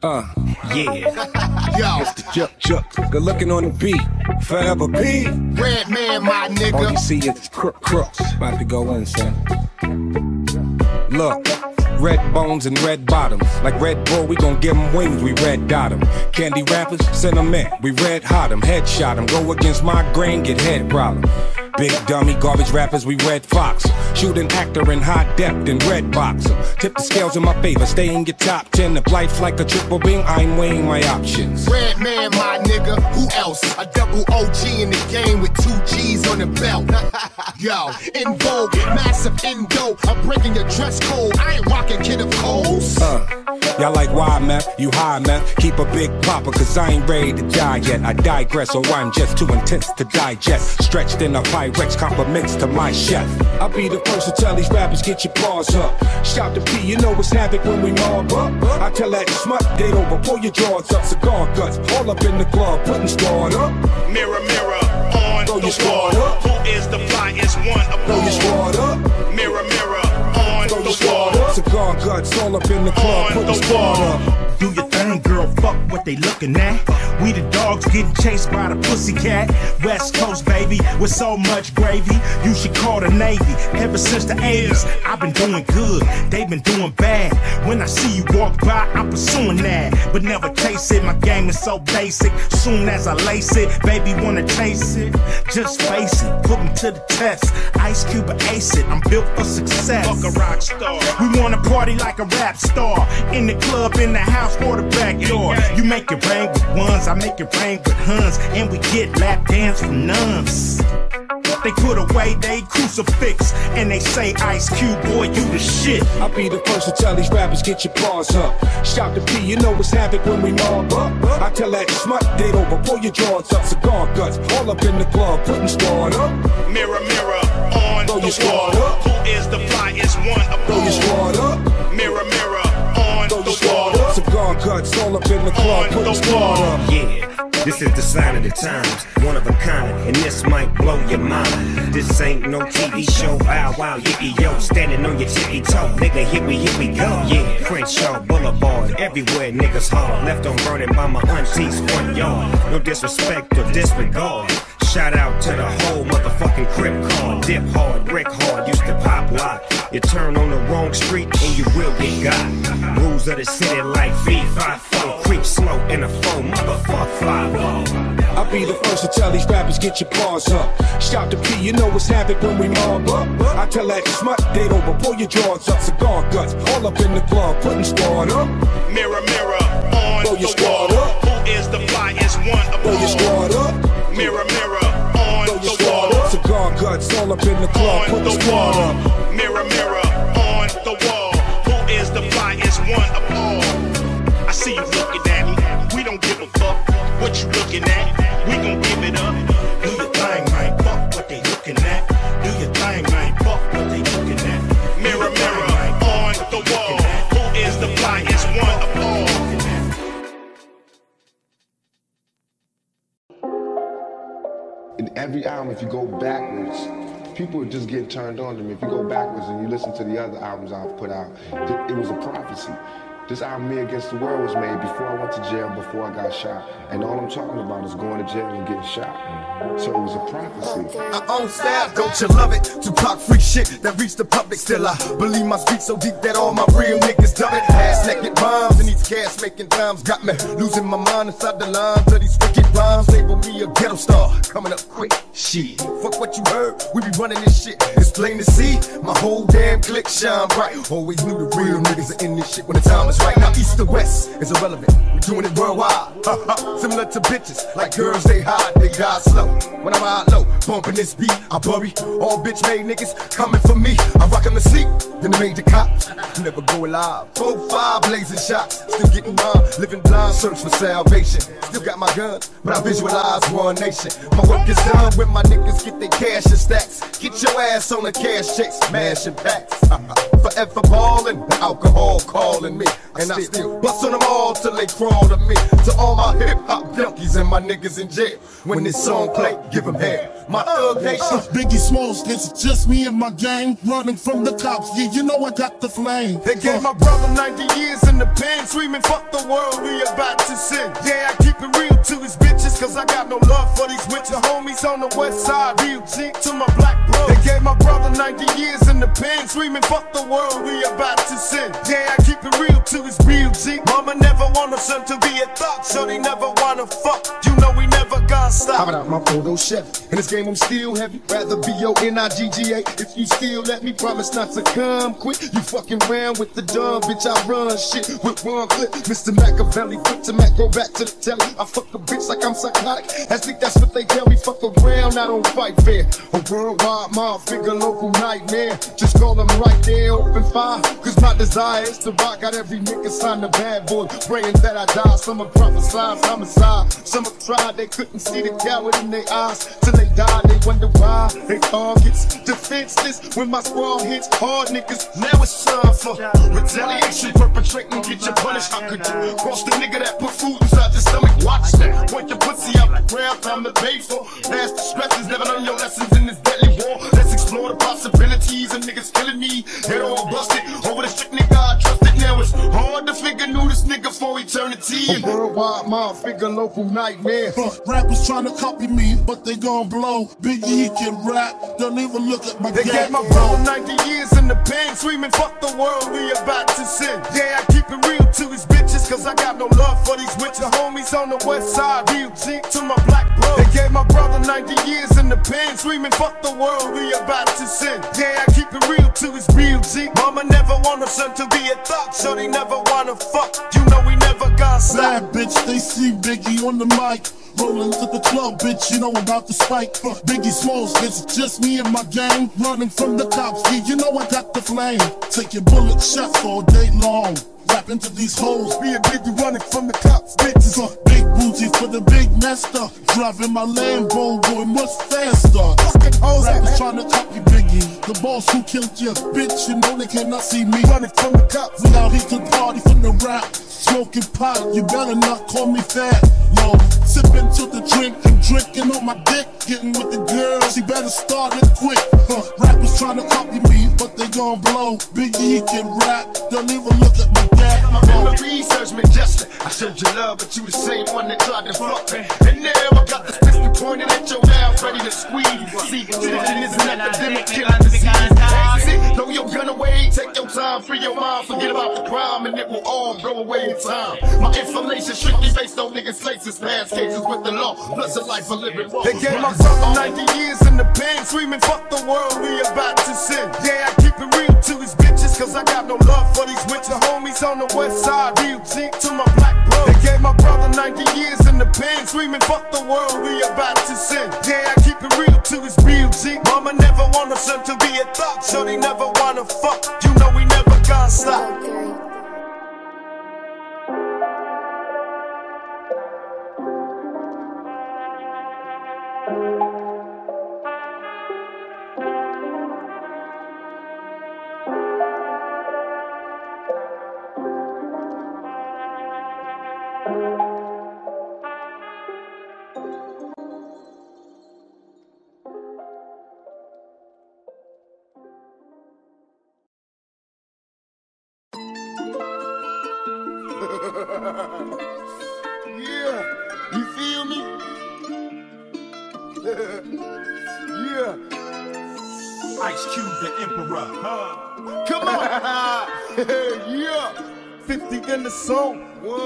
Yeah. Yo, Mr. Chuck, good looking on the beat. Forever P. Red man, my nigga. All you see is crooks. About to go in, son. Look. Red bones and red bottoms. Like Red Bull, we gon' give them wings, we red dot them. Candy rappers, send them in, we red hot them. Headshot them, go against my grain, get head problem. Big dummy, garbage rappers, we red fox. Shoot an actor in high depth and red box. Tip the scales in my favor, stay in your top 10. If life's like a triple beam, I'm weighing my options. Red man, my nigga, who else? A double OG in the game with 2 G's on the belt. Yo, in vogue, massive endo. I'm breaking your dress code, I ain't rocking Kid of Coles. Y'all like why, man? You high, man? Keep a big popper, cause I ain't ready to die yet. I digress, or I'm just too intense to digest. Stretched in a Pyrex, compliments to my chef. I'll be the first to tell these rappers, get your paws up. Shout to P, you know it's havoc when we mob up. I tell that smut, date over, pull your drawers up. Cigar guts, all up in the club, putting squad up. Mirror, mirror, on throw the your wall. up. Who is the flyest one of Throw your squad up. Mirror, mirror, on Throw your the squad wall. up. Cigar guts, all up in the club, On putting the squad wall. up. Do your thing, girl, fuck what they looking at. We the dogs getting chased by the pussycat. West Coast, baby, with so much gravy, you should call the Navy. Ever since the 80s, I've been doing good, they've been doing bad. When I see you walk by, I'm pursuing that, but never chase it. My game is so basic, soon as I lace it, baby wanna chase it. Just face it, put me to the test. Ice Cube or Ace it, I'm built for success. Fuck a rock star. We wanna party like a rap star. In the club, in the house, or the backyard. You make it rain with ones, I make it rain with huns. And we get lap dance from nuns. They put away they crucifix, and they say, Ice Cube, boy, you the shit. I'll be the first to tell these rappers, get your paws up. Shout to P, you know it's havoc when we mob up. I tell that smut, date over, pull your drawers up. Cigar guts, all up in the club, putting squad up. Mirror, mirror, on Throw your the squad wall. up. Who is the flyest one of Throw your squad up. Mirror, mirror, on Throw your the squad wall. up. Cigar guts, all up in the club, On putting the squad wall. up. Yeah, this is the sign of the times, one of a kind, and this might blow your mind. This ain't no TV show, bow wow, yippee yo, standing on your tippy toe, nigga, here we go. Yeah, Crenshaw Boulevard, everywhere niggas hard, left on burning by my auntie's front yard. No disrespect or disregard. Shout out to the whole motherfucking crib car. Dip hard, wreck hard, used to pop lock. You turn on the wrong street and you will get got. Rules of the city like V5-4. Creep slow in a phone, motherfuck 5-0. I'll be the first to tell these rappers, get your paws up. Shout to P, you know it's havoc when we mob up. I tell that smut, date over, pull your drawers up. Cigar guts, all up in the club, putting squad up. Mirror, mirror, on Throw your the squad wall. up. Who is the flyest one of Throw your squad up. Mirror, mirror, on Throw your the squad wall. up. Cigar guts, all up in the club, On putting the squad wall. up. Mirror, mirror, on the wall. Who is the flyest one of all? I see you looking at me. We don't give a fuck what you looking at. We gon' give it up. Do your thing, man, fuck what they looking at. Do your thing, man, fuck what they looking at. Mirror, mirror, on the wall. Who is the flyest one of all? In every album, if you go backwards, people are just getting turned on to me. If you go backwards and you listen to the other albums I've put out, it was a prophecy. This album, Me Against the World, was made before I went to jail, before I got shot. And all I'm talking about is going to jail and getting shot. So it was a prophecy. I own style, don't you love it? Tupac freak shit that reached the public. Still I believe my speech so deep that all my real niggas done it. Ass naked rhymes and these cash making times got me losing my mind inside the lines of these wicked rhymes. Label me a ghetto star, coming up quick. Shit, fuck what you heard, we be running this shit. It's plain to see, my whole damn clique shine bright. Always knew the real niggas are in this shit when the time is right. Now east or west is irrelevant, we're doing it worldwide. Similar to bitches, like girls they hide, they die slow. When I ride low, bumping this beat, I bury all bitch made niggas coming for me. I rock them to sleep, then they made the cops. Never go alive, 4-5 blazing shots, still getting mine, living blind, search for salvation. Still got my gun, but I visualize one nation. My work is done when my niggas get their cash and stacks. Get your ass on the cash checks, smashing packs. Forever ballin', the alcohol calling me, and I still bust on them all till they crawl to me. To all my hip-hop junkies and my niggas in jail, when this song play, give them hell. My Thug Nation. Biggie Smalls, it's just me and my gang, running from the cops, yeah, you know I got the flame. They gave my brother 90 years in the pen, screaming fuck the world, we about to sin. Yeah, I keep it real to his bitches, cause I got no love for these witches. Homies on the west side, real G to my black bro. They gave my brother 90 years in the pen, screaming fuck the world, we about to sin. Yeah, I keep it real to his real G. Mama never want her son to be a thug, so they never wanna fuck. You know we never gonna stop. How about my photo chef? In this game I'm still heavy, rather be your N-I-G-G-A. If you still let me, promise not to come quick. You fucking round with the dumb bitch, I run shit with one clip. Mr. Machiavelli, flip to Mac, go back to the telly. I fuck a bitch like I'm psychotic, I think that's what they tell me. Fuck around, I don't fight fair. A worldwide mob figure, local nightmare. Just call them right there, open fire. Cause my desire is to rock out every nigga sign the bad boy, praying that I die. Some have prophesied homicide, some have tried, they couldn't see the coward in their eyes. Till they died, they wonder why they targets defenseless. When my squad hits hard niggas, now it's time for retaliation. Perpetrating, get your punish. I could cross the nigga that put food inside your stomach. Watch that, point your pussy out the ground, time to pay for past the stresses. Never learn your lessons in this deadly war. Let's explore the possibilities of niggas killing me. Head all busted over the strict nigga I trusted. Now it's hard to figure knew this nigga for eternity. A worldwide mob figure, local nightmare. Rappers trying to copy me, but they gon' blow. Biggie can rap, don't even look at my They gave my brother 90 years in the pen, screaming fuck the world, we about to sin. Yeah, I keep it real to his bitches, cause I got no love for these witches. Homies on the west side, real G to my black bro. They gave my brother 90 years in the pen, screaming fuck the world, we about to sin. Yeah, I keep it real to his real G. Mama never want her son to be a thug, so they never wanna fuck. You know we never gonna stop. Bad bitch, they see Biggie on the mic, rolling to the club, bitch, you know about the spike. Biggie Smalls, it's just me and my gang, running from the cops, yeah, you know I got the flame. Taking bullet shots all day long, rapping to these hoes, being Biggie running from the cops, bitches. Big booty for the big master, driving my Lambo, going much faster. Fucking hoes, rappers trying to copy Biggie, the boss who killed you, bitch, you know they cannot see me. Running from the cops, we out here to party from the rap, smoking pot, you better not call me fat, yo. Sipping to the drink and drinking on my dick, getting with the girls, she better start it quick. Rappers trying to copy me, but they gon' blow. Biggie can rap, don't even look at my dad. I'm a research majestic. I showed you love, but you the same one that tried to fuck me. And now I got this pistol pointed at your mouth, ready to squeeze. See, religion is an epidemic, killing disease. Exit, throw your gun away, take your time, free your mind, forget about the crime, and it will all go away in time. My information strictly based on niggas' faces, past cases with the law, plus a life of living. They gave my brother 90 years in the pen, screaming fuck the world, we about to sin. Yeah, I keep it real to his bitches, cause I got no love for these witches. Homies on the west side, real G to my black bro. They gave my brother 90 years in the pen, screaming fuck the world, we about to sin. Yeah, I keep it real to his real G. Mama never want her son to be a thug, so they never wanna fuck. You know we never gonna stop. Yeah, you feel me? Yeah. Ice Cube, the Emperor. Come on. Yeah. 50 in the song.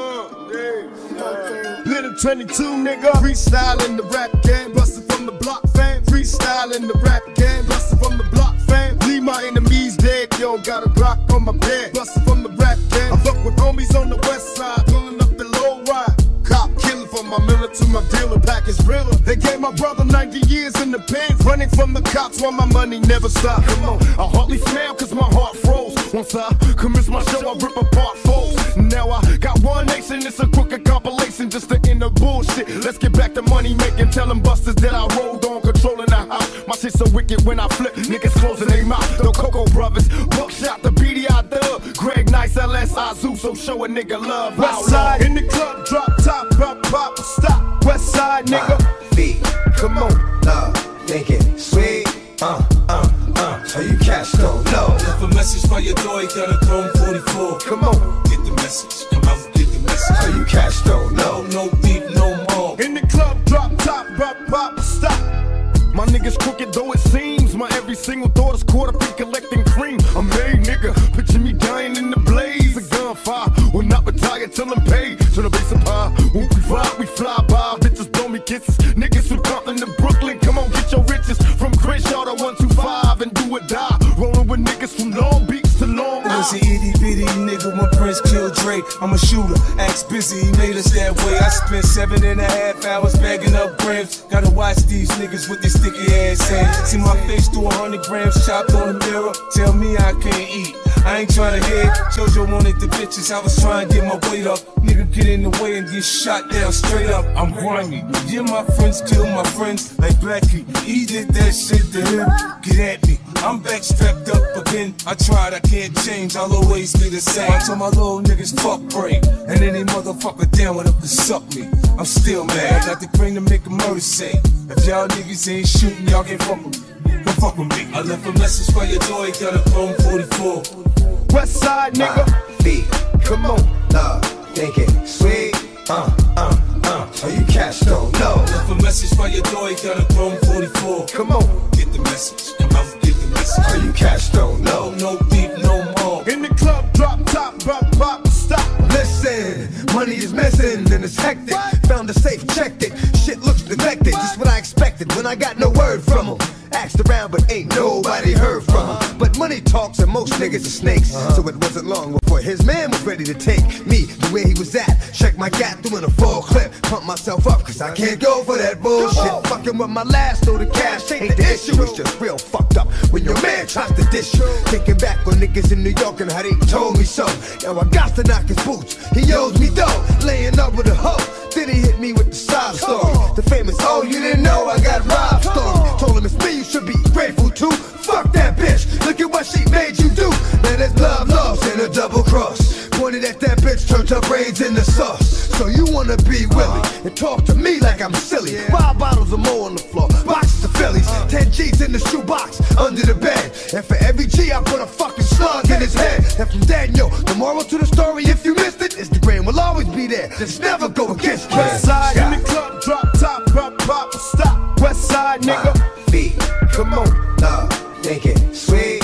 Little 22 nigga. Freestyle in the rap game. Bustin' from the block fam. Freestyle in the rap game. Bustin' from the block fam. Leave my enemies dead. Yo, got a Glock on my bed. Bustin' from the rap game. I fuck with homies on the west side. Pulling up the low ride. Cop killing from my mirror to my dealer. Package realer. They gave my brother 90 years in the pen. Running from the cops while my money never stopped. Come on. I hardly smile cause my heart froze. Once I commence my show, I rip apart foes. Now I got one nation, it's a crooked compilation just to end the bullshit. Let's get back to money making, tell them busters that I rolled on, controlling the house. My shit so wicked when I flip, niggas closing their mouth. The Coco Brothers, Buckshot, the BDI Dub, Greg Nice, LS, Azu, so show a nigga love. Outside in got a chrome 44. Come on, get the message. Come out, get the message. So you cash don't know. No beef, no more. In the club, drop top, pop, stop. My niggas crooked though it seems. My every single thought is caught up in collecting cream. I'm made, nigga. Picture me dying in the blaze of gunfire. Will not retire till I'm paid. Turn the bass up high. When we ride, we fly by. Bitches blow me kisses. Niggas from Compton to Brooklyn. Come on, get your riches. From Crenshaw to 125 and do or die. Rolling with niggas from Long Beach to Long Island. Was an itty bitty nigga when Prince killed Drake. I'm a shooter, acts busy, he made us that way. I spent 7.5 hours bagging up grams. Gotta watch these niggas with their sticky ass hands. See my face through 100 grams chopped on the mirror. Tell me I can't eat. I ain't trying to hit. Jojo wanted the bitches, I was trying to get my weight up. Nigga get in the way and get shot down straight up. I'm grimy. Yeah, my friends kill my friends like Blackie. He did that shit to him. Get at me. I'm back strapped up again. I tried, I can't change. I'll always be the same. I told my little niggas fuck break. And any motherfucker down with up to suck me. I'm still mad. I got the green to make a murder say. If y'all niggas ain't shooting, y'all can't fuck with me. Don't fuck with me. I left a message for your door. He got a chrome 44. West side nigga. Feet. Come on. Think it sweet. So you cash don't know. Left a message for your door. He got a chrome 44. Come on. Get the message. Come out, get the message. So you cash don't know. No beef, no more. In the club, drop top, pop, stop. Listen, money is missing and it's hectic. Found a safe, checked it. Shit looks neglected. Just what I expected when I got no word from him. Asked around, but ain't nobody heard from him. But money talks and most niggas are snakes. So it wasn't long before his man was ready to take me to where he was at. Check my gap, doing a full clip. Pump myself up, cause I can't go for that bullshit. Fucking with my last, so the cash ain't the issue. It's just real fucked up when your man tries to dish you. Thinking back on niggas in New York and how they told me so. Now I got to knock his boots. He owes me dough, laying up with a hoe. Then he hit me with the sob story. The famous, oh, you didn't know I got robbed story. Told him it's me, you should be grateful too. Fuck that bitch, look at what she made you do. Man, there's love lost in a double cross. Pointed at that bitch, turned her brains into sauce. So you wanna be Willie and talk to me like I'm silly. 5 bottles of more on the floor, boxes of Phillies, 10 G's in the shoebox, under the bed. And for every G I put a fucking slug in his head. And from Daniel, the moral to the story, if you missed it, Instagram will always be there. Just never go against West side in the club, drop top, pop, stop. West side nigga. Feet, come on, think it sweet,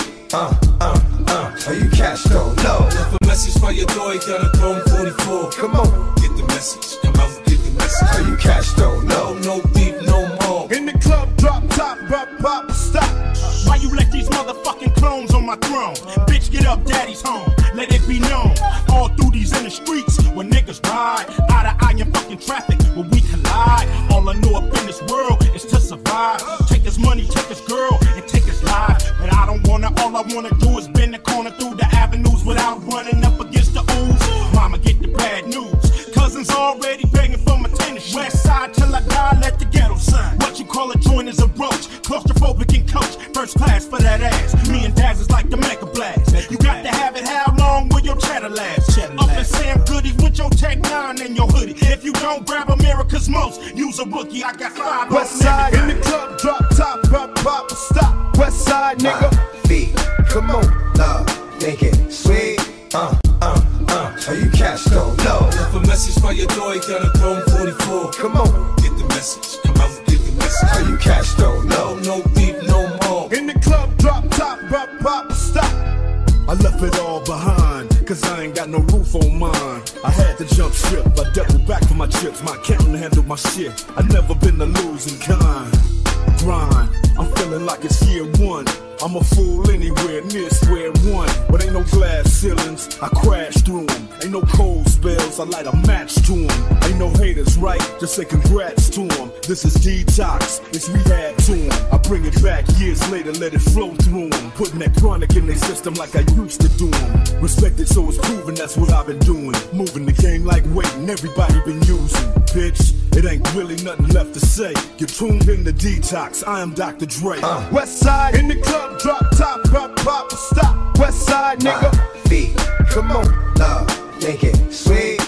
so you cash don't know. Left a message for your door, he got a chrome 44. Come on, get the message. Come out, get the message. So you cash don't know. No beef, no more. In the club, drop top, pop, stop. Why you let these motherfucking clones on my throne? Bitch, get up, daddy's home. Let it be known. All through these in the streets, when niggas ride, eye to eye in fucking traffic, when we collide. All I know up in this world is to survive. Take his money, take his girl, and take his life. But I don't wanna, all I wanna do is bend the corner through the avenues without running up against the ooze. Mama, get the bad news. Cousins already begging for my tennis shoes. West side till I die, let the ghetto sign. What you call a joint is a roach. Claustrophobic and coach, first class for that ass. Me and Daz is like the Mega Blast. You got to have it, how long will your cheddar last? Up in Sam Goodies with your Tech 9 and your hoodie. If you don't grab America's most, use a rookie. I got 5 West side in the club, drop top, pop, stop. West side nigga. Feet, come on, think it sweet, so you cash don't know. Left a message for your door, he got a chrome 44. Come on, get the message. Come out, get the message. So you cash don't know. No beef, no more. In the club, drop top, pop, stop. I left it all behind, cause I ain't got no roof on mine. I had to jump ship, I doubled back for my chips. My accountant handled my shit, I never been the losing kind. Grind, I'm feeling like it's year one. I'm a fool anywhere near square one. But ain't no glass ceilings, I crash through them. Ain't no cold spells, I light a match to them. Ain't no haters, right? Just say congrats to them. This is detox, it's rehab to them. I bring it back years later, let it flow through them. Putting that chronic in their system like I used to do them. Respect it so it's proven, that's what I've been doing. Moving the game like weighting, everybody been using. Bitch, it ain't really nothing left to say. You're tuned in to Detox, I am Dr. Dre. West side in the club, drop top, pop, stop. West side nigga. Feet, come on, think it sweet,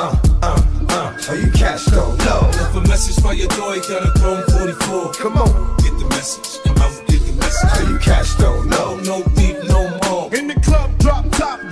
so you cash don't know. Left a message for your door, he got a chrome 44. Come on, get the message. Come out, get the message. So you cash don't know. No beef, no more. In the club, drop top,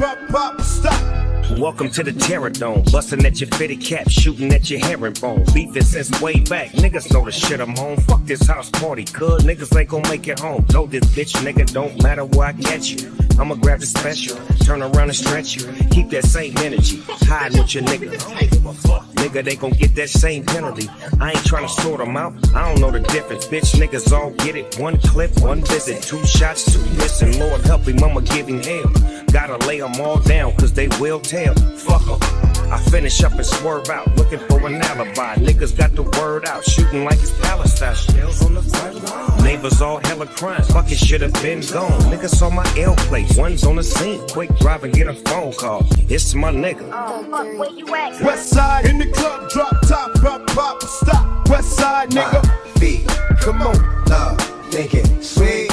Welcome to the Terror Dome. Busting at your fitted cap, shooting at your herringbone. Beefing since way back. Niggas know the shit I'm home. Fuck this house party, cuz niggas ain't gon' make it home. Know this bitch, nigga, don't matter where I catch you. I'ma grab the special, turn around and stretch you. Keep that same energy, hiding with your nigga. Nigga, they gon' get that same penalty. I ain't tryna sort them out, I don't know the difference. Bitch, niggas all get it. One clip, one visit, 2 shots, 2 missing. Lord help him, I'ma give him hell. Gotta lay them all down, cause they will tell. Fuck em. I finish up and swerve out, looking for an alibi. Niggas got the word out, shooting like it's Palestine. Shells on the sideline. Neighbors all hella crying, fuck it should've been gone. Niggas saw my L place, one's on the scene. Quick drive and get a phone call. It's my nigga. Oh, fuck, where you at? West side in the club, drop top, pop, stop. West side, nigga. Beat, come on, think it, sweet,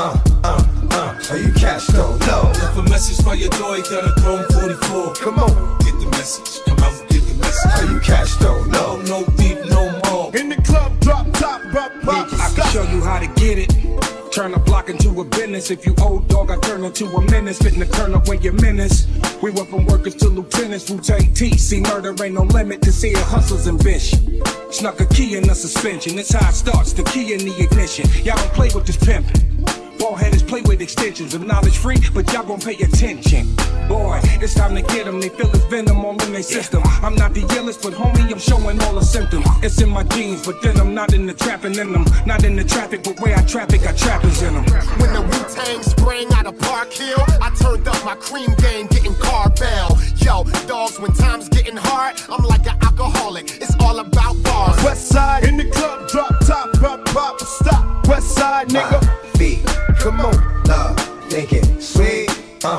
are you cash though? No. If a message by your door, you got a Chrome 44. Come on, get the message. Come out and get the message. Are you cash though? No. No beef, no more. In the club, drop top, pop, I can show you how to get it. Turn a block into a business. If you old dog, I turn into a menace. Fitting the turn up when you menace. We went from workers to lieutenants. Wu-Tang T. See, murder ain't no limit to see a hustler's ambition. Snuck a key in the suspension. It's how it starts. The key in the ignition. Y'all don't play with this pimpin'. Ballheaders play with extensions of knowledge free, but y'all gon' pay attention. Boy, it's time to get them. They feel this venom all in their system. I'm not the illest, but homie, I'm showing all the symptoms. It's in my genes, but then I'm not in the trapping in them. Not in the traffic, but where I traffic, I trappers in them. When the Wu-Tang sprang out of Park Hill, I turned up my cream game, getting Carvel. Yo, dogs, when time's getting hard, I'm like an alcoholic. It's all about bars. West side in the club, drop top, pop, stop. West side, nigga. Beat, come on, think it, sweet,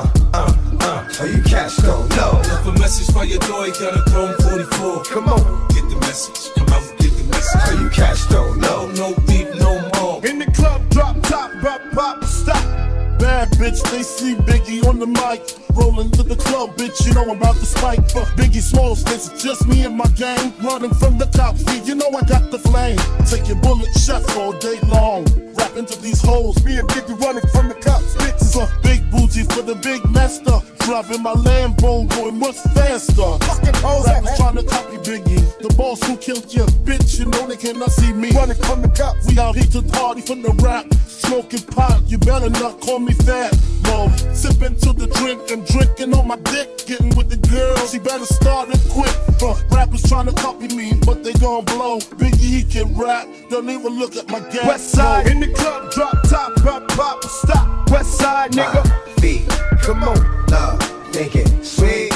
are you cash though? No. If a message by your door, you got a Chrome 44. Come on, get the message. Come out and get the message. Are you cash though? No. No beef, no more. In the club, drop top, pop, stop. Bad bitch, they see Biggie on the mic. Rolling to the club, bitch, you know I'm about to spike. Fuck Biggie Smalls, it's just me and my gang. Running from the cops, you know I got the flame. Take your bullet chef all day long. Rap into these hoes, me and Biggie running from the cops. Bitches are big booty for the big master. Driving my Lambo, going much faster. Fucking hoes, rappers trying to copy Biggie. The boss who killed your bitch, you know they cannot see me. Running from the cops, we out here to party from the rap. Smoking pot, you better not call me fat. Mo, sipping to the drink and drinking on my dick. Getting with the girl, she better start it quick. Rappers trying to copy me, but they gon' blow. Biggie, he can rap, don't even look at my gas. West side in the club, drop top, pop, stop. West side, nigga. Beat, come on, think it, sweet,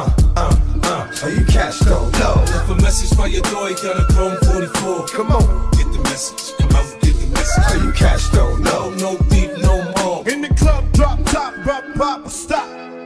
are you cash though? No. If a message by your door, you got a Chrome 44. Come on, get the message. Come out and get the message. Are you cash though? No. No beef, no more. In the club, drop top, pop, stop.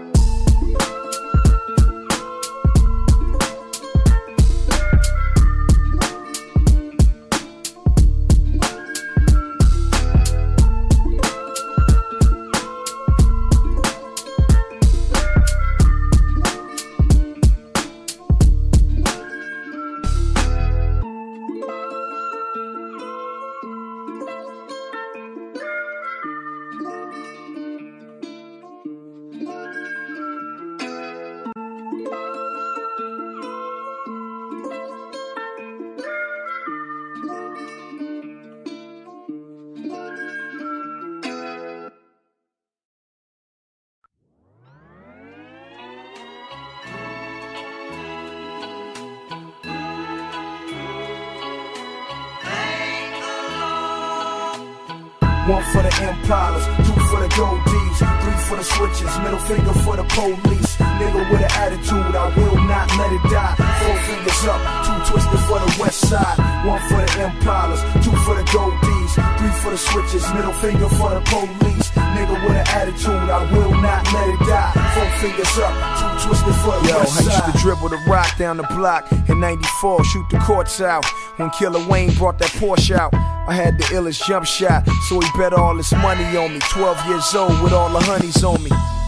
One for the Impalas, 2 for the Gold D's, 3 for the switches, middle finger for the police. Nigga with an attitude, I will not let it die. 4 fingers up, 2 twisted for the west side. 1 for the Impalas, 2 for the Gold D's, 3 for the switches, middle finger for the police. Nigga with an attitude, I will not let it die. 4 fingers up, 2 twisted for the west side. I used to dribble the rock down the block in 94, shoot the courts out. When Killer Wayne brought that Porsche out, I had the illest jump shot, so he bet all his money on me. 12 years old with all the honeys on me.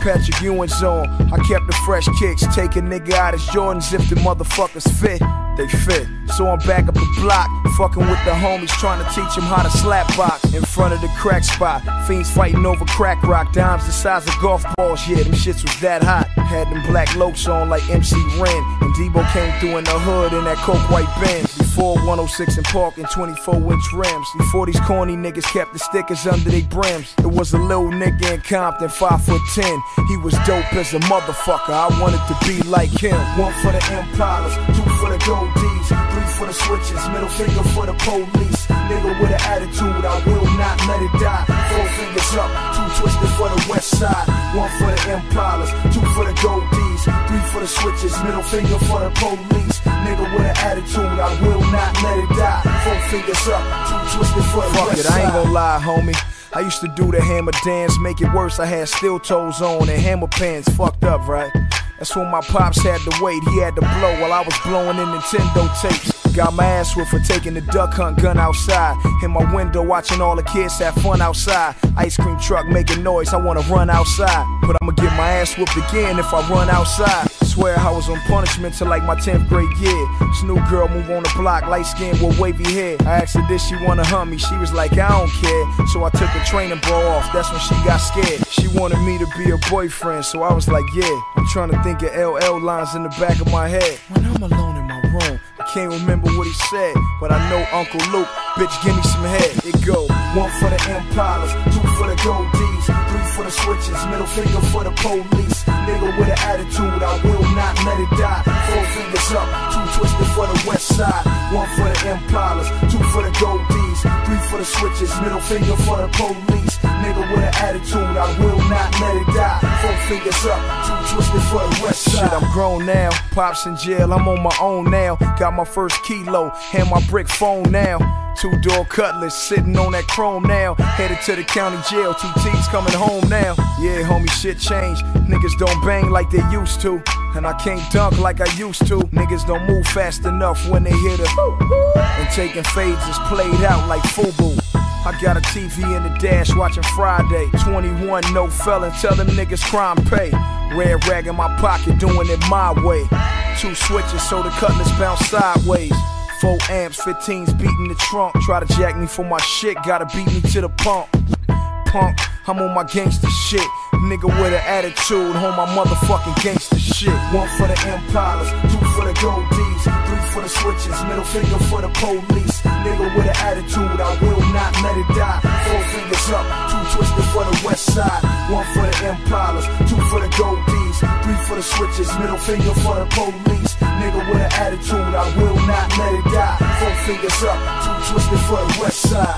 Patrick Ewing's on. I kept the fresh kicks, take a nigga out his Jordans if the motherfuckers fit. They fit. So I'm back up the block, fucking with the homies, trying to teach them how to slap box in front of the crack spot. Fiends fighting over crack rock, dimes the size of golf balls. Yeah, them shits was that hot. Had them black locs on like MC Ren, and Debo came through in the hood in that coke white Benz. Before 106 and Park and 24-inch rims. Before these corny niggas kept the stickers under their brims. It was a little nigga in Compton, 5'10". He was dope as a motherfucker. I wanted to be like him. 1 for the Impalas, 2 for the Gold D's, 3 for the switches, middle finger for the police. Nigga with an attitude, I will not let it die. 4 fingers up, 2 twisted for the west side. 1 for the Impalas, 2 for the Gold D's, 3 for the switches, middle finger for the police. Nigga with an attitude, I will not let it die. 4 fingers up, 2 twisted for the Fuck west it, side. I ain't gon' lie, homie. I used to do the hammer dance, make it worse, I had steel toes on and hammer pants. Fucked up, right? That's when my pops had to wait, he had to blow while I was blowing in Nintendo tapes. Got my ass whipped for taking the duck hunt gun outside. In my window watching all the kids have fun outside. Ice cream truck making noise, I wanna run outside. But I'ma get my ass whipped again if I run outside. Swear I was on punishment till like my 10th grade year. This new girl move on the block, light skin with wavy hair. I asked her did she wanna hunt me, she was like I don't care. So I took the training bra off, that's when she got scared. She wanted me to be her boyfriend, so I was like yeah. I'm trying to think of LL lines in the back of my head. When I'm alone in my room, I can't remember what he said, but I know Uncle Luke, bitch give me some head. It go 1 for the Impalas, 2 for the Gold D's, 3 for the switches, middle finger for the police. Nigga with an attitude, I will not let it die. 4 fingers up, 2 twisted for the west side. 1 for the Impalas, 2 for the Gold D's, 3 for the switches, middle finger for the police. Nigga with an attitude, I will not let it die. 4 fingers up, 2 twisted for the west side. Shit, I'm grown now, pops in jail, I'm on my own now. Got my first kilo, hand my brick phone now. 2-door cutlass, sitting on that chrome now. Headed to the county jail, 2 T's coming home now. Yeah, homie, shit changed. Niggas don't bang like they used to. And I can't dunk like I used to. Niggas don't move fast enough when they hit a and taking fades is played out like FUBU. I got a TV in the dash watching Friday. 21, no felon, tell them niggas crime pay. Red rag in my pocket, doing it my way. 2 switches so the cutlass bounce sideways. 4 amps, 15s beating the trunk. Try to jack me for my shit, gotta beat me to the pump. Punk, I'm on my gangster shit. Nigga with an attitude, on my motherfucking gangster shit. 1 for the Impalas, 2 for the Gold D's, 3 for the switches, middle finger for the police. Nigga with an attitude, I will not let it die. 4 fingers up, 2 twisted for the west side. 1 for the Impalas, 2 for the Gold D's, 3 for the switches, middle finger for the police. Nigga with an attitude, I will not let it die. 4 fingers up, 2 twisted for the west side.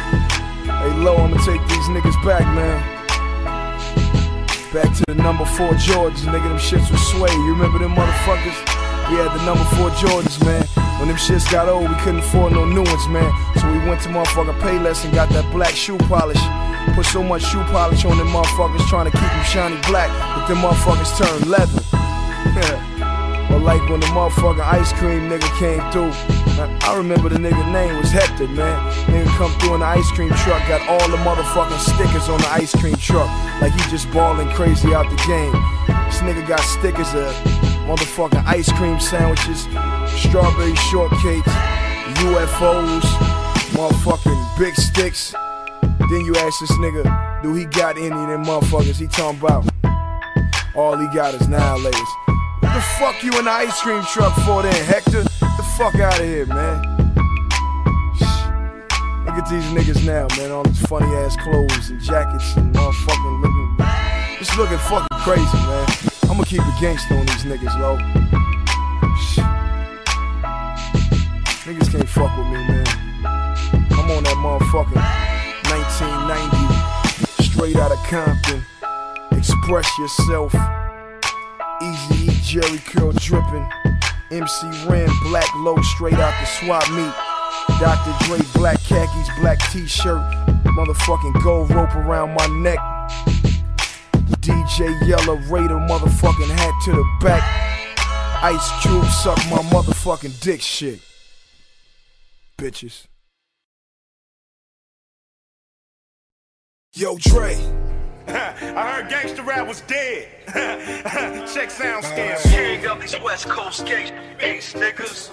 Hey Lo, I'ma take these niggas back, man. Back to the number 4 Jordans, nigga, them shits was sway. You remember them motherfuckers? We had the number 4 Jordans, man. When them shits got old, we couldn't afford no new ones, man. So we went to motherfucking Payless and got that black shoe polish. Put so much shoe polish on them motherfuckers, trying to keep them shiny black, but them motherfuckers turned leather. Or like when the motherfucking ice cream nigga came through. Now, I remember the nigga name was Hector, man. Nigga come through in the ice cream truck, got all the motherfucking stickers on the ice cream truck. Like he just balling crazy out the game. This nigga got stickers of motherfucking ice cream sandwiches, strawberry shortcakes, UFOs, motherfucking big sticks. Then you ask this nigga, do he got any of them motherfuckers? He talking about all he got is annihilators. What the fuck you in the ice cream truck for then, Hector? Get the fuck out of here, man. Look at these niggas now, man. All these funny ass clothes and jackets and motherfucking looking, just looking fucking crazy, man. I'ma keep it gangsta on these niggas, Lo. Niggas can't fuck with me, man. I'm on that motherfucking 1990, straight out of Compton. Express yourself. Easy E, Jerry Curl dripping. MC Ren, black low, straight out the swap meet. Dr. Dre, black khakis, black t-shirt. Motherfucking gold rope around my neck. DJ Yellow Raider, motherfucking hat to the back. Ice Cube, suck my motherfucking dick shit. Bitches. Yo, Dre. I heard gangster rap was dead. Check sound scale. King of these West Coast gangsta niggas.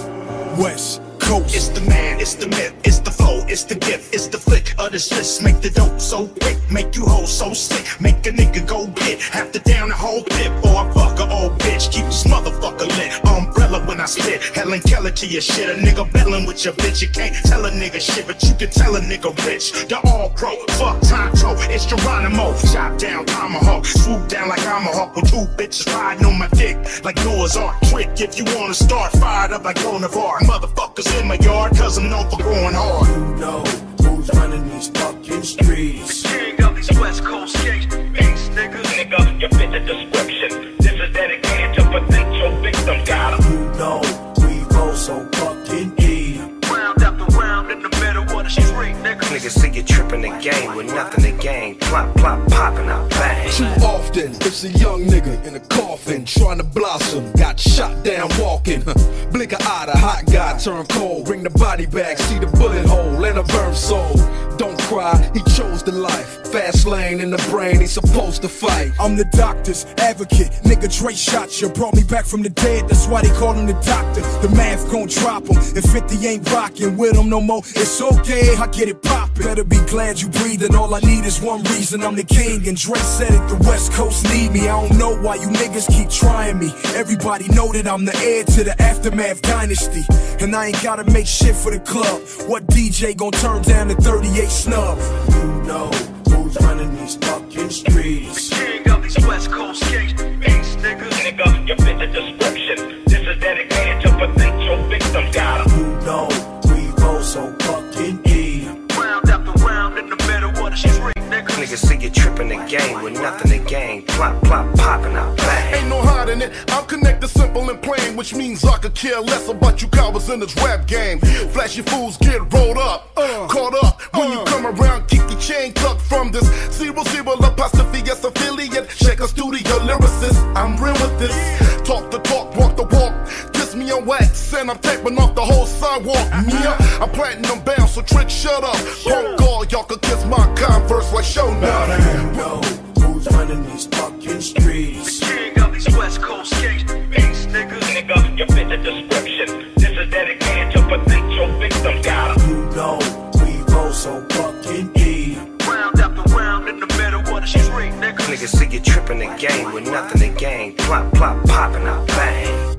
West Coast. It's the man, it's the myth, it's the flow, it's the gift, it's the flick of the Swiss. Make the dope so quick, make you hold so sick, make a nigga go get half the down the whole clip, or I fuck a old bitch. Keep this motherfucker lit. Umbrella when I spit, Helen Keller to your shit. A nigga bellin' with your bitch. You can't tell a nigga shit, but you can tell a nigga rich. The all pro, fuck Tonto, it's Geronimo. Chop down tomahawk, swoop down like I'm a hawk with two bitches riding on my dick like Noah's Ark. Trick if you wanna start, fired up like Bonavar. Motherfuckers in my yard, cause I'm known for going hard. You know who's running these fucking streets. The king of these West Coast gangsta niggas. Nigga, you fit the description. This is dedicated to potential victims. Got 'em. You know we roll so fucking deep. Round after round in the middle of the street, nigga. Niggas see you tripping the game with nothing to gain. Plop, plop, popping out bang. Too often, it's a young nigga in a coffin trying to blossom. Got shot down walking. Blink an eye, the hot guy turn cold. Bring the body back, see the bullet hole and a burnt soul. Don't cry, he chose the life. Fast lane in the brain, he's supposed to fight. I'm the doctor's advocate. Nigga, Dre shot you, brought me back from the dead. That's why they call him the doctor. The math gon' drop him. If 50 ain't rockin' with him no more, it's okay, I get it poppin'. Better be glad you breathin'. All I need is one reason, I'm the king. And Dre said it, the West Coast need me. I don't know why you niggas keep trying me. Everybody know that I'm the heir to the Aftermath dynasty. And I ain't gotta make shit for the club. What DJ gon' turn down the 38 snub? You know who's running these fucking streets. The king of these West Coast gangsta niggas. Nigga, you fit the description. This is dedicated to potential victims. Got 'em. You know we roll so fucking deep. Round after round in the middle of the street, nigga. Niggas see you tripping the game with nothing to gain. Plop, plop, popping out bang. Ain't no hiding it, I'm connected, simple and plain, which means I could care less about you cowards in this rap game. Flashy fools get rolled up, caught up when you come around, keep your chain tucked from this 00 apostrophe S affiliate, Shaker studio lyricist. I'm real with this, talk the talk, walk the walk. Kiss me on wax, and I'm taping off the whole sidewalk. Mia, I'm platinum bound, so Trick, shut up. Punk all, y'all could kiss my Converse like show now. You know who's running these fucking streets. The king of these West Coast gangsta niggas. Nigga, you fit the description. This is dedicated to potential victims. Got 'em. You know we roll so fucking deep. Round after round in the middle of the street, nigga. Niggas see you tripping the game with nothing to gain. Plop, plop, popping out bang.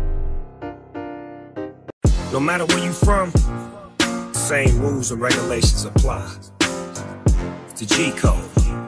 No matter where you from, same rules and regulations apply. The G code.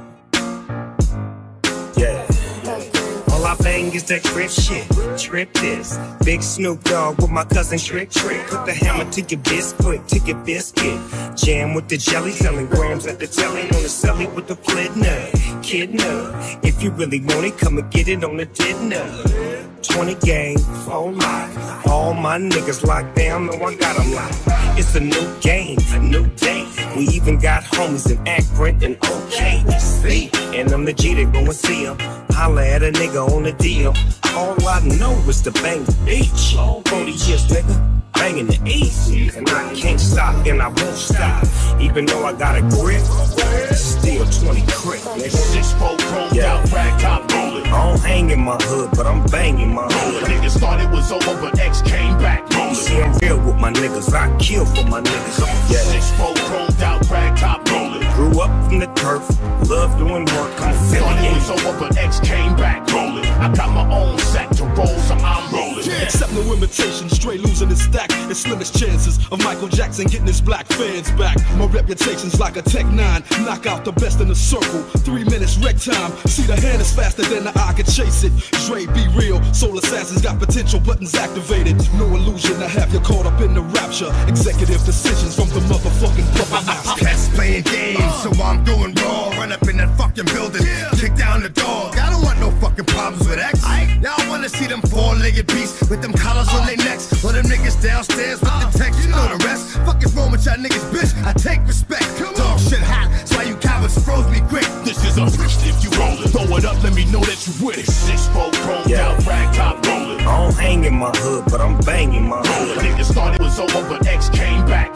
Yeah. All I bang is that crib shit. Trip this. Big Snoop Dogg with my cousin Trick. Put the hammer to your biscuit, to your biscuit. Jam with the jelly, selling grams at the telly. On the celly with the flit nut. Kidnap. If you really want it, come and get it on the dinner. 20 gang, 4 life. All my niggas locked down, know I got them locked. It's a new game, a new day. We even got homies in Akron and OK. See, and I'm the G that go and see them. Holla at a nigga on the deal. All I know is to bang the beach. 40 years, nigga, banging the east. And I can't stop and I won't stop. Even though I got a grip, still 20 crit, nigga. 6-4 chromed out, rag top rolling. I don't hang in my hood, but I'm banging my hood. Niggas thought it was over, but X came back rolling. See, I'm real with my niggas, I kill for my niggas. Yeah. 6-4 chromed out, rag top rolling. Grew up from the turf, love doing work, I'm Thought it was affiliated. over, but X came back rolling. I got my own sack to roll, so I'm rolling. Accept no imitation, straight losing his stack. It's slimmest chances of Michael Jackson getting his black fans back. My reputation's like a Tech 9, knock out the best in the circle. 3 minutes wreck time, see the hand is faster than the eye can chase it. Dre, be real, soul assassins got potential buttons activated. No illusion to have you caught up in the rapture. Executive decisions from the motherfucking puppet master. Cats playing games, so I'm doing raw. Run up in that fucking building, kick down the door. I don't want no fucking problems with X. Now I wanna see them four-legged beasts with them collars on their necks. Or them niggas downstairs with the text, you know the rest. Fuck is wrong with y'all niggas, bitch? I take respect. Dog shit hot, so why you cowards froze me quick. This is a if you rollin'. Throw it up, let me know that you with it. 6-4 chromed out, rag top rolling. I don't hang in my hood, but I'm banging my hood. Niggas thought it was over, but X came back rolling. See,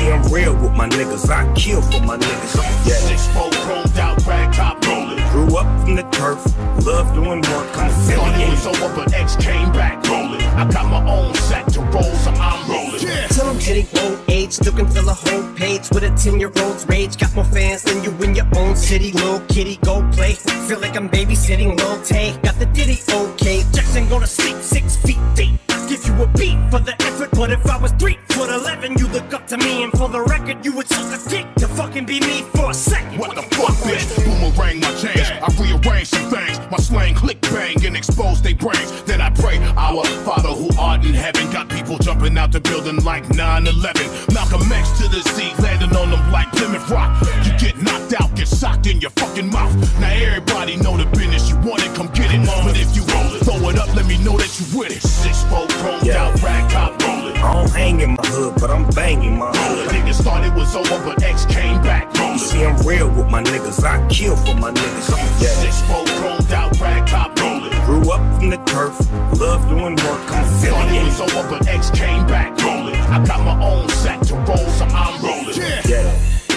see I'm real with my niggas, I kill for my niggas. Yeah. 6'4", chromed out, rag top rolling. Grew up from the turf, love doing work, I'm Thought it was over, but X came back rolling. I got my own set to roll, so I'm rolling. Till I'm hitting old age, still can fill a whole page with a 10-year-old's rage. Got more fans than you in your own city. Lil' kitty, go play. Feel like I'm babysitting Lil Tay. Got the ditty, okay. Jackson go to sleep 6 feet deep. Give you a beat for the effort, but if I was 3'11", you look up to me, and for the record, you would suck a dick to fucking be me for a second. What the fuck, bitch? Boomerang my change, I rearrange some things. My slang click bang and expose they brains. Then I pray, our Father who art in heaven. Got people jumping out the building like 9/11. Malcolm X to the Z, landing on them like Plymouth Rock. You get knocked out, get socked in your fucking mouth. Now everybody know the business, you want it, come get it. But if you roll it, throw it up, let me know that you with it. 6'4", chromed out, rag top rolling. I don't hang in my hood, but I'm banging my hood. Niggas thought it was over, but X came back rolling. See I'm real with my niggas, I kill for my niggas. Yeah. 6'4", chromed out, rag top rolling. Grew up from the turf, love doing work, I'm Thought it feeling was over, but X came back rolling. I got my own set to roll, so I'm rolling. Yeah.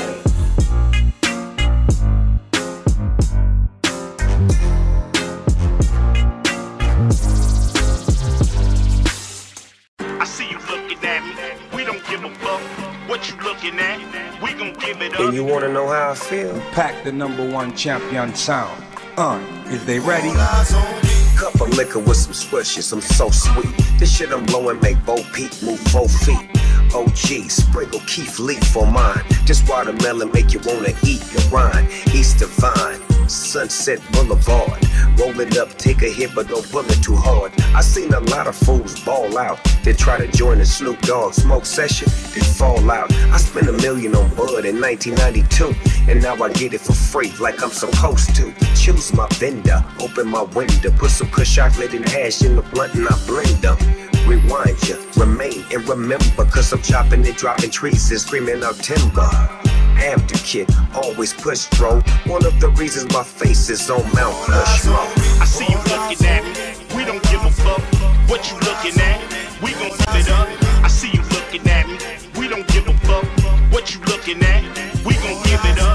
I see you looking at me. We don't give a fuck what you looking at. We gon' give it up. And you wanna know how I feel? Pack the #1 champion sound. Is they ready? Cup of liquor with some swishes, I'm so sweet. This shit I'm blowing make Bo Peep move 4 feet. OG, sprinkle Keith Leaf on mine. This watermelon make you wanna eat your rind. Easter Vine, Sunset Boulevard. Roll it up, take a hit, but don't pull it too hard. I seen a lot of fools ball out, then try to join the Snoop Dogg smoke session, then fall out. I spent $1 million on bud in 1992, and now I get it for free like I'm supposed to. Choose my vendor, open my window, put some kush chocolate and hash in the blunt and I blend them. Rewind ya, remain and remember, cause I'm chopping and dropping trees and screaming out timber. After kid, always push bro. One of the reasons my face is on Mount Rushmore. I see you looking at me. We don't give a fuck what you looking at. We gon' give it up. I see you looking at me. We don't give a fuck what you looking at. We gon' give it up.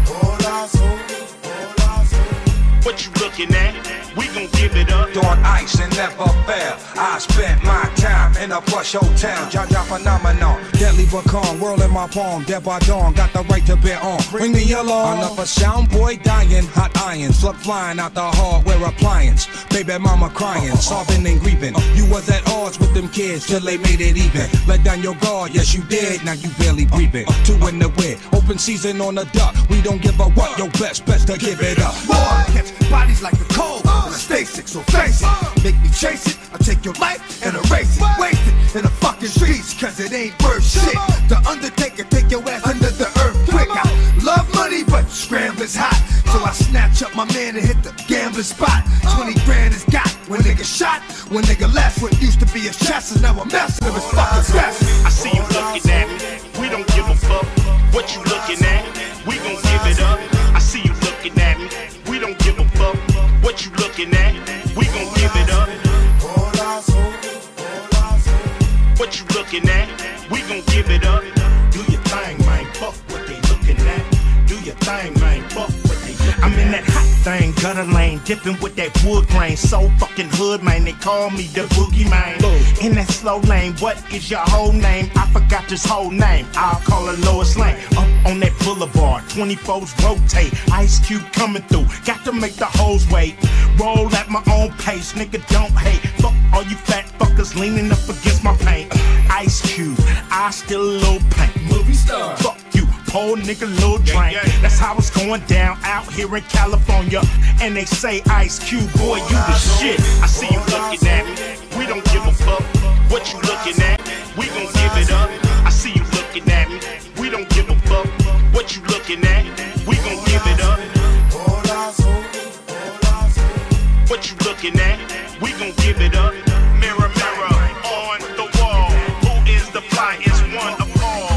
What you looking at? We gon' give it up. On ice and never fail. I spent my time in a plush hotel. Jaja phenomenon, deadly but calm. Whirl in my palm, dead by dawn. Got the right to bear on. Bring me along. Enough a sound boy dying. Hot irons, slug flying out the hardware appliance. Baby mama crying, sobbing and grieving. You was at odds with them kids till they made it even. Let down your guard, yes you did. Now you barely breathing. 2 in the wind, open season on the duck. We don't give a what. Your best to give it up. Catch bodies like the cold. And I stay sick, so face it. Make me chase it. I take your life and erase it. Waste it in the fucking streets, cause it ain't worth shit. The Undertaker take your ass under the earth quick. I love money, but scrambling's hot. So I snatch up my man and hit the gambling spot. 20 grand is got. When nigga shot, when nigga left. What used to be his chest is now a mess of his fucking best. I see you looking at me. We don't give a fuck what you looking at. We gon' give it up. I see you looking at me. We don't give a fuck what you looking at. We gon' give it up. What you looking at? We gon' give it up. Do your thing, man. Fuck what they looking at. Do your thing, man. Fuck what they looking at. I'm in that hot thing, gutter lane, dipping with that wood grain. So fucking hood, man. They call me the boogie man. In that slow lane, what is your whole name? I forgot this whole name. I'll call her Lois Lane. Up on that boulevard, 24s rotate. Ice Cube coming through, got to make the hoes wait. Roll at my own pace, nigga don't hate. Fuck all you fat fuckers leaning up against my paint. Ice Cube, I still a little paint. Movie star, fuck you, poor nigga, little drink. That's how it's going down out here in California. And they say Ice Cube, boy, you the shit. I see you looking at me. We don't give a fuck what you looking at. We gon' give it up. I see you looking at me. We don't give a fuck what you looking at. We gon' give it up. What you looking at? We gon' give it up. Mirror, mirror on the wall. Who is the flyest one of all?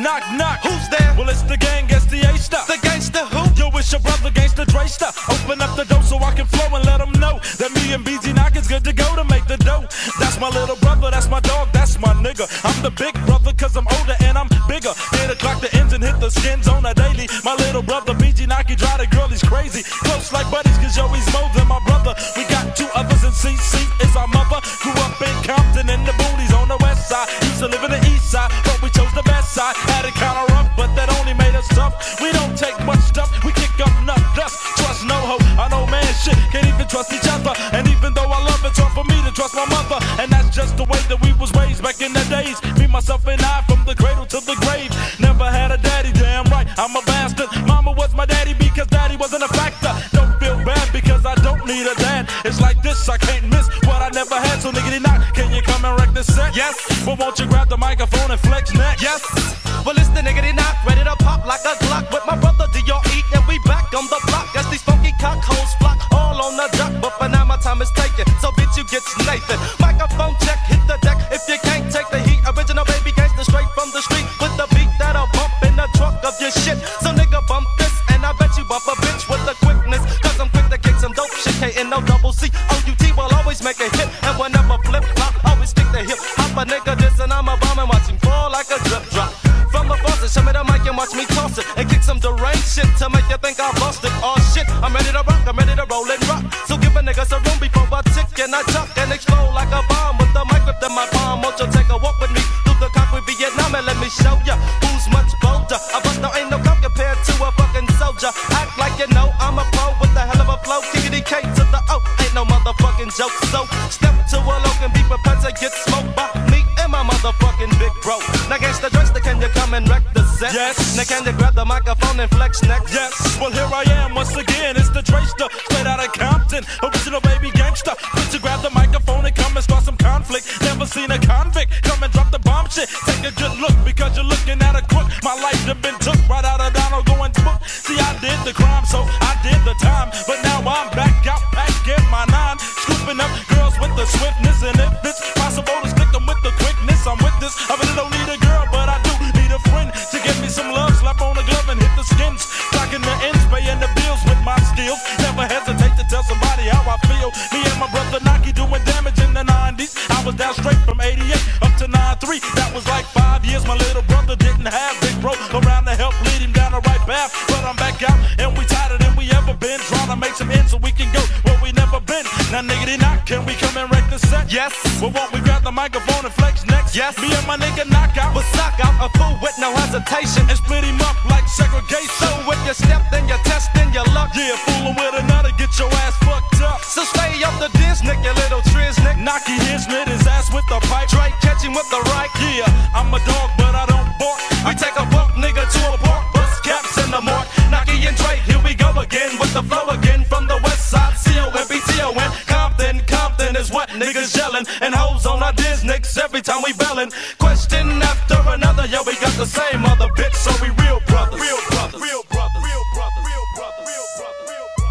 Knock, knock. Who's there? Well, it's the gang, it's the A-Star. The gangster who? Yo, it's your brother, Gangsta Dre Star. Open up the door so I can flow and let them know that me and BG Knock is good to go to make the dough. That's my little brother, that's my dog, that's my nigga. I'm the big brother cause I'm older and I'm bigger. Here to clock the engine, hit the skins on a daily. My little brother, BG Knock, he drive the girl, he's crazy. Close like buddies cause yo, he's more than my brother. We got two others in CC, is our mother. Grew up in Compton in the boonies on the west side. Used to live in the east side, but we chose the best side. Had it kinda rough, but that only made us tough. We don't take much stuff, we kick up enough dust. Trust no hoe, I know man shit, can't even trust each other. And even though I love it's hard for me to trust my mother. And that's just the way that we was raised back in the days. Me, myself, and I, from the cradle to the grave. Never had a daddy, damn right, I'm a bastard. Mama was my daddy because daddy wasn't a factor. Don't feel bad because I don't need a dad. It's like this, I can't miss what I never had. So niggity knock, can you come and wreck this set? Yes. Well, won't you grab the microphone and flex next? Yes. Well, it's the niggity knock, ready to pop like a Glock. With my brother D.R.E. and we back on the block. As these funky cockholes flock all on the dock. But for now my time is taken, so bitch you get Nathan. Microphone check, hit the deck if you can't take the heat. Original baby gangster straight from the street. With the beat that'll bump in the trunk of your shit. So nigga bump this and I bet you bump a bitch with the quickness. Cause I'm quick to kick some dope shit. K-N-O-double-C O-U-T will always make a hit. And whenever flip flop, always stick the hip. Hop a nigga this and I'm a bomb and watch him fall like a drip drop. From the faucet, show me the mic and watch me toss it. And kick some deranged shit to make you think I've lost it. Oh shit, I'm ready to rock, I'm ready to roll and rock. So give a nigga some room before I tick and I chuck and explode like a bomb. With the mic grip in my palm, won't you take a walk with me through the cock with Vietnam and let me show ya who's much bolder. I bust no ain't no cop compared to a fucking soldier. Act like you know I'm a pro with a hell of a flow. Kickity K to the O, ain't no motherfucking joke. So step to a loc and be prepared to get smoked by me and my motherfucking big bro. Now gangsta Drexler, can you come and wreck the set? Yes. Now can you grab the microphone and flex next? Yes. Well, here I am once again. It's the Drexler, straight out of Compton, original baby gangsta. Bitch, you grab the microphone and come and start some conflict. Never seen a convict come and drop the bomb shit. Take a good look because you're looking at a crook. My life done been took right out of Donald going to book. See, I did the crime, so I did the time. But now I'm back out, packing my nine, scooping up girls with the swiftness. And if it's possible to stick them with the quickness, I'm with this. I really don't need a girl, but I do need a friend to give me some love. Slap on the glove and hit the skins. Clocking the ends, paying the bills with my skills. Never hesitate to tell somebody how I feel. Me and my brother Naki doing damage in the 90s. I was down straight from 88 up to 93. That was like 5 years. My little brother didn't have big bro around to help lead him down the right path. But I'm back out and we tighter than we ever been. Trying to make some ends so we can go where we never been. Now niggity knock, can we come and wreck the set? Yes. Well, won't we grab the microphone and flex next? Yes. Me and my nigga knock out. But sock out a fool with no hesitation and split him up like segregation. So if you step, then you test, then you luck. Yeah, fooling with another, get your ass fucked up. So stay up the Disney, you little triznick. Knocky his lit his ass with the pipe. Drake catch him with the right. Yeah, I'm a dog, but I don't bark. We take a bump, nigga, to a park. Bust caps in the mark. Knocky and Drake, here we go again with the flow again from the west side. C-O-M-B-T-O-N. Compton is what niggas yelling. And hoes on our Disney's every time we bellin'. Question after another, yo, we got the same other bitch, so we real brothers. Real brothers. Real brothers. Real brothers. Real brothers. Real brothers. Real brothers.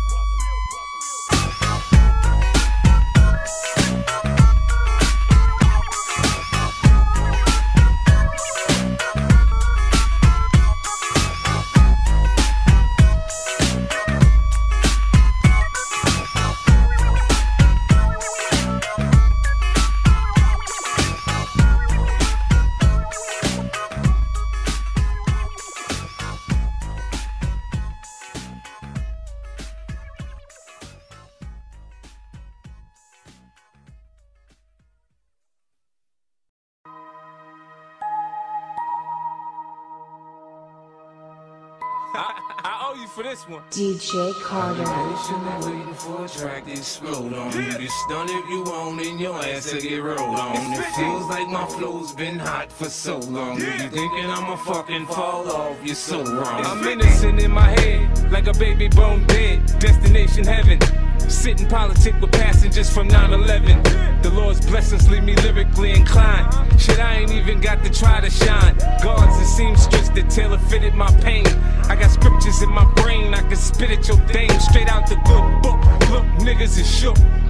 I owe you for this one. DJ Carter. Waiting for a track to explode on. You can stun if you want and your ass to get rolled on. It feels like my flow's been hot for so long. If you thinking I'ma fucking fall off, you're so wrong. I'm innocent in my head, like a baby bone dead. Destination heaven. Sitting politic with passengers from 9/11. The Lord's blessings leave me lyrically inclined. Shit, I ain't even got to try to shine. Guards and seamstress that tailor fitted my pain. I got scriptures in my brain, I can spit at your dame straight out the good book. Look, niggas is shook.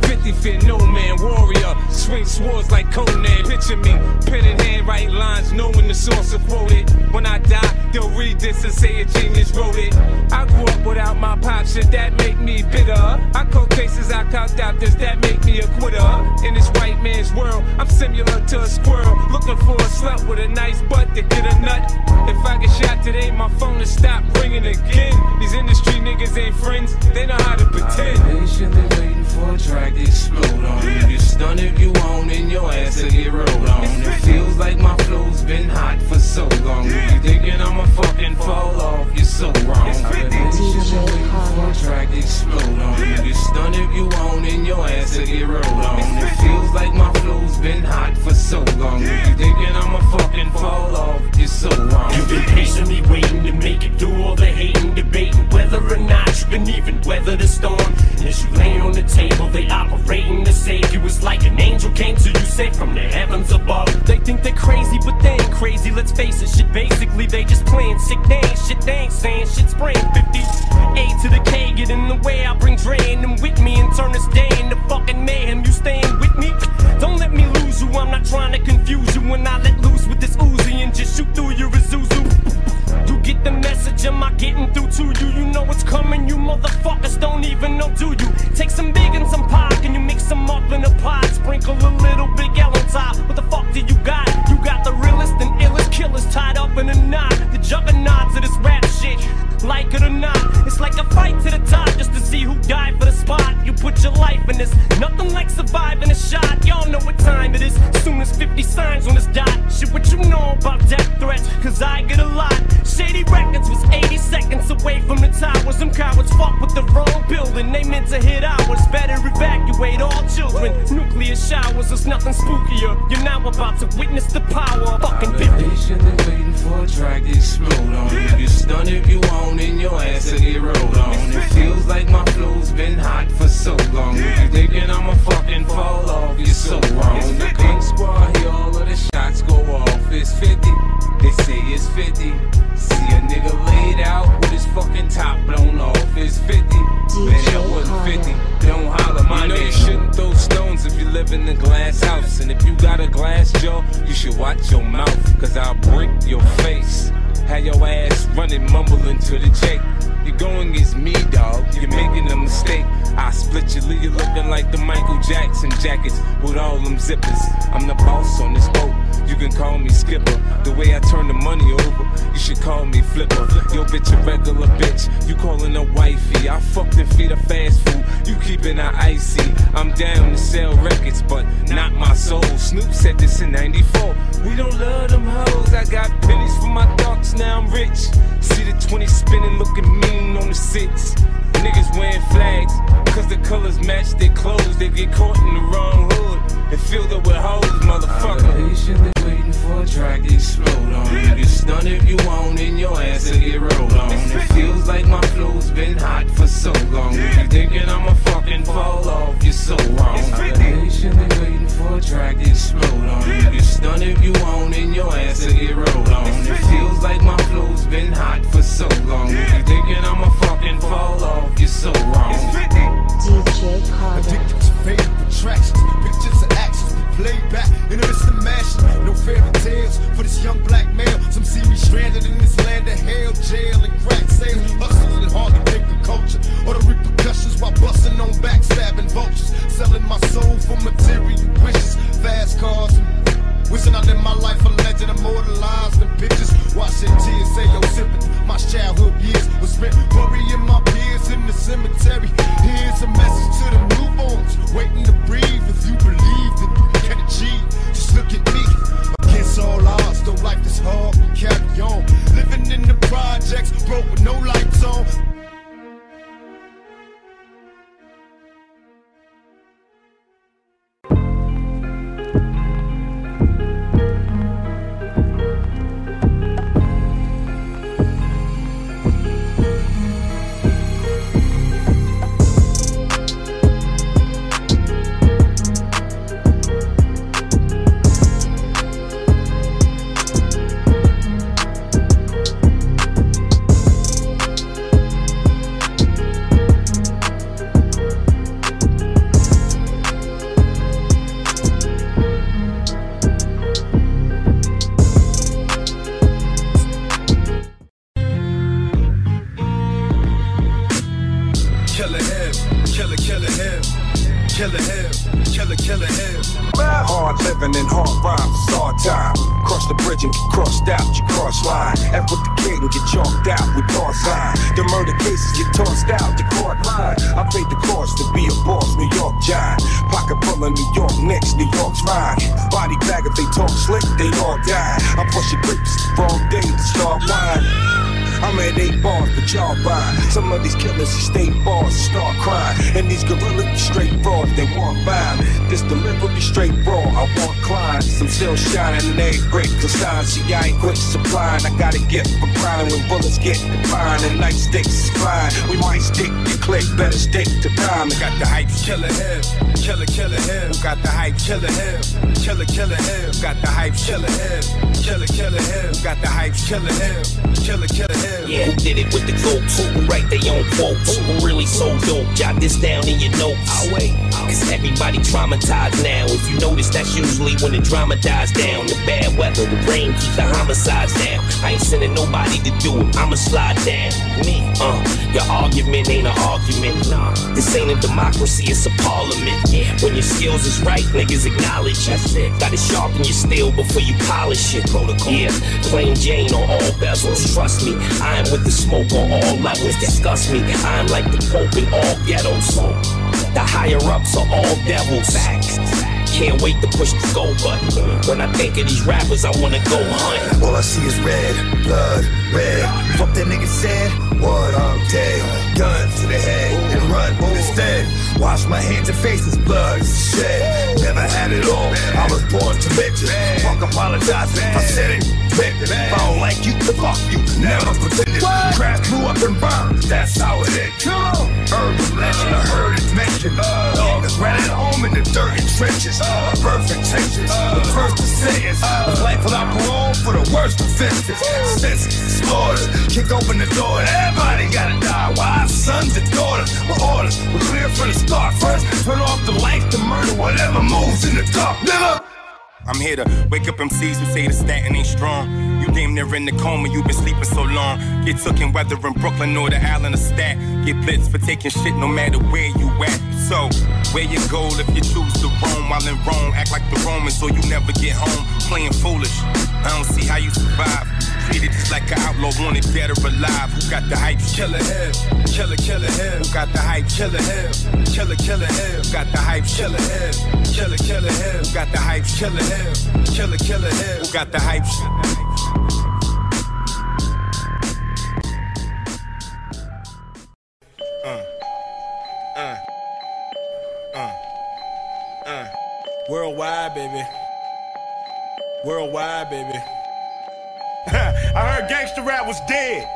50 feet, no man, warrior. Swing swords like Conan. Picture me, pen in hand, write lines, knowing the source of quoted. When I die, they'll read this and say a genius wrote it. I grew up without my pop, shit that make me bitter. I caught cases, I caught doctors, that make me a quitter. In this white man's world, I'm similar to a squirrel, looking for a slut with a nice butt to get a nut. If I get shot today, my phone will stop ringing again. These industry niggas ain't friends, they know how to pretend. I'm patiently waiting for a track to explode on you. You stun if you want, and your ass will get rolled on. It feels like my flow's been hot for so long. You thinking I'ma fucking fall off? You're so wrong. I've been patiently waiting for a track to explode on you. You stun if you want, and your ass will get rolled on. It feels like my flow's been hot for so long. You thinking I'ma fucking fall off? You're so wrong. You've been patiently waiting to make it through all the hating, debating whether or not you can even weather the storm. And as you lay on the table, they operating to save you. It's like an angel came to you, sent from the heavens above. They think they're crazy, but they ain't crazy. Let's face it, shit. Basically, they just playing sick. They ain't shit. They ain't saying shit. Spraying 50. A to the K, get in the way. I bring Dre and them with me and turn this day into fucking mayhem. You staying with me? Don't let me lose you. I'm not trying to confuse you. When I let loose with this Uzi and just shoot through your Isuzu. You get the message, am I getting through to you? You know what's coming, you motherfuckers don't even know, do you? Take some big and some pop, and you mix them up in a pot. Sprinkle a little Big L on top. What the fuck do you got? You got the realest and illest killers tied up in a knot. The juggernauts of this rap shit, like it or not. It's like a fight to the top just to see who died for the spot. You put your life in this, nothing like surviving a shot. Y'all know what time it is, soon as 50 signs on this dot. Shit, what you know about death threats, cause I get a lot. Shady Records was 80 seconds away from the towers. Them cowards fuck with the wrong building, they meant to hit ours. Better evacuate all children, nuclear showers, there's nothing spookier. You're now about to witness the power of fucking 50. Patiently waiting for a track to explode on you. You stun if you want, and your ass will get rolled on. It feels like my flow's been hot for so long. You thinking I'ma fucking fall off? You're so wrong. The King Squad, hear all of the shots go off. It's 50, they say it's 50. See a nigga laid out with his fucking top blown off. It's 50, man, that wasn't 50. Don't holler my name. You shouldn't throw stones if you live in a glass house. And if you got a glass jaw, you should watch your mouth, cause I'll break your face. Have your ass running, mumbling to the Jake. You're going against me, dog. You're making a mistake. I split you, leave you looking like the Michael Jackson jackets with all them zippers. I'm the boss on this boat. You can call me Skipper. The way I turn the money over, you should call me Flipper. Yo, bitch, a regular bitch. You calling her wifey. I fucked and feed her fast food. You keeping her icy. I'm down to sell records, but not my soul. Snoop said this in '94. We don't love them hoes. I got pennies for my thoughts, now I'm rich. See the 20 spinning, looking mean on the 6. Niggas wearing flags, cause the colors match their clothes. They get caught in the wrong hood and filled up with hoes, motherfucker. I'm patiently waiting for a track to explode on you. You stun if you want, and your ass will get rolled on. It feels like my flow's been hot for so long. You thinking I'ma fucking fall off? You're so wrong. I'm patiently waiting for a track to explode on you. You stun if you want, and your ass will get rolled on. It feels like my flow's been hot for so long. You thinking I'ma fucking fall off? You're so wrong. DJ Carter. Addicted to favorite attractions, pictures and actions we play back in the midst of mashing. No fairy tales for this young black male. Some see me stranded in this land of hell, jail and crack sales, hustling and hardly think of culture or the repercussions while busting on backstabbing vultures, selling my soul for material wishes, fast cars. Wishing I lived my life a legend, immortalized in pictures. Watching tears say your sympathy. My childhood years was spent burying my peers in the cemetery. Here's a message to the newborns waiting to breathe. If you believe that you can achieve, just look at me. Against all odds, though life is hard, we carry on. Living in the projects, broke with no lights on. and get crossed out, you cross line. F with the kid and get chalked out with boss line. The murder cases get tossed out the court line. I paid the cost to be a boss, New York giant. Pocket full of New York Knicks, New York's mine. Body bag if they talk slick, they all die. I push your grips wrong day to start whining. I'm at 8 bars, but y'all buy. Some of these killers who stay bars start crying. And these gorillas straight frauds, they walk by. This delivery straight raw, I want clients. I'm still shining and they break the sign. See, I ain't quit supplying. I gotta get for grinding when bullets get defined and nightsticks is flying. We might stick to click, better stick to time. I got the hype, killer him, killer him. Got the hype, killer him, killer him. Got the hype, killer him, killer him. Got the hype, killer him, killer him. Yeah, who did it with the quotes? Who write their own quotes? Who really so dope? Jot this down in your notes. I'll wait. Cause everybody traumatized now. If you notice, that's usually when the drama dies down. The bad weather, the rain keep the homicides down. I ain't sending nobody to do it, I'ma slide down. Me, your argument ain't an argument. Nah, this ain't a democracy, it's a parliament. When your skills is right, niggas acknowledge it. Gotta sharpen your steel before you polish it. Protocol. Yeah, plain Jane on all bezels. Trust me, I am with the smoke on all levels. Disgust me, I am like the Pope in all ghettos. The higher ups are all devils. Can't wait to push the go button. When I think of these rappers, I wanna go hunt. All I see is red, blood, red. Fuck that nigga said, what, I'm dead. Gun to the head and run instead. Wash my hands and faces, blood shed. Never had it all, I was born to bitches. Fuck apologizing if I said it. If I don't like you, fuck you. Never pretended. Crash, grew up and burned, that's how it is. Urban legend, I heard it mentioned. Dogs ran at home in the dirty trenches. Perfect tensions. The first to say is life without parole for the worst offenses. Senses, slaughters, kick open the door and everybody gotta die. Wives, sons, and daughters. My orders were clear from the start. First, turn off the lights to murder whatever moves in the dark. Never. I'm here to wake up MCs who say the statin ain't strong. You damn near in the coma, you been sleeping so long. Get took in whether in Brooklyn or the Island of Stat. Get blitzed for taking shit no matter where you at. So, where you go if you choose to roam while in Rome? Act like the Romans or you never get home. Playing foolish, I don't see how you survive. Treated just like an outlaw, wanted dead or alive. Who got the hype? Killer him, killer him. Who got the hype? Killer him, killer him. Got the hype? Killer him, killer him. Got the hype? Killer him, killer him. Who got the hype? Worldwide, baby. Worldwide, baby. I heard gangster rap was dead.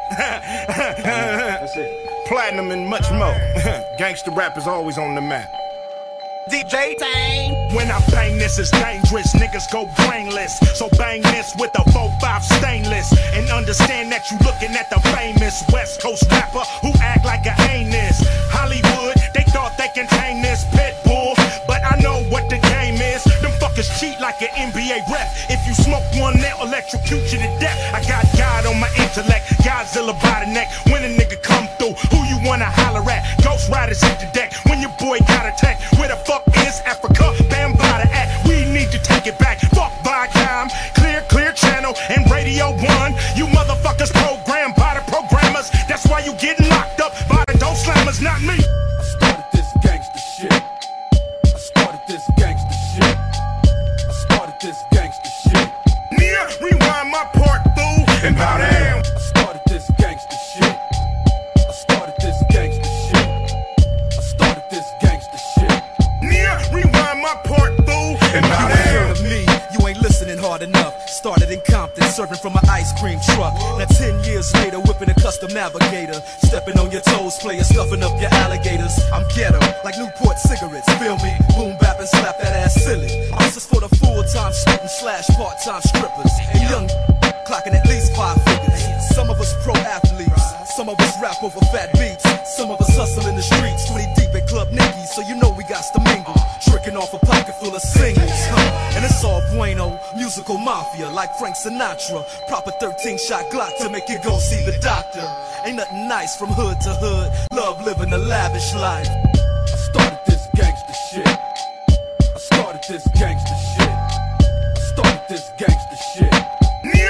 That's it. Platinum and much more. Gangster rap is always on the map. DJ Tang. When I bang this, it's dangerous. Niggas go brainless. So bang this with a 4-5 stainless. And understand that you looking at the famous West Coast rapper who act like a anus. Hollywood, they thought they can tame this pit bull. But I know what the game is. Them fuckers cheat like an NBA rep. If you smoke one, they'll electrocute you to death. I got God on my intellect. Godzilla by the neck. When a nigga come through, who you wanna holler at? Ghost Riders hit the deck. When your boy got attacked, where the fuck is Africa? Bam by the act. We need to take it back. Fuck Viacom, clear channel, and Radio 1. You motherfuckers programmed by the programmers. That's why you getting locked up by the dope slammers, not me. I started this gangster shit. I started this gangster shit. I started this gangster shit. Nia, rewind my part, fool, and bow down. I started this gangster shit. I started this gangster shit. I started this gangster shit. Nia, rewind my part, fool, and bow down. Of me, you ain't listening hard enough. Started in Compton, serving from an ice cream truck. Now 10 years later, whipping a custom Navigator. Stepping on your toes, player, stuffing up your alligators. I'm ghetto, like Newport cigarettes. Feel me? Boom bap and slap that ass silly. This is for the full-time student / part-time strippers. And young clocking at least 5 figures. Some of us pro athletes, some of us rap over fat beats. Some of us hustle in the streets, 20 deep at Club Nicky, so you know we got to mingle. Tricking off a pocket full of singles, and it's all bueno, musical mafia like Frank Sinatra. Proper 13-shot Glock to make you go see the doctor. Ain't nothing nice from hood to hood, love living a lavish life. I started this gangster shit. I started this gangster shit. I started this gangster shit.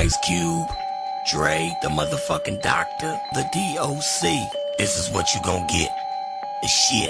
Ice Cube, Dre, the motherfucking doctor, the DOC. This is what you gon' get. The shit.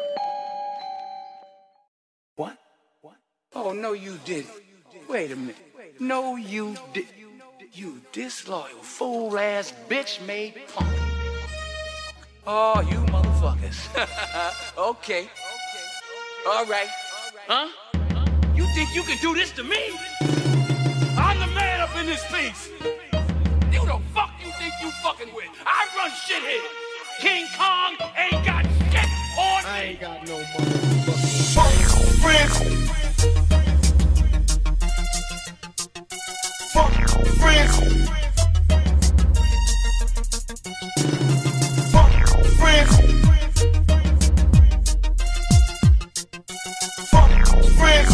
What? Oh, no, you didn't. Wait a minute. No, you didn't. You disloyal, fool-ass, bitch-made punk. Oh, you motherfuckers. Okay. All right. Huh? You think you can do this to me? I'm the man up in this piece. Who the fuck you think you fucking with? I run shit here. King Kong ain't got shit on me. I ain't got no motherfucking friends. Fuck friends. Fuck friends. Fuck friends.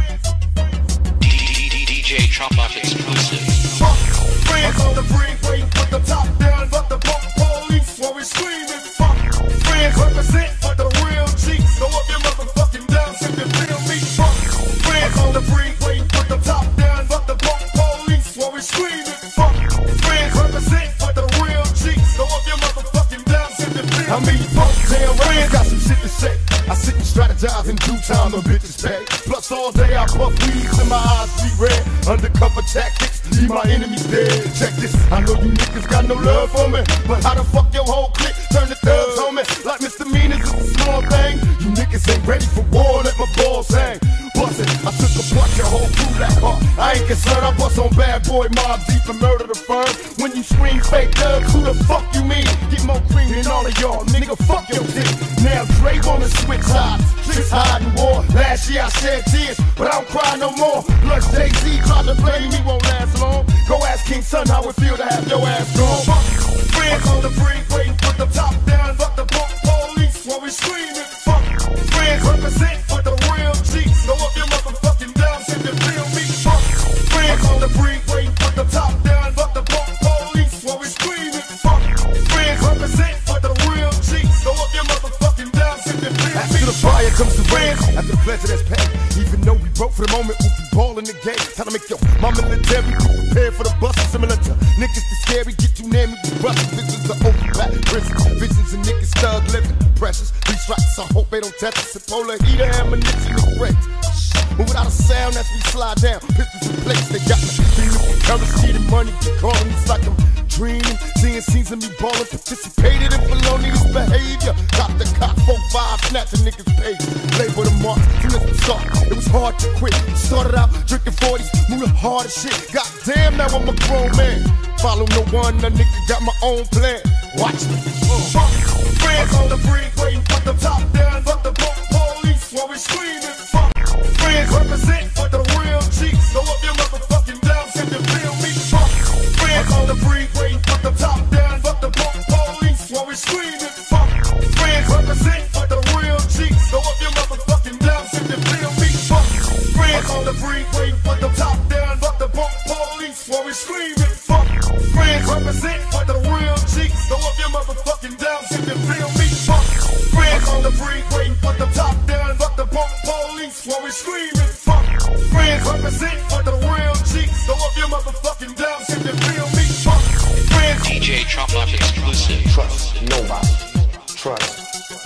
DJ Trump Off exclusive. Fuck friends on the brink, waiting for the top down, but the punk police while we screaming. Fuck friends, represent for the real cheeks. Throw up your motherfucking down, if you feel me. Fuck friends on the brink, waiting for the top down, but the punk police while we screaming. Fuck friends, represent for the real cheeks. Throw up your motherfucking down, if you feel me. I mean, punk damn friends got some shit to say. I sit and strategize in due time, the bitches pay. Plus all day I puff weeds and my eyes be red. Undercover tactics, leave my enemies dead. Check this, I know you niggas got no love for me, but how the fuck your whole clique turn the thugs on me? Like misdemeanors is a small thing. You niggas ain't ready for war, let my balls hang. Bust it, I took a bunch of whole crew that hard. I ain't concerned, I bust on bad boy Mob Deep and murder the firm. When you scream fake thugs, who the fuck you mean? Get more cream than all of y'all, nigga, fuck your dick. Now Dre wanna switch sides, tricks hiding war. Last year I shed tears, but I don't cry no more. Plus Jay-Z tried to blame me, won't last long. Go ask King Son how it feel to have your ass gone. Fuck friends on the brink, waiting for the top down, but the punk police while we screaming. Fuck friends, represent for the real cheeks. Throw up your motherfucking down, if you feel me. Fuck friends on the brink, waiting for the top down, but the punk police while we screaming. Fuck friends, represent for the real cheeks. Throw up your motherfucking down, if you feel me. After the fire comes the rain, after the pleasure that's paid. Even though we broke for the moment, we'll be balling the game. Time to make your my military be prepared for the bus. Similar to niggas too scary, get you near me, we rust. Visions of open back prisons, visions of niggas thug living. Precious, these shots, I hope they don't test us. And polar heater, ammunition, and great. But without a sound as we slide down, pistols in place, they got me feeling for currency and money, keep calling me like I'm dreaming. Seeing scenes of me ballin', participated in felonious behavior. Got the cop 4-5, snatching niggas' page. Label the mark, soon as we start, it was hard to quit. Started out drinking 40s, moving hard as shit. Goddamn, now I'm a grown man. Follow no one, a nigga got my own plan. Watch me. Fuck friends on the brink, waiting for the top down, but the punk police while we screaming. Fuck friends, represent for the real cheeks. Throw up your motherfucking down, if you feel me. Fuck friends on the brink, waiting for the top down, but the punk police while we screaming. Fuck friends, represent for the real cheeks. Throw up your motherfucking down, if you feel me. Fuck friends on the brink, waiting for the top down, but the punk police while we screaming. Fuck friends, represent for the real cheeks. Throw up your motherfucking down, if you feel me. Fuck friends on the brink, waiting for the top down, but the punk police while we screaming. Fuck friends, represent for the real cheeks. Throw up your motherfucking down, if you feel me. Fuck friends. DJ Trump Off exclusive. Trust nobody. Trust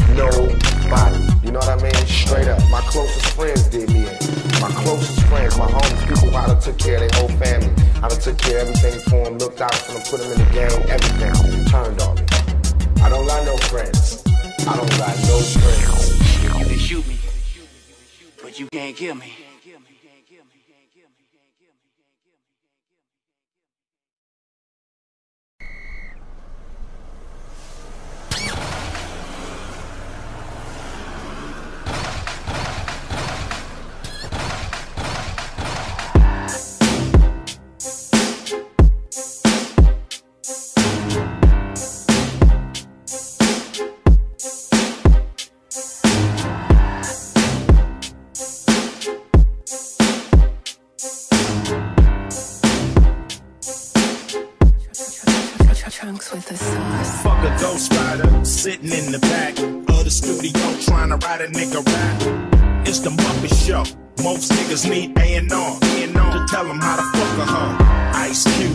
nobody. You know what I mean? Straight up. My closest friends did me in. My closest friends, my homies, people who I done took care of their whole family. I done took care of everything for them, looked out for them, put them in the game, everything. Turned on me. I don't got no friends. I don't got no friends. You can shoot me, but you can't kill me. With the sauce. Fuck a ghost rider sitting in the back of the studio trying to write a nigga rap. It's the Muppet Show. Most niggas need A&R to tell them how to fuck a hoe. Ice Cube,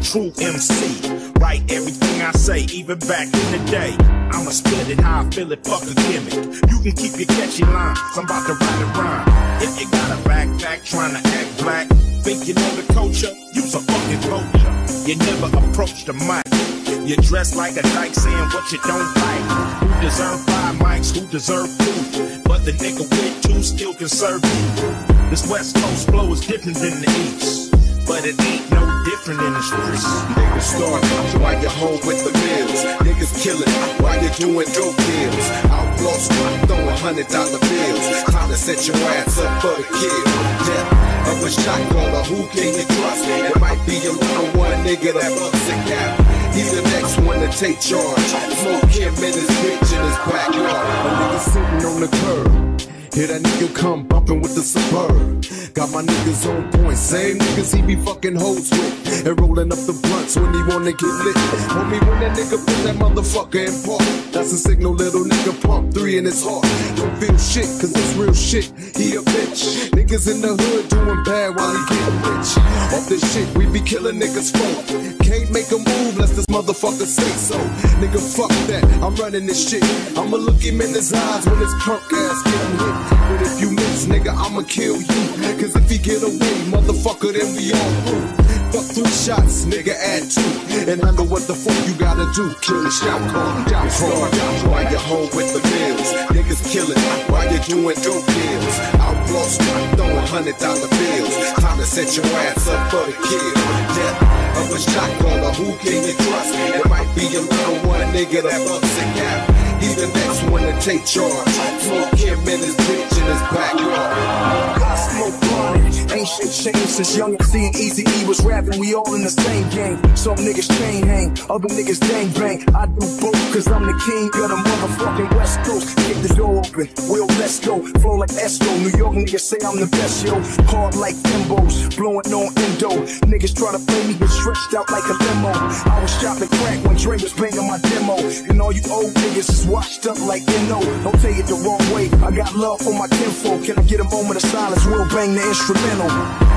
true MC. Write everything I say, even back in the day. I'ma spit it how I feel it, fuck a gimmick. You can keep your catchy lines, I'm about to write a rhyme. If you got a backpack trying to act black, think you know the culture, you's a fucking vulture. You never approach the mic. You dress like a dyke saying what you don't like. Who deserve 5 mics, who deserve 2? But the nigga with 2 still can serve you. This West Coast flow is different than the East, but it ain't no different in the streets. Niggas start while you're home with the bills. Niggas killing while you're doing dope deals. Outlaws throwing $100 bills. Time to set your ass up for the kill. Death of a shot caller, who can you trust? It might be your little one nigga that bucks a cap. He's the next one to take charge. Smoke him in his bitch in his backyard. A nigga sitting on the curb. Hear that nigga come bumpin' with the Suburb. Got my niggas on point, same niggas he be fucking hoes with. And rollin' up the blunts when he wanna get lit. Homie, when that nigga put that motherfucker in park, that's a signal, little nigga pump 3 in his heart. Don't feel shit, cause it's real shit, he a bitch. Niggas in the hood doing bad while he getting rich. Off this shit, we be killing niggas for. Can't make a move unless this motherfucker say so. Nigga, fuck that, I'm running this shit. I'ma look him in his eyes when his punk ass getting hit. But if you miss, nigga, I'ma kill you. Cause if he get away, motherfucker, then we all through. Fuck 3 shots, nigga, add 2. And handle what the fuck you gotta do. Kill the shot, call him down. Start while you're home with the bills. Niggas killing while you're doing dope deals. Outlaws throwing $100 bills. Time to set your ass up for the kill. Death of a shot caller, who can you trust? It might be your little one nigga that bucks a cap. He's the next one to take charge. Smoke him in his bitch in his backyard. I smoke blunted, ain't shit changed since Young MC and Easy E was rapping. We all in the same game. Some niggas chain hang, other niggas gang bang. I do both cause I'm the king of the motherfucking West Coast. Kick the door open, Will, let's go. Flow like Esco, New York niggas say I'm the best, yo. Hard like Timbos, blowing on endo. Niggas try to play me, get stretched out like a limo. I was shopping crack when Dre was banging my demo. And all you old niggas is washed up like N.O. Don't take it the wrong way, I got love for my kinfolk. Can I get a moment of silence? We'll bang the instrumental.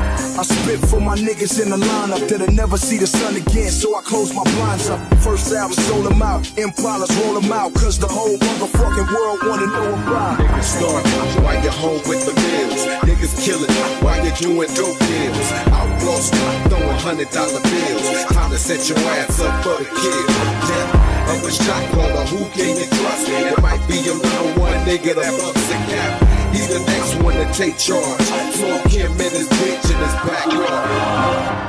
I spit for my niggas in the lineup that'll never see the sun again, so I close my blinds up. First album, sold them out, Impalas roll them out, cause the whole motherfucking world wanna know about. Niggas start while you're home with the bills. Niggas killing while you're doing dope deals. Outlaws throwing $100 bills. Time to set your ass up for the kill. Death of a shot caller, who can you trust? It might be your little one nigga that bucks a cap. He's the next one to take charge. Smoke him in his bitch in his backyard.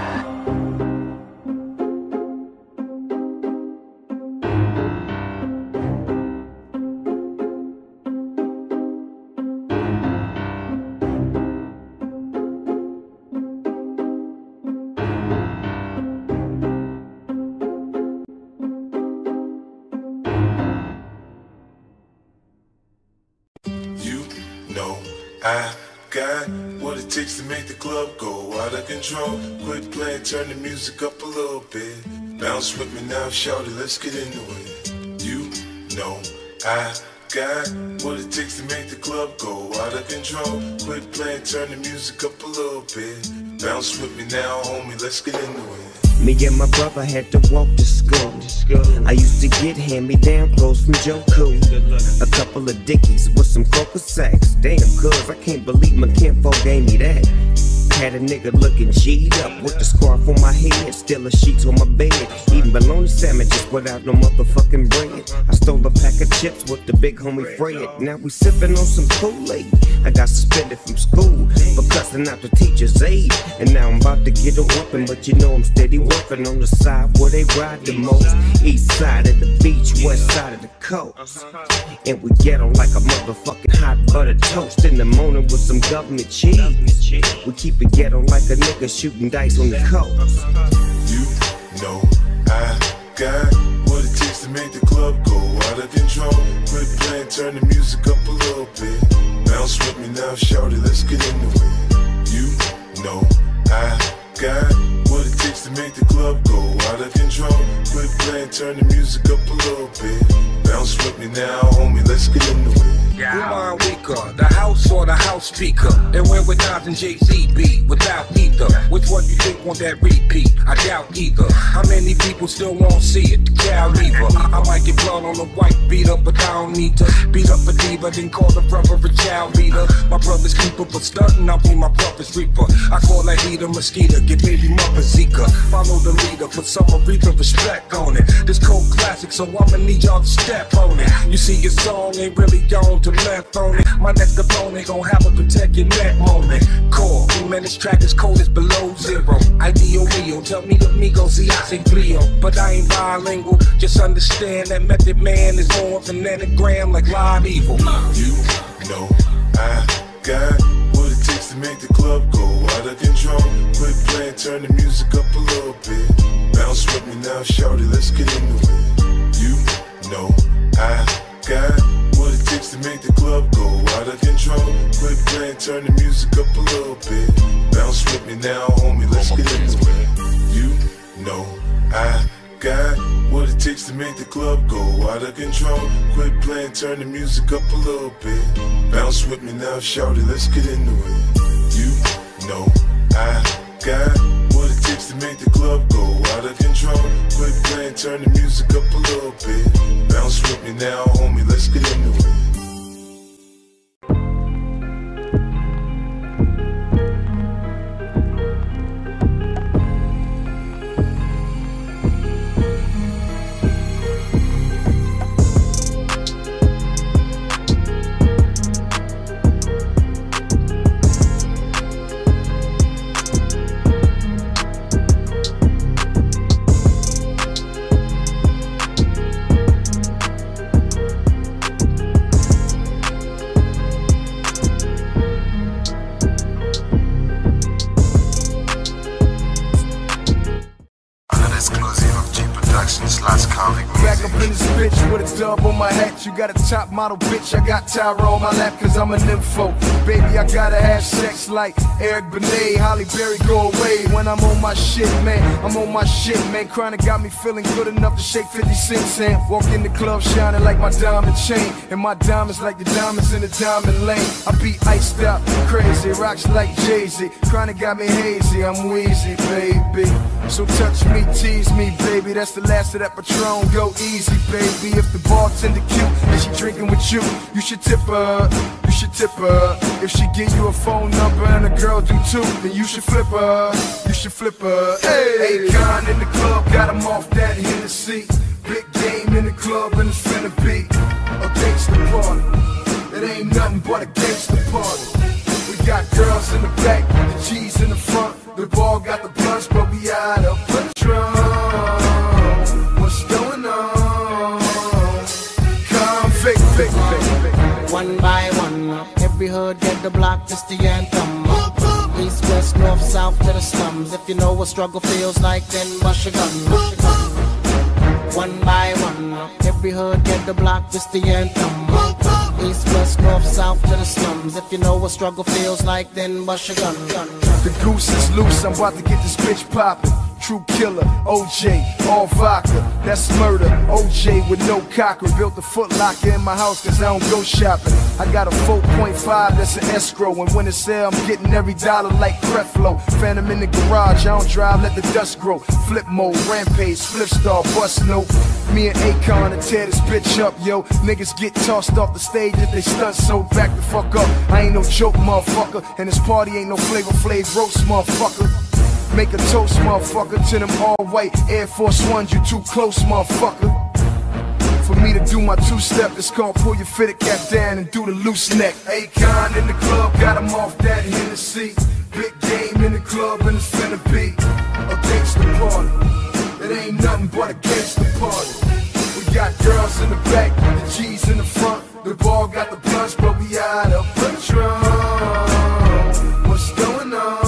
I got what it takes to make the club go out of control. Quit playing, turn the music up a little bit. Bounce with me now, shout it, let's get into it. You know I got what it takes to make the club go out of control. Quit playing, turn the music up a little bit. Bounce with me now, homie, let's get into it. Me and my brother had to walk to school. I used to get hand-me-down clothes from Joe Cool. A couple of Dickies with some crocus sacks. Damn, cuz I can't believe my kinfolk gave me that. Had a nigga looking G'd up with the scarf on my head, still a sheets on my bed. Eating bologna sandwiches without no motherfucking bread. I stole a pack of chips with the big homie Fred. Now we sipping on some Kool-Aid. I got suspended from school for cussing out the teacher's aide. And now I'm about to get a whooping, but you know I'm steady working on the side where they ride the most. East side of the beach, west side of the coast. And we get on like a motherfucking hot butter toast in the morning with some government cheese. We keep it ghetto like a nigga shooting dice on the coast. You know I got what it takes to make the club go out of control. Quit playing, turn the music up a little bit. Bounce with me now, shout it, let's get into it. You know I got what it takes to make the club go out of control. Quit playing, turn the music up a little bit. Bounce with me now, homie, let's get into it. Who mine weaker, the house or the house speaker? And where would Nas and Jay-Z be without either? Which one you think want that repeat? I doubt either. How many people still won't see it? The cow lever. I might get blood on the white beater, but I don't need to beat up a diva, then call the brother a child beater. My brother's keeper, but stuntin', I'll be my brother's reaper. I call that heater mosquito, get baby mother Zika. Follow the leader, put some Aretha respect on it. This cold classic, so I'ma need y'all to step on it. You see your song ain't really on to left on it. My next opponent gon' have a protect your neck moment. Core, man, this track is cold as below zero. Ideal Rio, tell me amigo, see I say Cleo. But I ain't bilingual, just understand that Method Man is more of an anagram like Live Evil. You know I got what it takes to make the club go out of control. Quit playing, turn the music up a little bit. Bounce with me now, shawty, let's get into it. You know I got what it takes to make the club go out of control. Quit playing, turn the music up a little bit. Bounce with me now, homie, let's get into it. You know I got what it takes to make the club go out of control. Quit playing, turn the music up a little bit. Bounce with me now, shawty, let's get into it. You know I got what it takes to make the club go out of control. Quit playing, turn the music up a little bit. Bounce with me now, homie, let's get into it. You got a top model bitch, I got Tyra on my lap cause I'm a nympho. Baby, I gotta have sex like Eric Benet, Holly Berry, go away when I'm on my shit, man. I'm on my shit, man. Chronic got me feeling good enough to shake 50 cents and walk in the club shining like my diamond chain. And my diamonds like the diamonds in the diamond lane. I be iced out, crazy, rocks like Jay-Z. Chronic got me hazy, I'm wheezy, baby. So touch me, tease me, baby. That's the last of that Patron, go easy, baby. If the bartender cute and she drinking with you, you should tip her, you should tip her. If she give you a phone number and a girl do too, then you should flip her, you should flip her. Hey, Akon in the club, got him off that Hennessy. Big game in the club and it's finna be a gangsta party. It ain't nothing but a gangsta party. We got girls in the back, the G's in the front. The ball got the blunts, but we out of Patron. What's going on? Convict, one by one, every hood get the block, just the anthem. East, west, north, south to the slums. If you know what struggle feels like, then bust your gun. One by one, every hood get the block, just the anthem. East, west, north, south to the slums. If you know what struggle feels like, then bust your gun. The goose is loose, I'm about to get this bitch poppin'. True killer, OJ, all vodka, that's murder. OJ with no cocker, built a Foot Locker in my house cause I don't go shopping. I got a 4.5 that's an escrow, and when it's sale I'm getting every dollar like Creflo. Phantom in the garage, I don't drive, let the dust grow. Flip mode, rampage, flip star, bust note. Me and Akon to tear this bitch up, yo. Niggas get tossed off the stage if they stunt, so back the fuck up. I ain't no joke, motherfucker, and this party ain't no Flavor Flav roast, motherfucker. Make a toast, motherfucker, to them all white Air Force Ones, you too close, motherfucker. For me to do my two-step, it's called pull your fitted cap down and do the loose neck. Akon in the club, got him off that Hennessy. Big game in the club and it's finna be a gangsta party. It ain't nothing but a gangsta party. We got girls in the back, the G's in the front. The ball got the blunts, but we out of Patron. What's going on?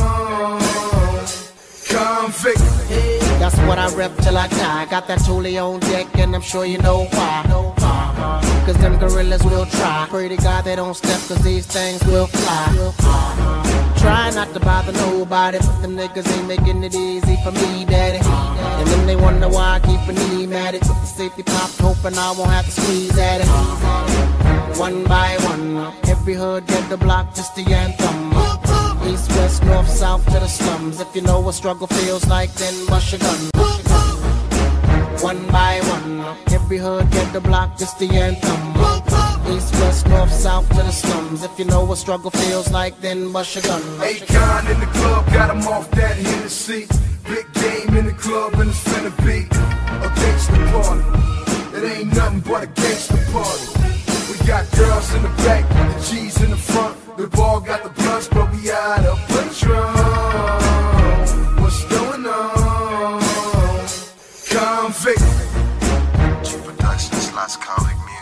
Convict. That's what I rep till I die. Got that Thule on deck and I'm sure you know why. Cause them gorillas will try. Pray to God they don't step cause these things will fly. Try not to bother nobody, but them niggas ain't making it easy for me, daddy. And then they wonder why I keep a knee at it. With the safety popped, hoping I won't have to squeeze at it. One by one, every hood get the block, just the anthem. East, west, north, south to the slums. If you know what struggle feels like, then bust your gun. One by one, every hood get the block, just the anthem. East, west, north, south to the slums. If you know what struggle feels like, then bust your gun. Akon in the club, got him off that Hennessy. Big game in the club and it's finna be a gangsta party. It ain't nothing but a gangsta party. We got girls in the back, the G's in the front. The ball got the blunts, but we out of Patron. What's going on? Convict. G Productions, Last Convict Music.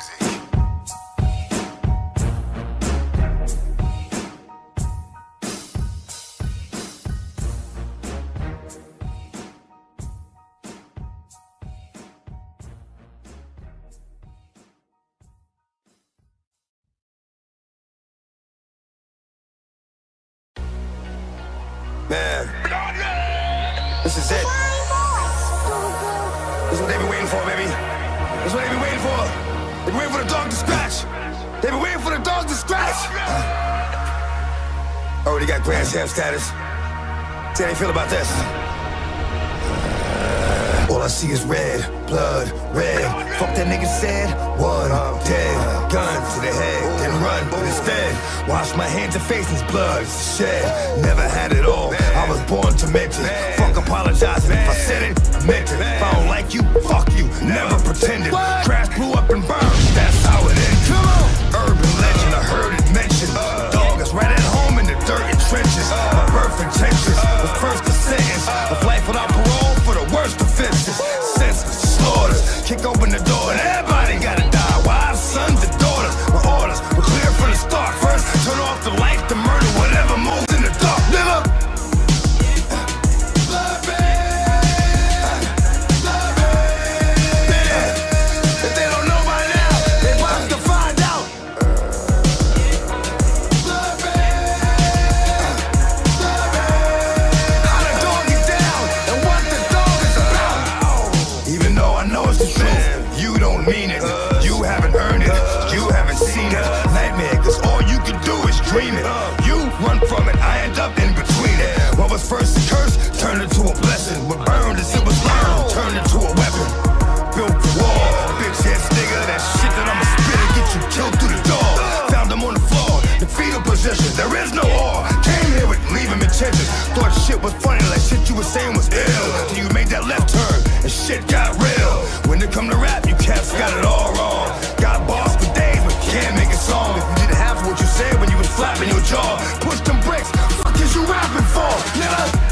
Man, this is it. This is what they've been waiting for, baby. This is what they've been waiting for. They've been waiting for the dog to scratch. They've been waiting for the dog to scratch. Already got Grand Slam status. See how you feel about this? All I see is red, blood, red. Fuck that nigga said, one, dead. Gun to the head, then run, but instead wash my hands and face in blood, shed. Never had it all, I was born to mention. Fuck apologizing, if I said it, I meant it. If I don't like you, fuck you, never pretended. Crash blew up and burned, that's how it ends. Urban legend, I heard it mentioned. Dog is right at home in the dirt and trenches. My birth intentions was first a sentence of life without parole for the worst offenses. Senseless slaughters, kick open the door and everybody gotta die. Wives, sons, and daughters, with orders, we're clear from the start. First, turn off the lights, the murder, whatever moves in the dark, nigga. Dreaming. You run from it, I end up in between it. What was first a curse turned into a blessing. What burned as it was learned turned into a weapon. Built the wall, bitch ass nigga. That shit that I'ma spit and get you killed through the door. Found him on the floor, the fetal position. There is no war. Came here with leaving intentions. Thought shit was funny, like shit you were saying was ill. Till you made that left turn and shit got real. When it come to rap, you cats got it all wrong. Got boss for days, but can't make a song if you didn't have what you said when you was flapping your jaw. Push them bricks, fuck is you rapping for, nigga?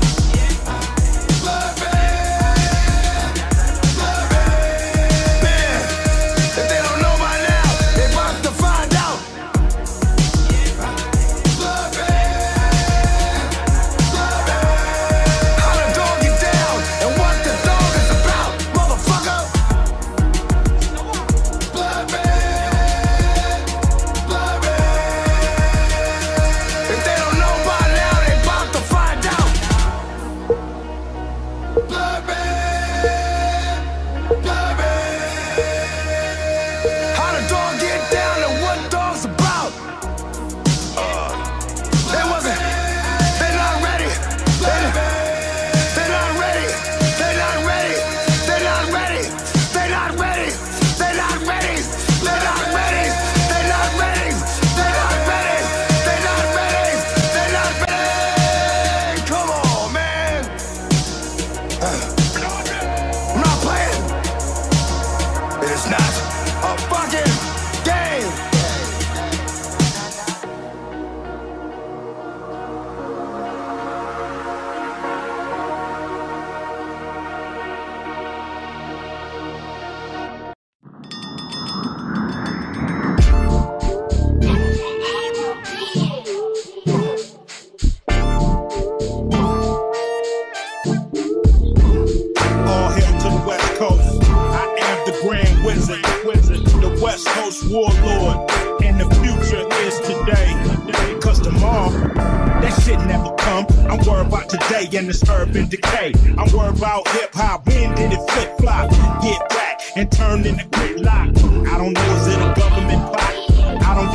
Warlord, and the future is today. Cause tomorrow, that shit never come. I'm worried about today and this urban decay. I'm worried about hip hop. When did it flip flop? Get back and turn into gridlock. I don't know, is it a government plot?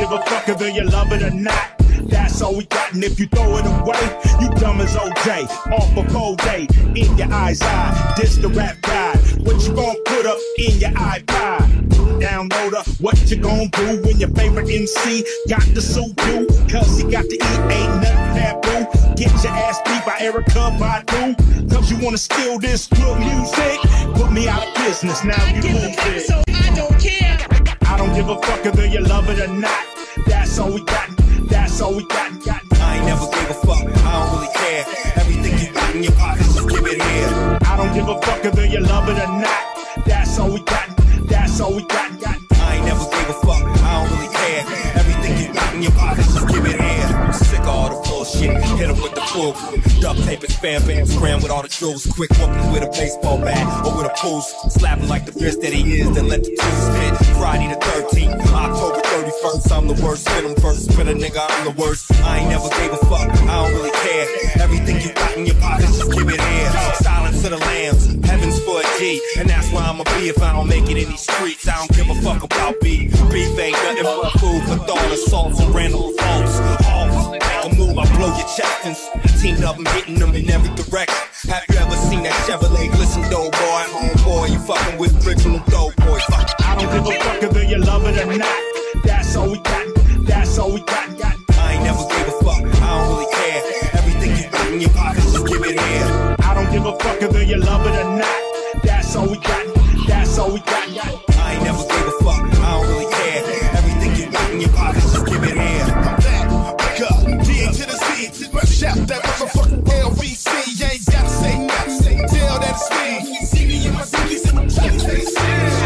give a fuck whether you love it or not. That's all we got, and if you throw it away, you dumb as OJ. Off a cold day, in your eyes eye. This the rap guy. What you gon' put up in your iPod? Downloader, what you gon' do when your favorite MC got to sue you? Cause he got to eat, ain't nothing taboo. Get your ass beat by Erykah Badu. Cause you wanna steal this good music? Put me out of business, now you lose it. So I don't care. I don't give a fuck whether you love it or not. That's all we got. That's all we got. I ain't never gave a fuck. I don't really care. Everything you got in your pockets, just give it here. I don't give a fuck whether you love it or not. That's all we got. That's all we got. I ain't never gave a fuck. I don't really care. Everything you got in your pockets, just give it here. I'm sick of all the bullshit. Hit him with the full duct tape and spam bands. Cram with all the jewels. Quick whooping with a baseball bat or with a pulse. Slap him like the bitch that he is. Then let the tools spit. Friday the 13th, October 31st. I'm the worst. Spin him first. Spin a nigga, I'm the worst. I ain't never gave a fuck. I don't really care. Everything you got in your pockets, just give it here. Silence to the lambs. Heaven's for a G. And that's where I'ma be if I don't make it in these streets. I don't give a fuck about beef. Beef ain't nothing but food for throwing assaults and random faults. Make a move, I blow your chest and teamed up and hitting them in every direction. Have you ever seen that Chevrolet glisten dough boy? Homeboy, you fucking with original dough boy. Fuck. I don't give a fuck whether you love it or not. That's all we got. That's all we got. I ain't never gave a fuck. I don't really care. Everything you got in your pockets, just give it here. I don't give a fuck whether you love it or not. That's all we got. That's all we got. I ain't never gave a fuck. I don't really care. Everything you got in your pockets, just give it here. I'm back, wake up, D to the Z. Shout that motherfucking LVC. You ain't gotta say nothing. Tell that it's me. You see me in my cities and I'm trying to say I'm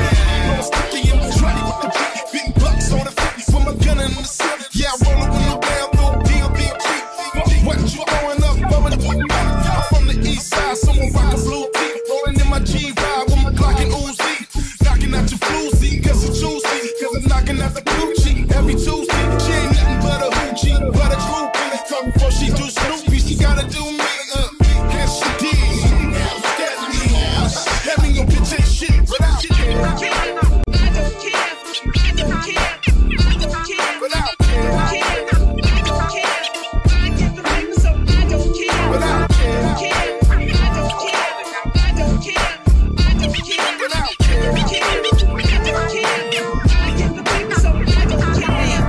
sticky in my trunk with the big bucks on the 50s with my gun in the city. Yeah, I roll it with my damn little DLB. What you throwing up, bubba? I'm from the east side, someone rock a blue tee. Rolling in my G5 with my Glock and Uzi. Knocking out your floozy, cause you choose me. Cause I'm knocking out the Gucci every Tuesday. She ain't nothing but a hoochie, but a droopy. Before she do Snoopy, she gotta do me. Yes, she did. Having your bitch ain't shit, but I don't care. I don't care. I don't care. I don't care. But I don't care. I don't care. I get the ring, so I don't care. But I don't care. I don't care. I don't care. I don't care. But I don't care. I don't care. I get the ring, so I don't care.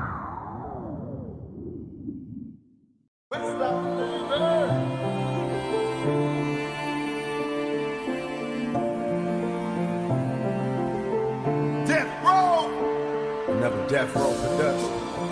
Death Row! Another Death Row production.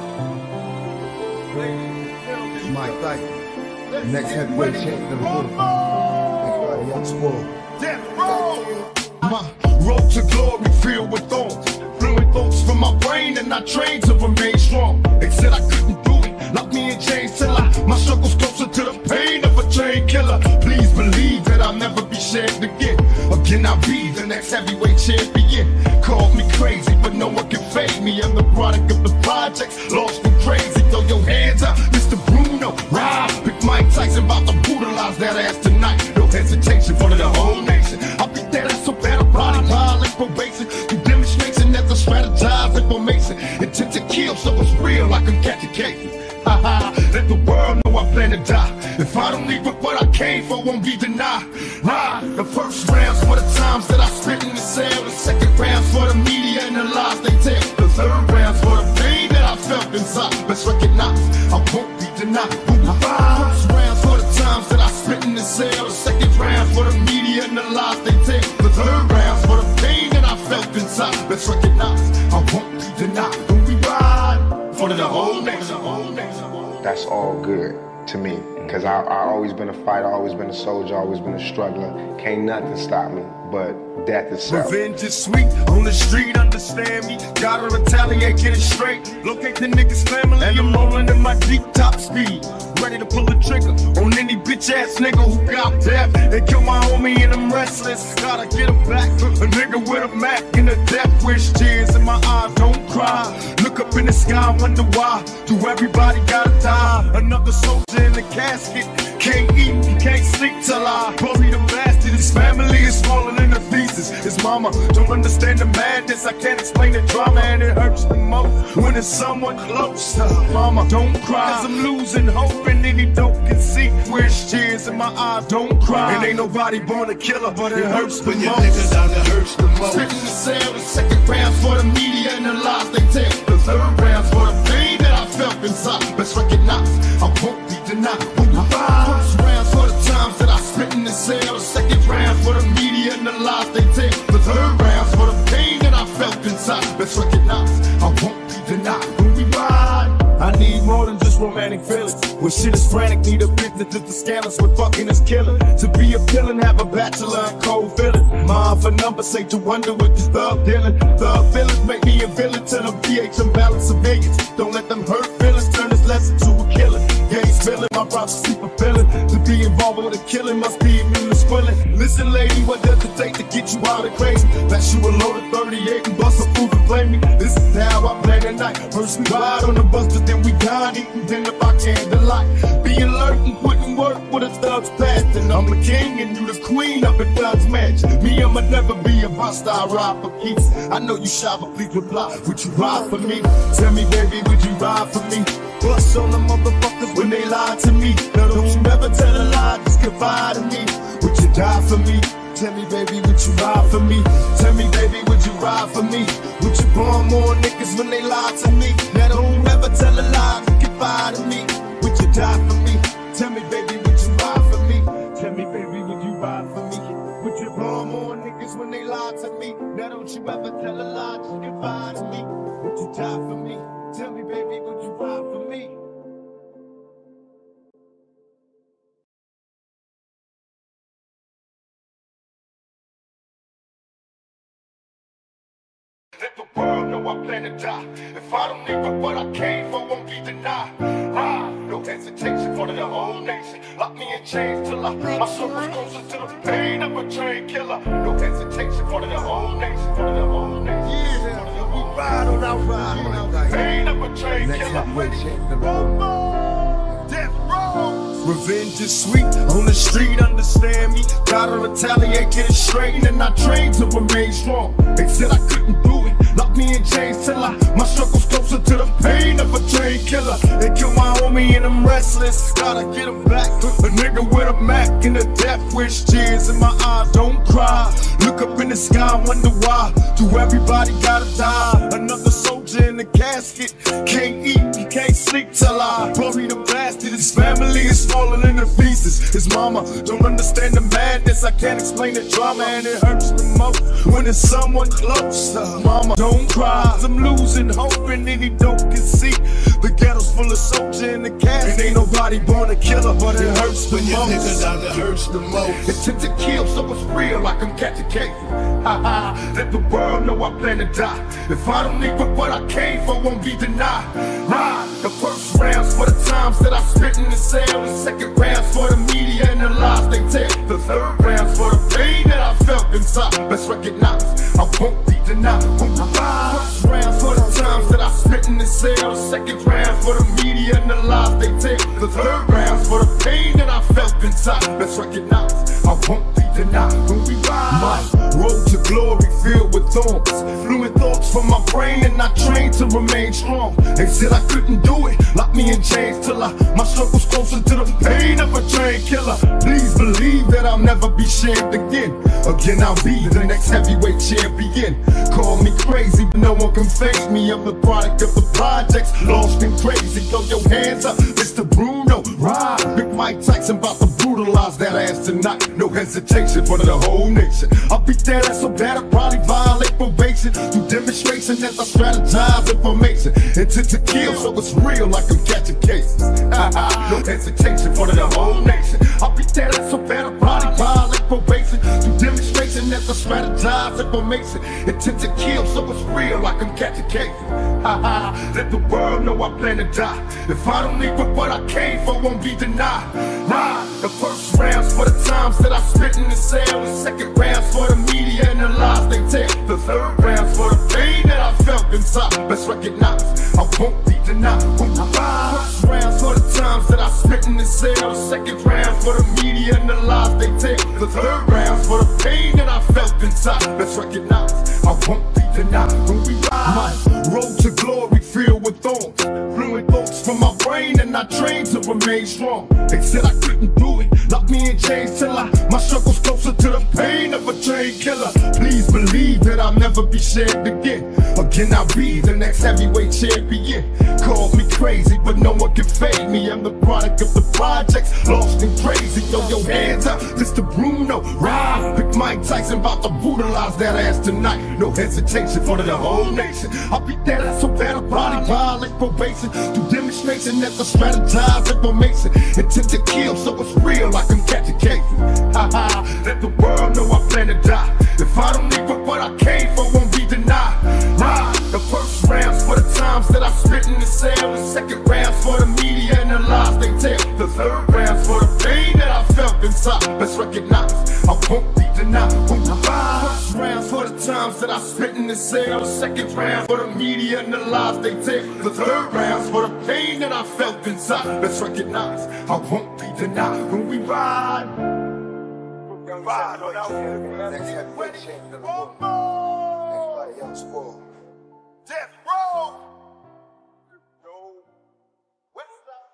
Mike Tyson, next heavyweight champion of the world. Young Squirrel. Death Row! My road to glory filled with thorns. Fluid thoughts from my brain and I trained to remain strong. They said I couldn't do it. Locked me in chains till my struggle's closer to the pain of a train killer. Please believe that I'll never be shamed again. Again, I'll be the next heavyweight champion. Call me crazy, but no one can fade me. I'm the product of the projects, lost and crazy. Throw your hands up, Mr. Bruno. Ride, Big Mike Tyson about to brutalize that ass tonight. No hesitation for the whole nation. I'll beat that ass so bad, I'll body pile like probation. You demonstration as I strategize information. Intent to kill, so it's real, I can catch a case. Let the world know I plan to die. If I don't leave with what I came for, won't be denied. Nah, the first round's for the times that I spent in the cell. The second round's for the media and the lies they tell. The third round's for the pain that I felt inside. Let's recognize, I won't be denied. The first round's for the times that I spent in the cell. The second round's for the media and the lies they tell. The third round's for the pain that I felt inside. Let's recognize, I won't be denied. When we ride for the whole nation. That's all good to me, because I always been a fighter, always been a soldier, always been a struggler. Can't nothing stop me but death itself. Revenge is sweet, on the street, understand me. Gotta retaliate, get it straight. Locate the niggas' family, and I'm rolling in my deep top speed. Ready to pull the trigger on any bitch ass nigga who got death. They kill my homie and I'm restless. Gotta get him back. A nigga with a Mac and a death wish. Tears in my eyes, don't cry. Look up in the sky, wonder why. Do everybody gotta die? Another soldier in the casket. Can't eat, can't sleep till I bury the bastard. His family is falling into pieces. His mama don't understand the madness. I can't explain the drama, and it hurts the most when it's someone close. Mama, don't cry, 'cause I'm losing hope, and any dope can see where it's tears in my eyes. Don't cry, and ain't nobody born a killer, but it hurts the most. Niggas out there hurts the most. Spitting the cell, the second round for the media and the lies they tell. The third round for the pain that I felt inside. Let's recognize, I won't be denied. First round for the times that I spit in the cell. The second round for the media and the lies they tell. The third round for the pain that I felt inside. Let's recognize, I won't be denied. When we ride, I need more than just romantic feelings. When shit is frantic, need a business just the scandals with fucking is killing. To be a villain, have a bachelor and cold feeling. Mind for numbers, say to wonder with this thug dealing. Thug feelings make me a villain to them PH unbalanced civilians. Don't let them hurt feelings turn this lesson to a killing. Gaze feeling, my prophecy fulfilling. To be involved with a killing must be immune to squilling. Listen, lady, what does it take to get you out of crazy? That you a loaded 38 and bust a food and blame me. This is how I play the night. First we ride on the bus, but then we dine, eating dinner by candlelight. Be alert and putting work with a thug's past. And I'm the king and you the queen of a thug's match. Me, I'ma never be a buster, I ride for keeps. I know you shy, but please reply. Would you ride for me? Tell me, baby, would you ride for me? Bust on the motherfuckers when they lie to me. Now don't you ever tell a lie, just confide in me. Would you die for me? Tell me, baby, would you ride for me? Tell me, baby, would you ride for me? Would you bomb more niggas when they lie to me? Now don't you ever tell a lie, just confide in me. Would you die for me? Tell me, baby, would you ride for me? Tell me, baby, would you ride for me? Would you bomb more niggas when they lie to me? Now don't you ever tell a lie, just confide in me. Would you die for me? Tell me, baby, would you ride for me? Let the world know I plan to die. If I don't live with what I came for, won't be denied. No hesitation for the whole nation. Lock me in chains till my circle's closer to the pain of a train killer. No hesitation for the whole nation. For the whole nation. Yeah, we ride on our ride. Pain of a train killer. Death row. Revenge is sweet, on the street, understand me. Gotta retaliate, get it straight, and I train to remain strong. They said I couldn't do it, lock me in chains till my struggle's closer to the pain of a train killer. They killed my homie and I'm restless, gotta get him back. A nigga with a Mac and a death wish, tears in my eyes, don't cry. Look up in the sky, wonder why. Do everybody gotta die? Another soldier in the casket, can't eat, he can't sleep till I bury the bastard. His family is falling into pieces. His mama don't understand the madness. I can't explain the drama, and it hurts the most when it's someone close. Mama, don't cry, 'cause I'm losing hope, and any dope can see. The ghetto's full of soldier in the casket. Ain't nobody born a killer, but it hurts the most. Niggas out there hurts the most. Intent to kill, so it's real, like I'm catching cases. Let the world know I plan to die. If I don't leave with what I came for, won't be denied. The first rounds for the times that I spit in the cell. The second rounds for the media and the lies they tell. The third rounds for the pain that I felt inside. Let's recognize, I won't be denied. First rounds for the times that I spit in the cell. The second rounds for the media and the lies they tell. The third rounds for the pain that I felt inside. Let's recognize, I won't be denied. When we ride, my road to glory filled with thorns. Fluid thoughts from my brain and I trained to remain strong. They said I couldn't do it, lock me in chains till my struggle's closer to the pain of a train killer. Please believe that I'll never be shamed again. Again, I'll be the next heavyweight champion. Call me crazy, but no one can face me. I'm the product of the projects, lost and crazy. Throw your hands up, Mr. Bruno. Ride, Big Mike Tyson about to brutalize that ass tonight. No hesitation for the whole nation. I'll beat that ass so bad I'll probably violate probation. Through demonstration as I strategize information. Intent to kill, so it's real, like I'm catching cases. No hesitation for the whole nation. I'll beat that ass so bad I'll probably violate probation. Through demonstration as I strategize information. Intent to kill, so it's real, like I'm catching cases. Let the world know I plan to die. If I don't leave with what I came for, won't be denied. The first rounds for the times that I spit in the cell. The second rounds for the media and the lies they tell. The third rounds for the pain that I felt inside. Let's recognize, I won't be denied. First rounds for the times that I spit in the cell. The second rounds let's recognize. I won't be denied when we ride. My road to glory filled with thorns, fluid thoughts from my brain, and I trained to remain strong. They said I couldn't do it, locked me in chains till my struggle's closer to the pain of a train killer. Please believe that I'll never be shared again. Again, I'll be the next heavyweight champion. Call me crazy, but no one can fade me. I'm the product of the projects, lost and crazy. Throw your hands up, Mr. Bruno. Ride, pick Mike Tyson, about to brutalize that ass tonight. No hesitation for the whole nation. I'll beat that ass so bad, a body violate probation. Do demonstration that the strategize information. Intent to kill, so it's real like I'm catching cases. Ha ha, let the world know I plan to die. If I don't leave with what I came for, won't be denied. Ride, the first rounds for the times that I spit in the cell. The second rounds for the media and the lies they tell. The third rounds for the pain that I felt inside. Let's recognize, I won't be denied. When I ride, first rounds for the times that I spit in the cell. The second round for the media and the lies they tell. The third rounds for the pain that I felt inside. Let's recognize, I won't be denied. When we ride, ride on our next heavyweight champion of the world. Everybody else spoiled. Death Row! Yo, what's up,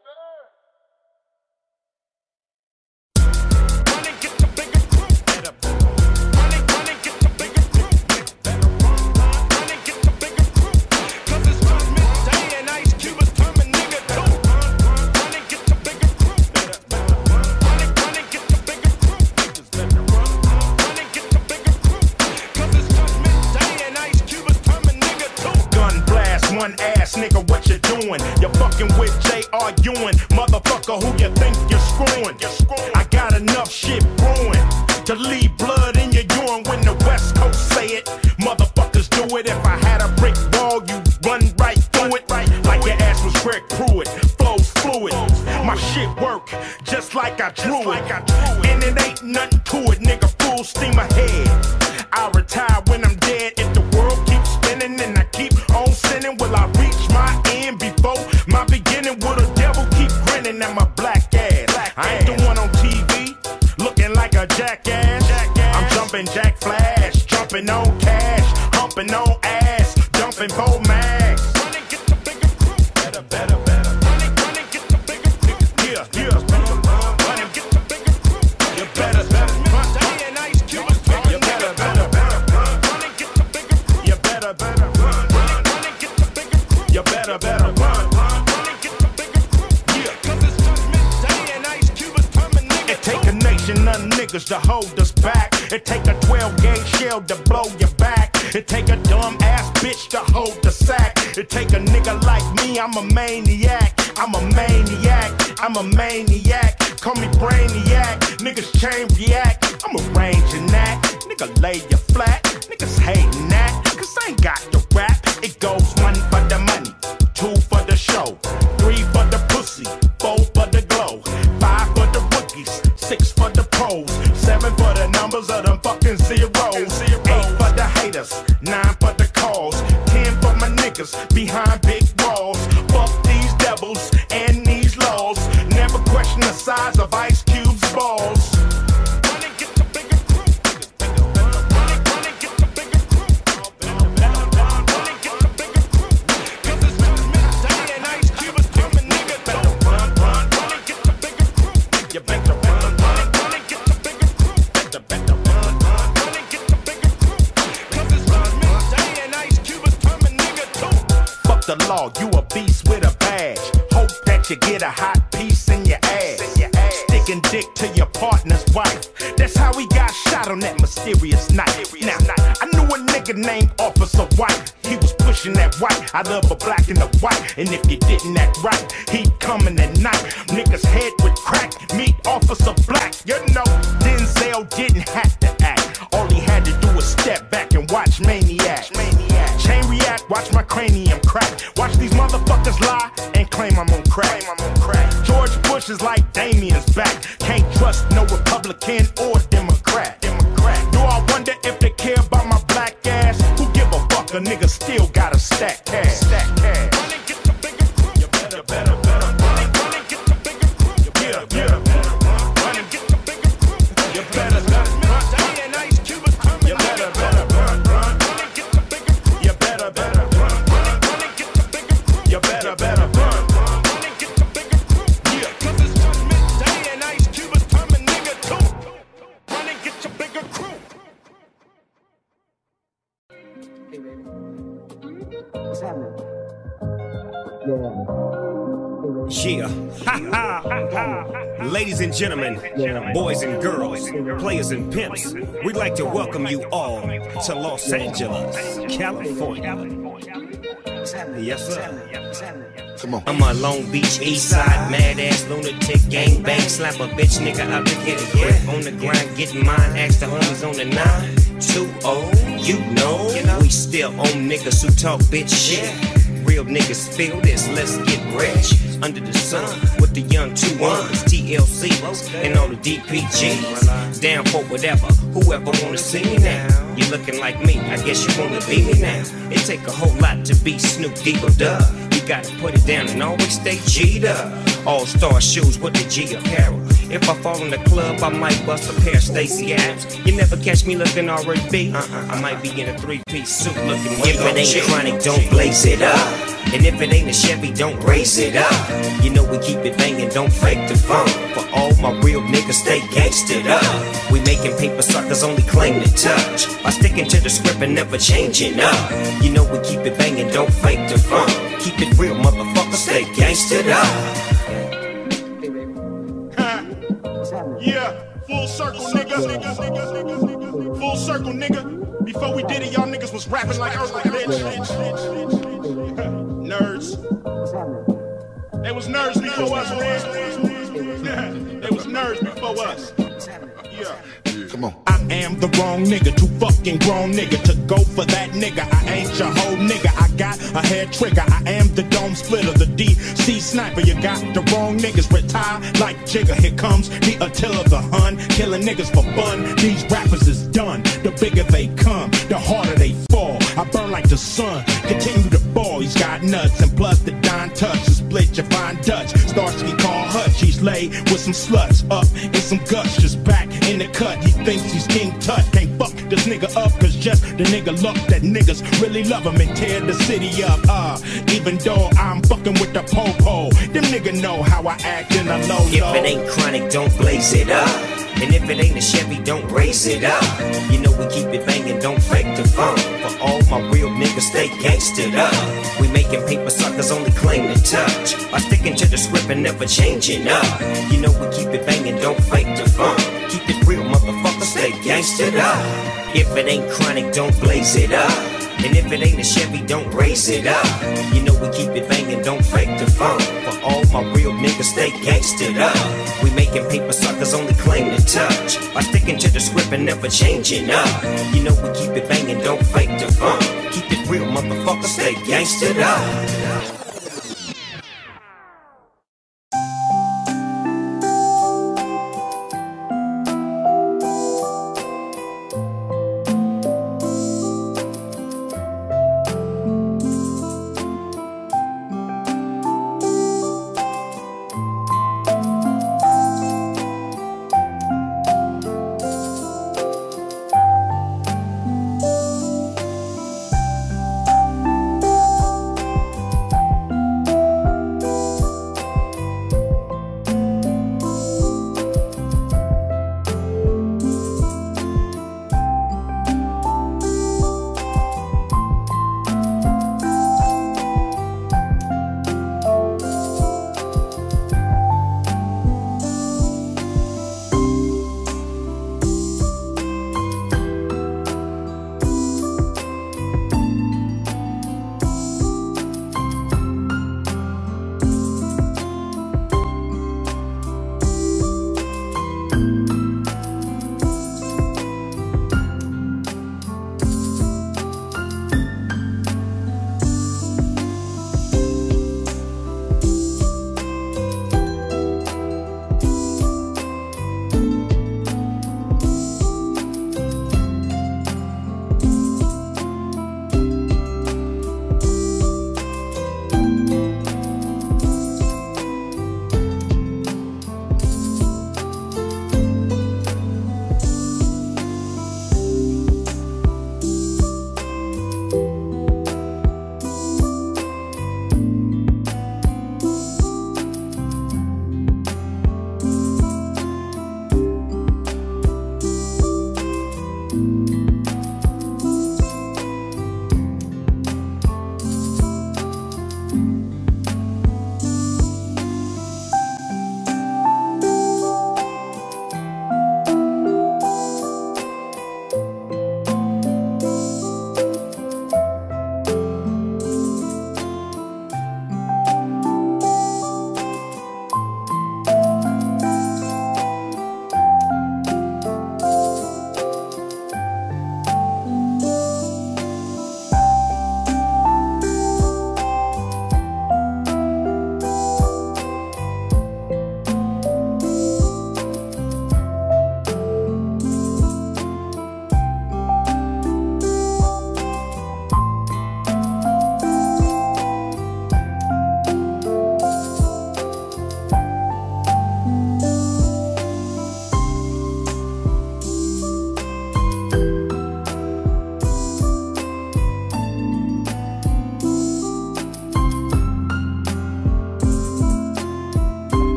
one ass nigga, what you doing? You're fucking with J.R. Ewing, motherfucker, who you think you're screwing? I got enough shit brewing to leave blood in your urine when the West Coast say it. Motherfuckers do it. If I had a brick wall, you run right through it. Like your ass was Greg Pruitt, flows fluid. My shit work just like I drew it. And it ain't nothing to it, nigga, full steam ahead. I retire when I'm dead. If the world keeps spinning and I keep on sinning, will I reach my end before my beginning? Will the devil keep grinning at my black ass? I ain't the one on TV looking like a jackass. I'm jumping Jack Flash, jumping on cash, humping on ass, dumping Bo Max. Better, better, better. Yeah, yeah. You better, better. You better, better. You better, better. You better, better run. Yeah. It take a nation of niggas to hold us back. It take a 12-gauge shell to blow your back. It take a dumb ass bitch to hold the sack. It take a nigga like me, I'm a maniac. I'm a maniac, I'm a maniac. Call me brainiac, niggas chain react. I'm arranging that, nigga lay you flat. Niggas hating that, cause I ain't got the rap. It goes 1 for the money, 2 for the show, 3 for the pussy, 4 for the glow, 5 for the rookies, 6 for the pros, 7 for the numbers of them fucking zeros, 8 for the haters, 9 for the cause, 10 for my niggas behind big walls. Fuck these devils and these laws. Never question the size of Ice Cube's balls. The law, you a beast with a badge. Hope that you get a hot piece in your ass. Sticking dick to your partner's wife. That's how he got shot on that mysterious night. Now, I knew a nigga named Officer White. He was pushing that white out of a black and a white. And if you didn't act right, he'd come in at night. Niggas head would crack, meet Officer Black. You know, Denzel didn't have to act. All he had to do was step back and watch Maniac. Chain react, watch my cranium crack. Watch these motherfuckers lie and claim I'm on crack. George Bush is like Damien's back. Can't trust no Republican or Democrat. Do I wonder if they care about my black ass? Who give a fuck? A nigga still gotta stack cash. You better, better, better. Yeah, yeah. You better, better. You better, What's happening? Yeah. Ladies and gentlemen, boys and girls, players and pimps, we'd like to welcome you all to Los Angeles, California. Yes, sir. Come on. I'm a Long Beach East Side mad ass lunatic gang bang slap a bitch nigga out to get it grip on the grind getting mine ask the homies on the 920 you know we still on niggas who talk bitch shit. Real niggas feel this, let's get rich under the sun with the young 2-1s, TLCs, and all the DPGs. Down for whatever, whoever wanna see me now. You looking like me, I guess you wanna be me now. It take a whole lot to be Snoop Dogg or Doug. You gotta put it down and always stay G'd up. All-star shoes with the G apparel. If I fall in the club, I might bust a pair of Stacy Adams. You never catch me looking R&B. I might be in a 3-piece suit looking way. If it ain't chronic, don't blaze it up. And if it ain't a Chevy, don't raise it up. You know we keep it banging, don't fake the funk. For all my real niggas, stay gangstered up. We making paper suckers only claim to touch. By sticking to the script and never changing up. You know we keep it banging, don't fake the funk. Keep it real, motherfucker, stay gangstered up. Yeah, full circle, nigga. Full circle, nigga. Before we did it, y'all niggas was rapping like Earth, bitch. Nerds. They was nerds before us, man. They was nerds before us. Yeah. Come on. I am the wrong nigga, too fucking grown nigga to go for that nigga. I ain't your whole nigga, I got a hair trigger. I am the dome splitter, the DC sniper. You got the wrong niggas, retire like Jigger. Here comes the Attila the Hun, killing niggas for fun. These rappers is done, the bigger they come, the harder they fall. I burn like the sun, continue to ball. He's got nuts and plus the Don touch to split your fine Dutch. Starsky call Hutch, he's laid with some sluts up and some guts, just back in the cut. He thinks he's King Tut, can't fuck this nigga up, cause just the nigga look that niggas really love him and tear the city up. Even though I'm fucking with the po-po, them nigga know how I act in a low. If it ain't chronic, don't blaze it up. And if it ain't a Chevy, don't raise it up. You know we keep it banging, don't fake the funk. For all my real niggas, stay gangstered up. We making paper suckers only claim to touch. By sticking to the script and never changing up. You know we keep it banging, don't fake the funk. Keep it real, motherfucker, stay gangstered up. If it ain't chronic, don't blaze it up. And if it ain't a Chevy, don't raise it up. You know we keep it banging, don't fake the funk. For all my real niggas, stay gangstered up. We making paper suckers only claim to touch. By sticking to the script and never changing up. You know we keep it banging, don't fake the funk. Keep it real, motherfucker, stay gangstered up.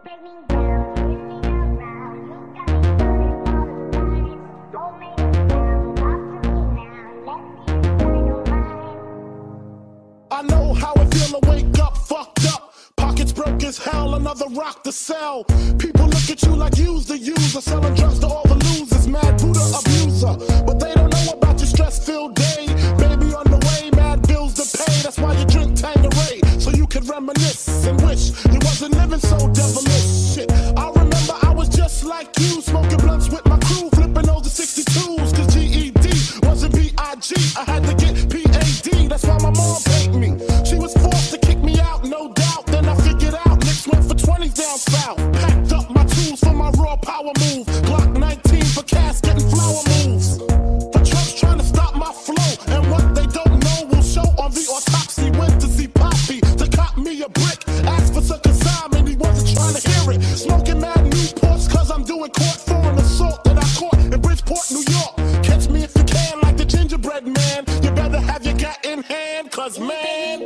I know how it feel to wake up fucked up. Pockets broke as hell, another rock to sell. People look at you like you's the user, selling drugs to all the losers, mad Buddha abuser. But they don't know about your stress-filled day. Baby on the way, mad bills to pay. That's why you drink Tanqueray, so you can reminisce and wish you wasn't living so devilish. Shit, I remember I was just like you, smoking blunts with my crew, flipping over 62s. Cause GED wasn't B.I.G. I had to get P.A.D. That's why my mom paid me. She was forced to kick me out, no doubt. Then I figured out Knicks went for 20s down south. Packed up my tools for my raw power move. Glock 19 for casket and flower moves. The trucks trying to stop my flow, and what they don't know will show on the autopsy. Went to see Poppy to cop me a brick. Asked for some consignment, he wasn't trying to hear it. Smoking mad Newports cause I'm doing court for an assault that I caught in Bridgeport, New York. Catch me if you can like the gingerbread man. You better have your gut in hand, cause man.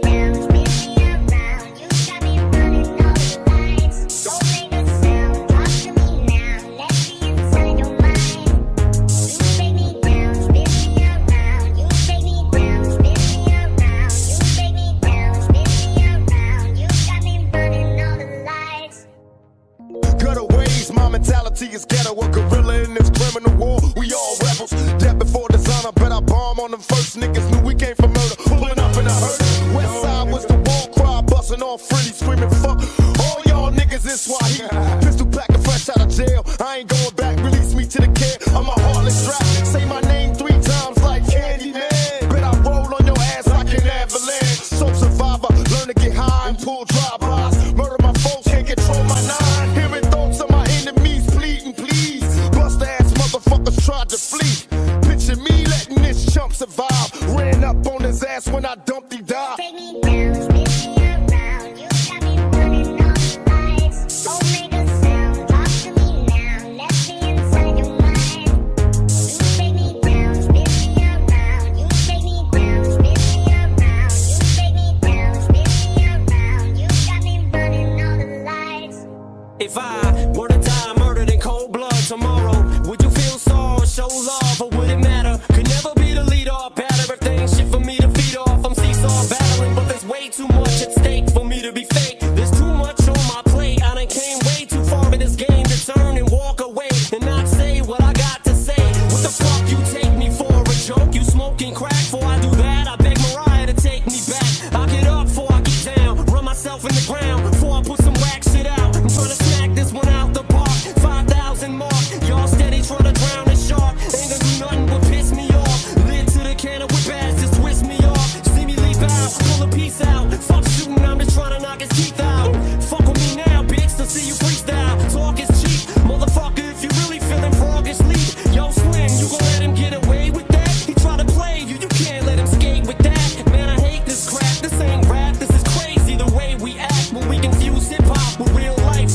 Mentality is ghetto, a gorilla in this criminal war. We all rebels. Death before dishonor, bet I bomb on them first. Niggas knew we came for murder, pulling up in a hearse. West side was the war cry, busting off frilly, screaming fuck all y'all niggas in Swahili. Pistol packing fresh out of jail. I ain't going back, release me to the care. I'm a heartless rap. Say my name 3 times like Candyman. Bet I roll on your ass like an avalanche. So survivor, learn to get high and pull drive-bys. Murder my folks, can't control my nine. Hearing thoughts of my enemies pleading, please. Bust ass motherfuckers tried to flee. Picture me letting this chump survive. Ran up on his ass when I dumped he died. Take me down, spin me around. You got me running all the lights. Omega sound, talk to me now. Let me inside your mind. You take me down, spin me around. You take me down, spin me around. You take me down, spin me around. You got me running all the lights. If I were to die murdered in cold blood tomorrow, would you feel sorrow or show love, or would it matter? Could never be the leader or pattern. Everything's shit for me to feed off. I'm seesaw battling, but there's way too much at stake for me to be fake. There's too much on my plate. I done came way too far in this game to turn and walk away and not say what I got to say. What the fuck you take me for? A joke? You smoking crack? Before I do that, I beg Mariah to take me back. I get up before I get down, run myself in the ground before I put some whack shit out. I'm trying to smack this one out the park. 5,000 mark. Y'all steady trying to drown the shark. Ain't gonna do nothing but piss me off. Lid to the can of whip ass, just twist me off. See me leap out, pull a piece out. Fuck shooting, I'm just trying to knock his teeth out. Fuck with me now, bitch, to see you freestyle. Talk is cheap, motherfucker. If you really feeling froggish, leave. Yo, Slim, you gon' let him get away with that? He try to play you, you can't let him skate with that. Man, I hate this crap. This ain't rap, this is crazy the way we act when we confuse hip hop with real life.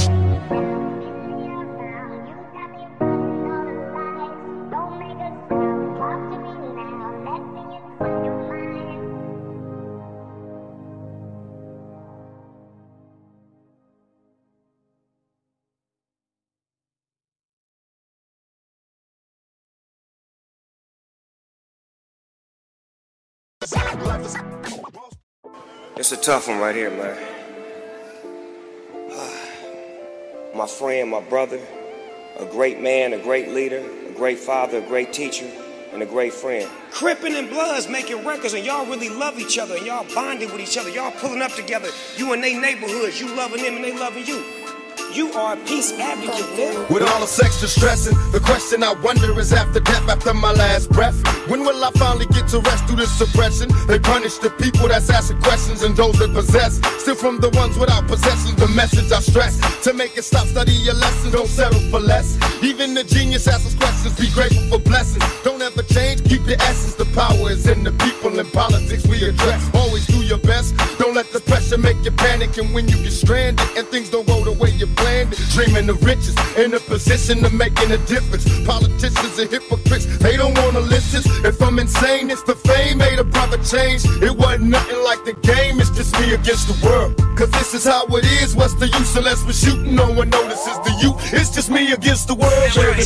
It's a tough one right here, man. My friend, my brother, a great man, a great leader, a great father, a great teacher, and a great friend. Crippin' and Bloods making records, and y'all really love each other, and y'all bonding with each other. Y'all pulling up together. You in they neighborhoods, you loving them and they loving you. You are a peace advocate, man. With all the sex distressing, the question I wonder is after death, after my last breath, when will I finally get to rest through this suppression? They punish the people that's asking questions and those that possess. Still from the ones without possessions, the message I stress. To make it stop, study your lessons, don't settle for less. Even the genius asks questions, be grateful for blessings. Don't ever change, keep your essence. The power is in the people, and politics we address. Always do your best, don't let let the pressure make you panic. And when you get stranded and things don't go the way you planned it, dreaming of riches, in a position of making a difference. Politicians and hypocrites, they don't wanna listen. If I'm insane, it's the fame made a proper change. It wasn't nothing like the game, it's just me against the world. Cause this is how it is, what's the use unless we're shooting? No one notices the youth, it's just me against the world, baby.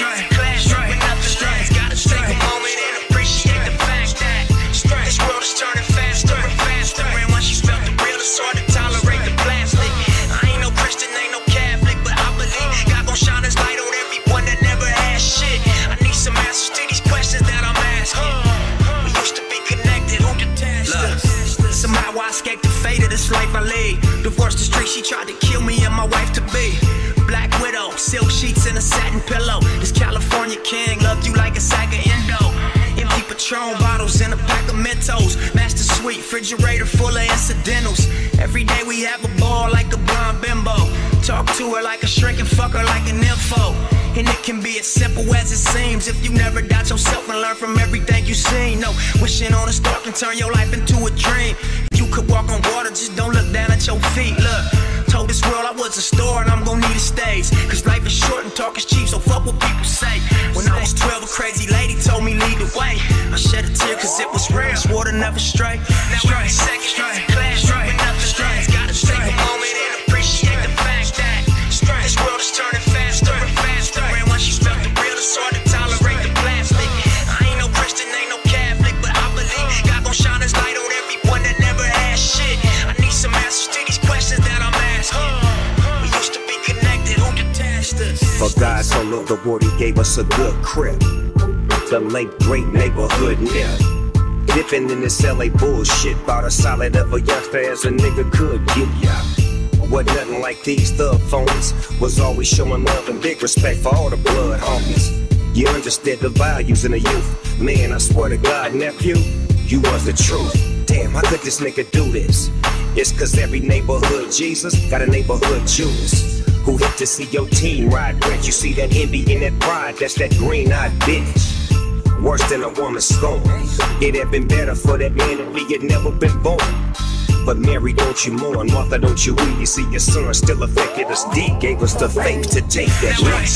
Gotta take a moment and appreciate the fact that this world is turning faster and faster. And once you felt the real, it's hard to tolerate the plastic. I ain't no Christian, ain't no Catholic, but I believe God gon' shine his light on everyone that never had shit. I need some answers to these questions that I'm asking. We used to be connected, who detached us? Somehow I escaped the fate of this life I lead. Divorced the street, she tried to kill me and my wife to be. Black widow, silk sheets and a satin pillow. This California king loved you like a sack of Indo. Empty Patron bottles and a pack of Mentos. Master suite, refrigerator full of incidentals. Every day we have a ball like a blonde bimbo. Talk to her like a shrink and fuck her like an info. And it can be as simple as it seems if you never doubt yourself and learn from everything you seen. No, wishing on a star can turn your life into a dream. You could walk on water, just don't look down at your feet. Look, told this world I was a star and I'm gon' need a stage. Cause life is short and talk is cheap, so fuck what people say. When I was 12, a crazy lady told me lead the way. I shed a tear cause it was real, swore to never stray. Now every second is a clash, but nothing strange. Gotta take a moment and appreciate the fact that this world is turning faster and faster. And once you felt the real, it's hard to tolerate the plastic. I ain't no Christian, ain't no Catholic, but I believe God gon' shine his light on everyone that never had shit. I need some answers to these questions that I'm asking. We used to be connected, who detached us? For God so loved the world, he gave us a good crib. The late great neighborhood near. Dipping in this LA bullshit, about as solid of a youngster as a nigga could get ya. What nothing like these thug phonies. Was always showing love and big respect for all the blood homies. You understood the values in the youth. Man, I swear to God, nephew, you was the truth. Damn, how could this nigga do this? It's cause every neighborhood Jesus got a neighborhood Judas who hit to see your team ride rich. You see that envy and that pride, that's that green-eyed bitch. Worse than a woman's scorn. It had been better for that man if he had never been born. But Mary, don't you mourn, Martha, don't you weep. You see your son still affected us deep, gave us the faith to take that leap. Gotta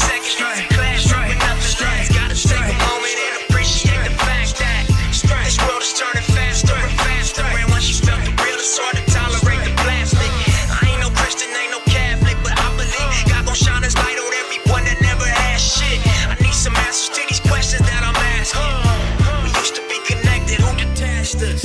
take a moment and appreciate the fact that this world is turning faster and faster. And once you felt the real, it's hard to tolerate the plastic. I ain't no Christian, ain't no Catholic, but I believe God gon' shine his light on everyone that never had shit. I need some answers to these questions that I'm asking. We used to be connected, who detached us?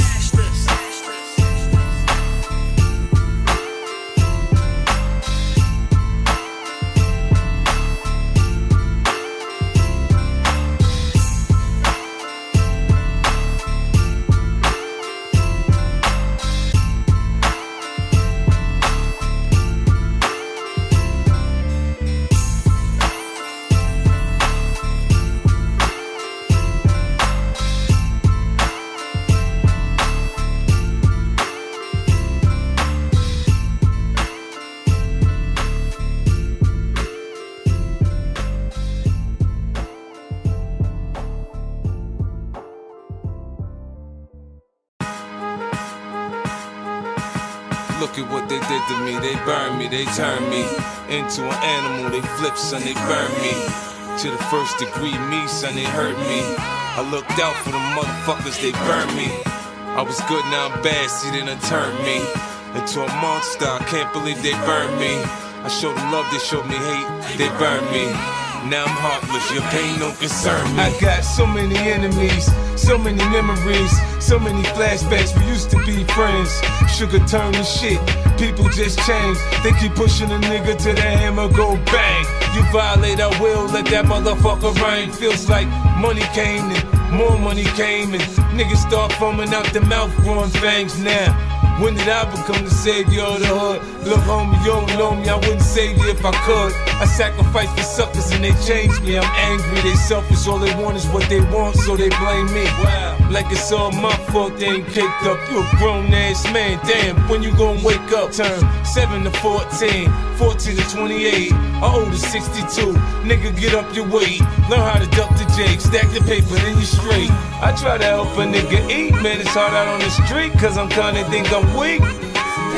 Look at what they did to me. They burned me, they turned me into an animal. They flipped, son, they burned me to the first degree. Me, son, they hurt me. I looked out for the motherfuckers, they burned me. I was good, now I'm bad, see they done turned me into a monster. I can't believe they burned me. I showed them love, they showed me hate, they burned me. Now I'm heartless, your pain don't concern me. I got so many enemies, so many memories, so many flashbacks. We used to be friends, sugar turned to shit. People just change, they keep pushing a nigga to the hammer, go bang. You violate our will, let that motherfucker rain. Feels like money came and more money came, and niggas start foaming out the mouth, growing fangs now. When did I become the savior of the hood? Look, homie, you don't know me, I wouldn't save you if I could. I sacrifice for suckers and they change me. I'm angry, they selfish, all they want is what they want, so they blame me. Wow. Like it's all my fault they ain't caked up. You a grown ass man, damn, when you gon' wake up? Turn 7 to 14, 14 to 28, I owe to 62. Nigga, get up your weight, learn how to duck the jake, stack the paper, then you straight. I try to help a nigga eat, man, it's hard out on the street, cause I'm kinda think I'm weak.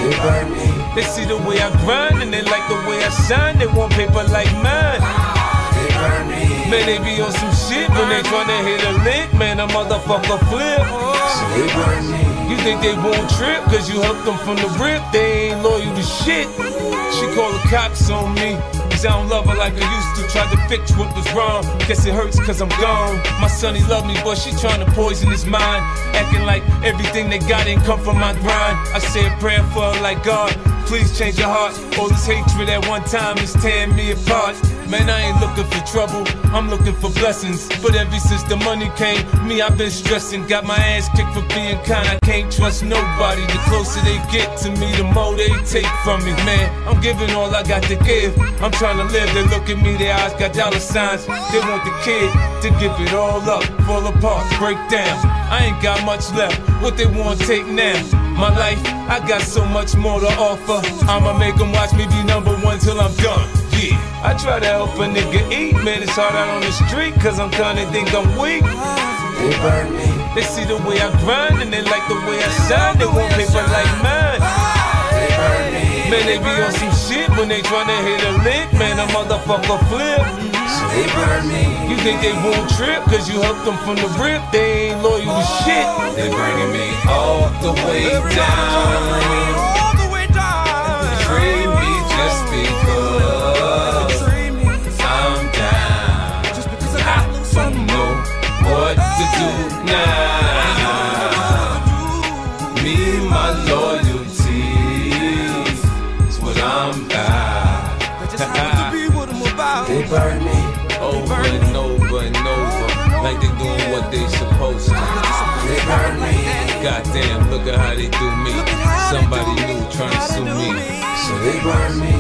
They burn me. They see the way I grind and they like the way I shine. They want paper like mine. They burn me. Man, they be on some shit when they tryna hit a lick. Man, a motherfucker flip. So they burn me. You think they won't trip cause you helped them from the rip. They ain't loyal to shit. She call the cops on me cause I don't love her like I used to. Tried to fix what was wrong. Guess it hurts cause I'm gone. My son, he love me, but she tryna poison his mind. Acting like everything they got ain't come from my grind. I say a prayer for her like God, please change your heart. All this hatred at one time is tearing me apart. Man, I ain't looking for trouble, I'm looking for blessings. But ever since the money came, me, I've been stressing. Got my ass kicked for being kind, I can't trust nobody. The closer they get to me, the more they take from me. Man, I'm giving all I got to give. I'm trying to live, they look at me, their eyes got dollar signs. They want the kid to give it all up, fall apart, break down. I ain't got much left, what they want to take now? My life, I got so much more to offer. I'ma make them watch me be #1 till I'm done. Yeah, I try to help a nigga eat. Man, it's hard out on the street cause I'm kinda think I'm weak. They burn me. They see the way I grind and they like the way I shine. They want paper like mine. They burn me. Man, they be on some shit when they tryna hit a lick. Man, a motherfucker flip. So they burn me. You think they won't trip cause you helped them from the rip. They ain't loyal to shit. They bringing me all the way down. Betray me just because I'm down. I don't know what to do now. Me, my loyalty is what I'm about. They burn me over and over and over, like they doing what they supposed to. They burn me. Goddamn, look at how they do me. Somebody new trying to sue me, so they burn me.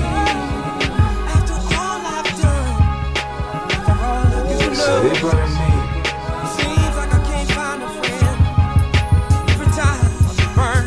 So they burn me. Seems like I can't find a friend. Every time I burn.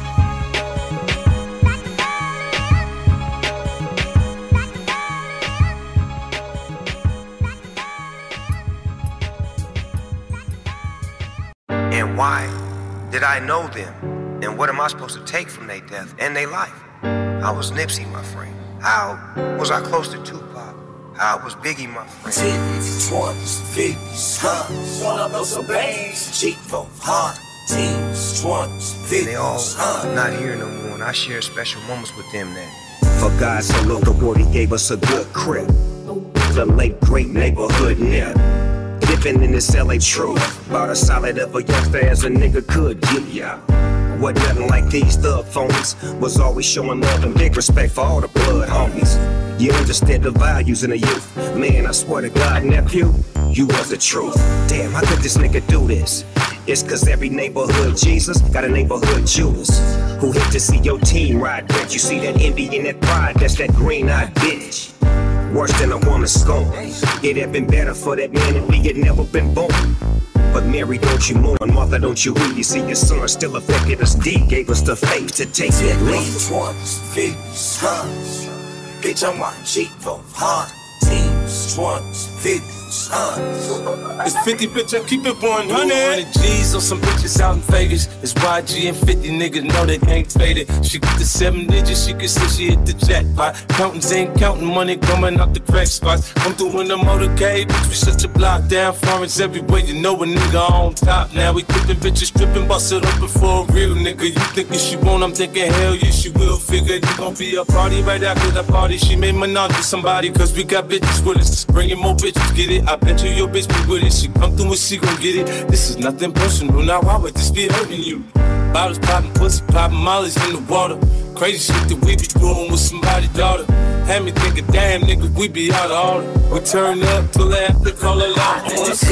And why did I know them? And what am I supposed to take from their death and their life? I was Nipsey, my friend. How was I close to Tupac? How was Biggie, my friend? Titties, twanties, fifties, huh? Wanna blow some bangs, cheap for hard. Teens, twanties, fifties, they all huh? not here no more, and I share special moments with them now. For God so loved the world, he gave us a good crib. The late great neighborhood nip. Dipping in this LA truth. About as solid of a youngster as a nigga could give ya. What nothing like these thug phonies. Was always showing love and big respect for all the blood homies. You understand the values in the youth. Man, I swear to God, nephew, you was the truth. Damn, how could this nigga do this? It's cause every neighborhood Jesus got a neighborhood Judas who hate to see your team ride, bitch. You see that envy and that pride, that's that green-eyed bitch. Worse than a woman's scorn. It had been better for that man if he had never been born. But Mary, don't you mourn, Martha, don't you weep. You see your son still affected us deep, gave us the faith to take that leap. Twanties, fifties, huh? Bitch, I'm on cheap for hard. Teens, twanties, fifties, huh? It's 50, bitch, I keep it 100 G's on some bitches out in Vegas. It's YG and 50 niggas know they ain't faded. She get the 7 digits, she can see she hit the jackpot. Counting ain't counting money coming out the crack spots. I'm doing the motorcade, bitch, we shut your block down. Foreigns everywhere, you know a nigga on top. Now we clipping bitches, stripping, bust it open for a real nigga. You thinking she won't, I'm thinking hell yeah, she will. Figure you gon' be a party right after the party. She made menage with somebody, cause we got bitches with us. Bringing more bitches, get it? I bet you your bitch be with it. She come through and she gon' get it. This is nothing personal, now why would this be hurting you? Bottles popping, pussy popping, mollies in the water. Crazy shit that we be doing with somebody's daughter. Had me thinking, damn nigga, we be out of order. We turn up till they have to call a lot.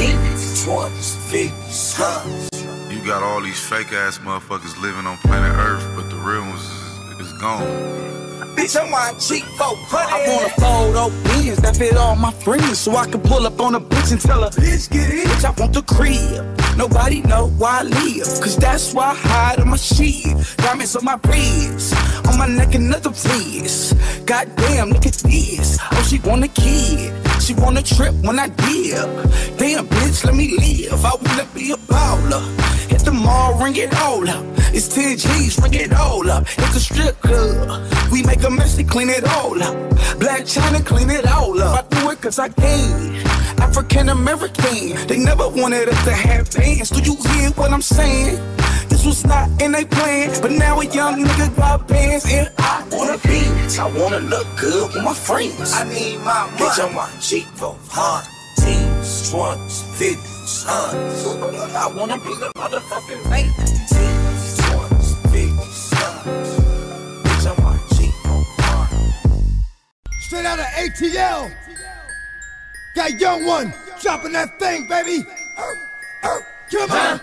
You got all these fake ass motherfuckers living on planet Earth, but the real ones is gone. Bitch, I'm on cheap for honey. I wanna fold up beans that fit all my friends, so I can pull up on a bitch and tell her, bitch, get it. Bitch, I want the crib. Nobody know where I live, cause that's why I hide on my shit. Diamonds on my ribs. I'm on my neck, another please. Goddamn, look at this. Oh, she want a kid. She want a trip when I dip. Damn, bitch, let me live. I wanna be a baller. Hit the mall, ring it all up. It's 10 G's, ring it all up. It's a strip club. We make a mess, they clean it all up. Black China, clean it all up. I do it cause I can. African American, they never wanted us to have bands. Do you hear what I'm saying? This was not in they plan, but now a young nigga got bands and I wanna be. I wanna look good with my friends. I need my money. Bitch, I'm my cheap for teams, 20s, 50s, 100s. I wanna be the motherfucking man. Teams, 20s, 50s, 100s. Bitch, I'm my cheap for Straight out of ATL. Got Young One dropping that thing, baby. Come on.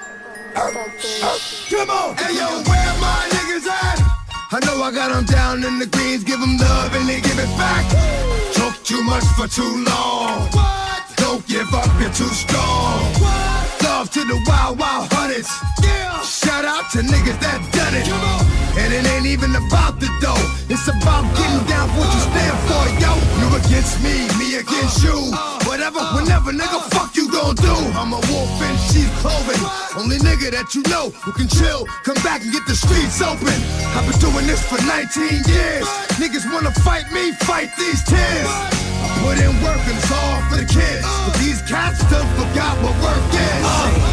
Come on. Hey, yo, where my niggas at? I know I got them down in the greens, give them love and they give it back. Talk too much for too long. What? Don't give up, you're too strong. What? Love to the wild, wild hunters. Yeah. Shout out to niggas that done it. Come on. And it ain't even about the dough. It's about getting down for what you stand for, yo. You against me, me against you. Whatever, whenever, nigga, fuck you gon' do. I'm a wolf in sheep's clothing. Only nigga that you know who can chill, come back and get the streets open. I've been doing this for 19 years. Niggas wanna fight me, fight these tears. I put in work and it's all for the kids. But these cats still forgot what work is.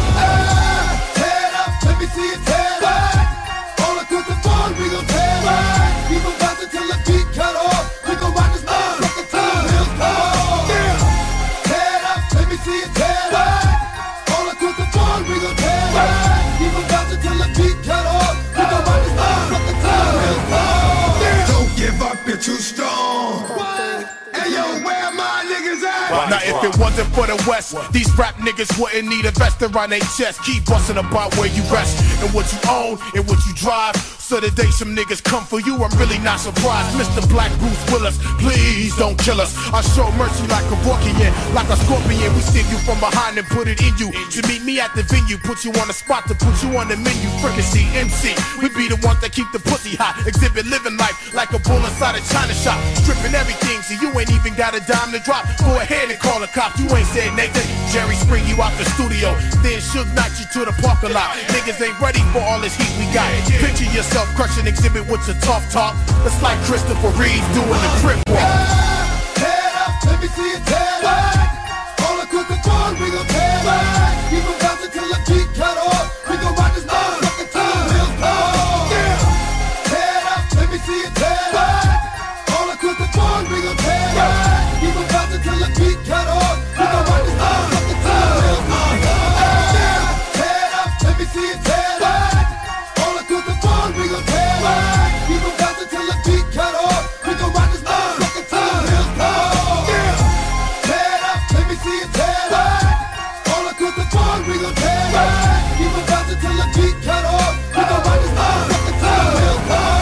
Head up, let me see it head up. All across the board, we gon' tear up. People about to tell the beat cut off. We gon' rock this motherfucker till the hills come off. Head up, let me see it head up. All across the board, we gon' tear up. People about to tell the beat cut off. We gon' rock this motherfucker till the hills come off. Don't give up, you're too strong. Hey yo, where my niggas at? Now if it wasn't for the West, these rap niggas wouldn't need a vest around their chest. Keep busting about where you rest and what you own and what you drive. So the day some niggas come for you, I'm really not surprised. Mr. Black Bruce Willis, please don't kill us. I show mercy like a Kevorkian, like a scorpion. We sting you from behind and put it in you. To meet me at the venue, put you on the spot to put you on the menu. Fricassee, MC, we be the ones that keep the pussy hot. Exhibit living life like a bull inside a China shop. Stripping everything, so you ain't even got a dime to drop. Go ahead and call a cop, you ain't said Nathan. Jerry spring you out the studio, then Suge Knight you to the parking lot. Niggas ain't ready for all this heat we got. Picture yourself crushing exhibit with your tough talk. That's like Christopher Reeve doing the crip walk. Head up, let me see it head up. All across the board, we gon' tear up. People about to tell the beat cut off. We gon' rock this motherfucker till the hills come off. Head up, let me see it head up. All across the board, we gon' tear up. People about to tell the beat cut off. We gon' rock this motherfucker till the hills come off. Head up, let me see it head up. All across the board, we gon' tear up. People about to tell the beat cut off. We gon' rock this motherfucker till the hills come off. Head up, let me see it head up. All across the board, we gon' tear up. People about to tell the beat cut off. We gon' rock this motherfucker till the hills come off.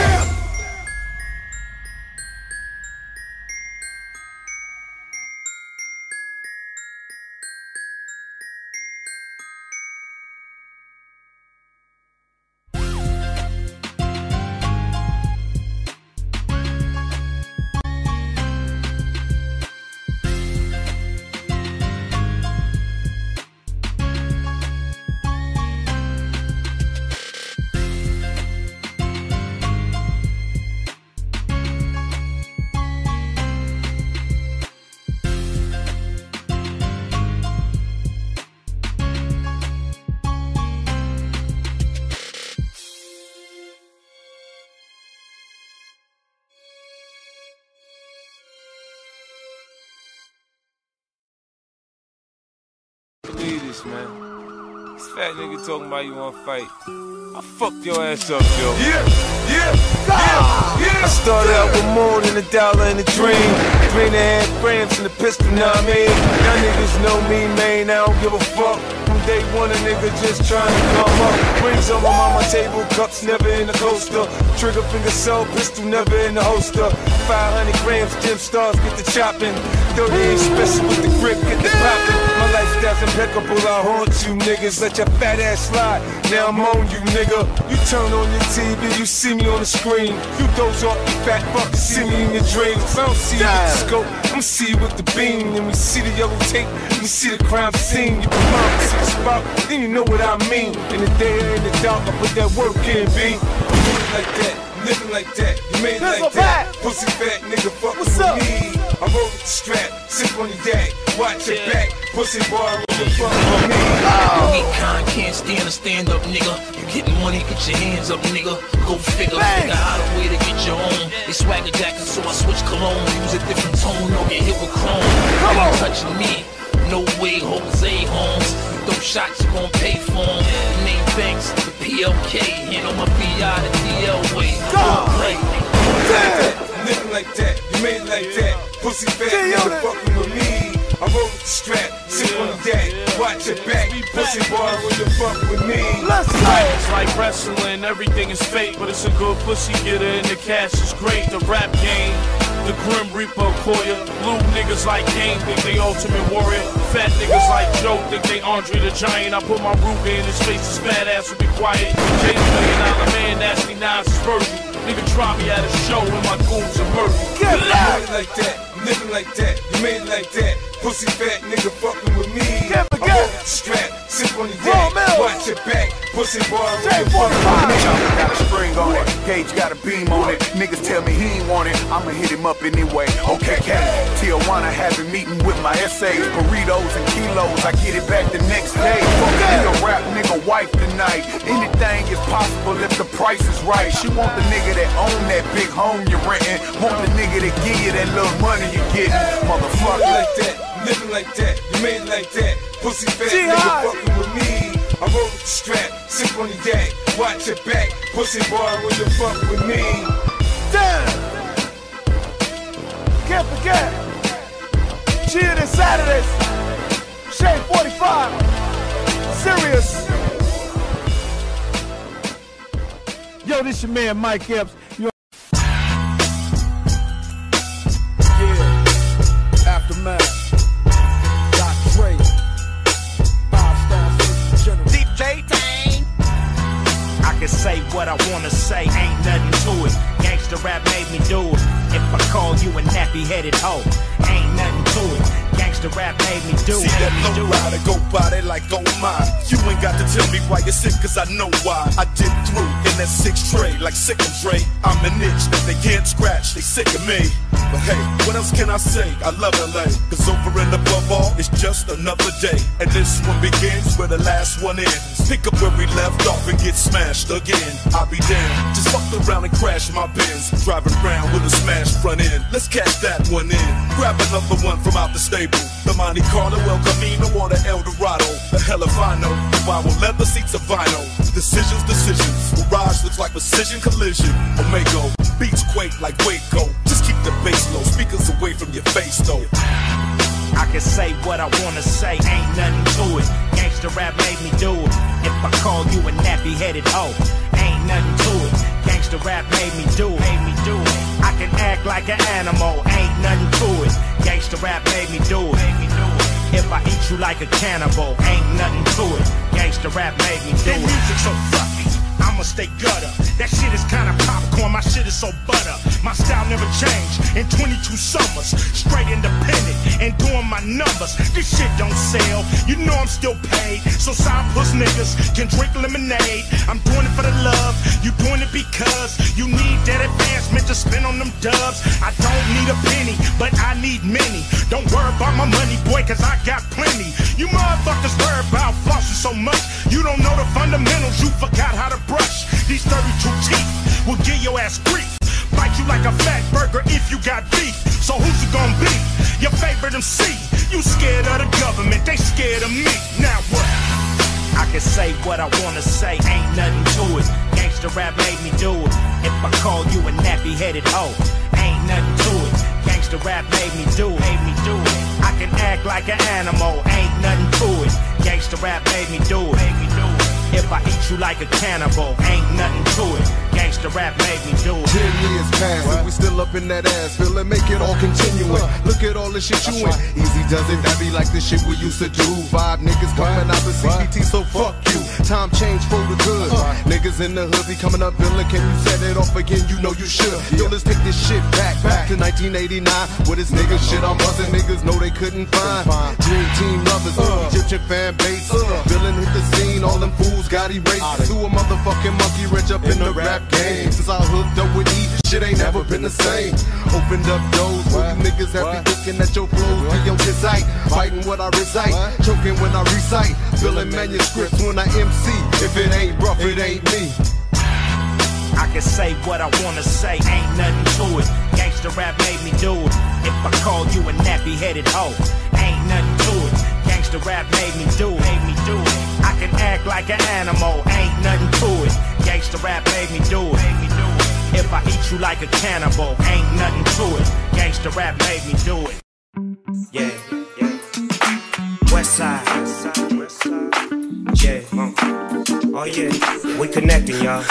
Believe this, man. This fat nigga talking about you wanna fight. I fucked your ass up, yo. I started out with more than $1 in a dream. 3.5 grams in the pistol, know what I mean? Y'all niggas know me, man, I don't give a fuck. From day one, a nigga just trying to come up. Rings on my mama table, cups never in the coaster. Trigger finger so, pistol never in the holster. 500 grams, gym stars, get the chopping. 30 ain't special with the grip, get the popping. My lifestyle's impeccable, I haunt you niggas. Let your fat ass slide, now I'm on you, nigga. You turn on your TV, you see me on the screen. You doze off, you fat fuck, see me in your dreams. I don't see you with the scope, I'ma see you with the beam. And we see the yellow tape, we see the crime scene. You put my to the spot, then you know what I mean. In the day or in the dark, I put that work in, B. I'm living like that, living like that, you made it like that. Pussy fat nigga, fuck with me. I roll with the strap, sip on your yak, watch your back. Pussy boy, roll the fuck with me. Weak kind can't stand a stand-up nigga. You getting money, get your hands up, nigga. Go figure, figure out a way to get your own. They swagger jackets, so I switch cologne. Use a different tone, don't get hit with chrome. Ain't touching me, no way, Jose Holmes. You throw shots, you gon' pay for them. The name Banks, the PLK, handle my BI, the DL way. Don't play. Living like that, you made it like that. Pussy fat nigga fucking with me. I roll with the strap, sit on the deck, watch your back. Pussy boy, when you fuck with me. Let's go. It's like wrestling, everything is fake, but it's a good pussy getter and the cash is great. The rap game, the Grim Reaper, Koya. Blue niggas like Kane, think they Ultimate Warrior. Fat niggas like Joe, think they Andre the Giant. I put my Ruger in his face, his fat ass will be quiet. Jay's $1 million man, Nasty Nines is Virgil. Nigga try me at a show and my goons are murdered. Get out like that, living like that, you made it like that. Pussy fat nigga fucking with me. I roll with the strap, sip on the deck, watch your back. Pussy boy, when you fucking with me. Chopper got a spring on it, Gage got a beam on it. Niggas tell me he ain't want it, I'ma hit him up anyway. Okay, Tijuana having meeting with my essays, burritos and kilos. I get it back the next day. Fuck a rap nigga wife tonight. Anything is possible if the price is right. She want the nigga that own that big home you're renting. Want the nigga that give you that little money you getting. Motherfucker like that, living like that, you made it like that. Pussy fat nigga fucking with me. I roll with the strap, sip on the yak, watch your back. Pussy boy, when you fuck with me. Damn! Can't forget. Cheer this Saturdays. Shade 45. Serious. Yo, this your man Mike Epps. Aftermath. Dre. 5-star general. Deep J Tang. I can say what I wanna say, ain't nothing to it. Gangsta rap made me do it. If I call you a nappy-headed hoe, ain't nothing to it. Gangsta rap made me do it. See that low rider go by there like, oh my. You ain't got to tell me why you're sick, cause I know why. I did through in that 6 tray like sick and Dre. I'm an itch that they can't scratch, they sick of me. But hey, what else can I say? I love LA, cause over and above all, it's just another day. And this one begins where the last one ends. Pick up where we left off and get smashed again. I'll be damned, just fucked around and crashed my Benz. Driving around with a smashed front end. Let's catch that one in. Grab another one from out the stable. The Monte Carlo, El Camino, or the El Dorado. The hell if I know, if I will leather seats of vinyl. Decisions. Mirage looks like precision collision. Omega, beats quake like Waco. Just keep the bass low, speakers away from your face though. I can say what I wanna say, ain't nothing to it. Gangsta rap made me do it. If I call you a nappy-headed hoe, ain't nothing to it. Gangsta rap made me do it. I can act like an animal, ain't nothing to it. Gangsta rap made me do it. If I eat you like a cannibal, ain't nothing to it. Gangsta rap made me do it. That music so fluffy, I'ma stay gutter. That shit is kinda popcorn, my shit is so butter. My style never changed in 22 summers. Straight independent and doing my numbers. This shit don't sell, you know I'm still paid. So side puss niggas can drink lemonade. I'm doing it for the love, you doing it because you need that advancement to spend on them dubs. I don't need a penny, but I need many. Don't worry about my money, boy, cause I got plenty. You motherfuckers worry about flossing so much. You don't know the fundamentals, you forgot how to brush. These 32 teeth will give your ass grief. Bite you like a fat burger if you got beef. So who's it gonna be? Your favorite MC. You scared of the government, they scared of me. Now what? I can say what I wanna say, ain't nothing to it. Gangsta rap made me do it. If I call you a nappy-headed hoe, ain't nothing to it. Gangsta rap made me do it. I can act like an animal, ain't nothing to it. Gangsta rap made me do it. If I eat you like a cannibal, ain't nothing to it. Gangsta Gangsta rap made me do it. 10 years past and we still up in that ass. Feel it, make it all continuing. Look at all the shit you in. Easy does it, that be like the shit we used to do. 5 niggas coming out the CPT, so fuck you. Time change for the good. Niggas in the hood be coming up villain. Can you set it off again? You know you should. Yo, let's take this shit back to 1989. With this nigga shit I'm buzzing. Niggas know they couldn't find. Dream team lovers, Egyptian fan base. Villain hit the scene, all them fools got erased. To a motherfucking monkey wrench up in the rap game. Since I hooked up with E, shit ain't never been the same. Opened up doors where you niggas have been looking at your flows. Be on his sight, fighting what I recite, choking when I recite, filling manuscripts when I MC. If it ain't rough, it ain't me. I can say what I wanna say, ain't nothing to it. Gangsta rap made me do it. If I call you a nappy-headed hoe, ain't nothing to it. Gangsta rap made me do it. I can act like an animal, ain't nothing to it. Gangsta rap made me do it. If I eat you like a cannibal, ain't nothing to it. Gangsta rap made me do it. Yeah. West side. Yeah. Oh yeah. We connecting, y'all.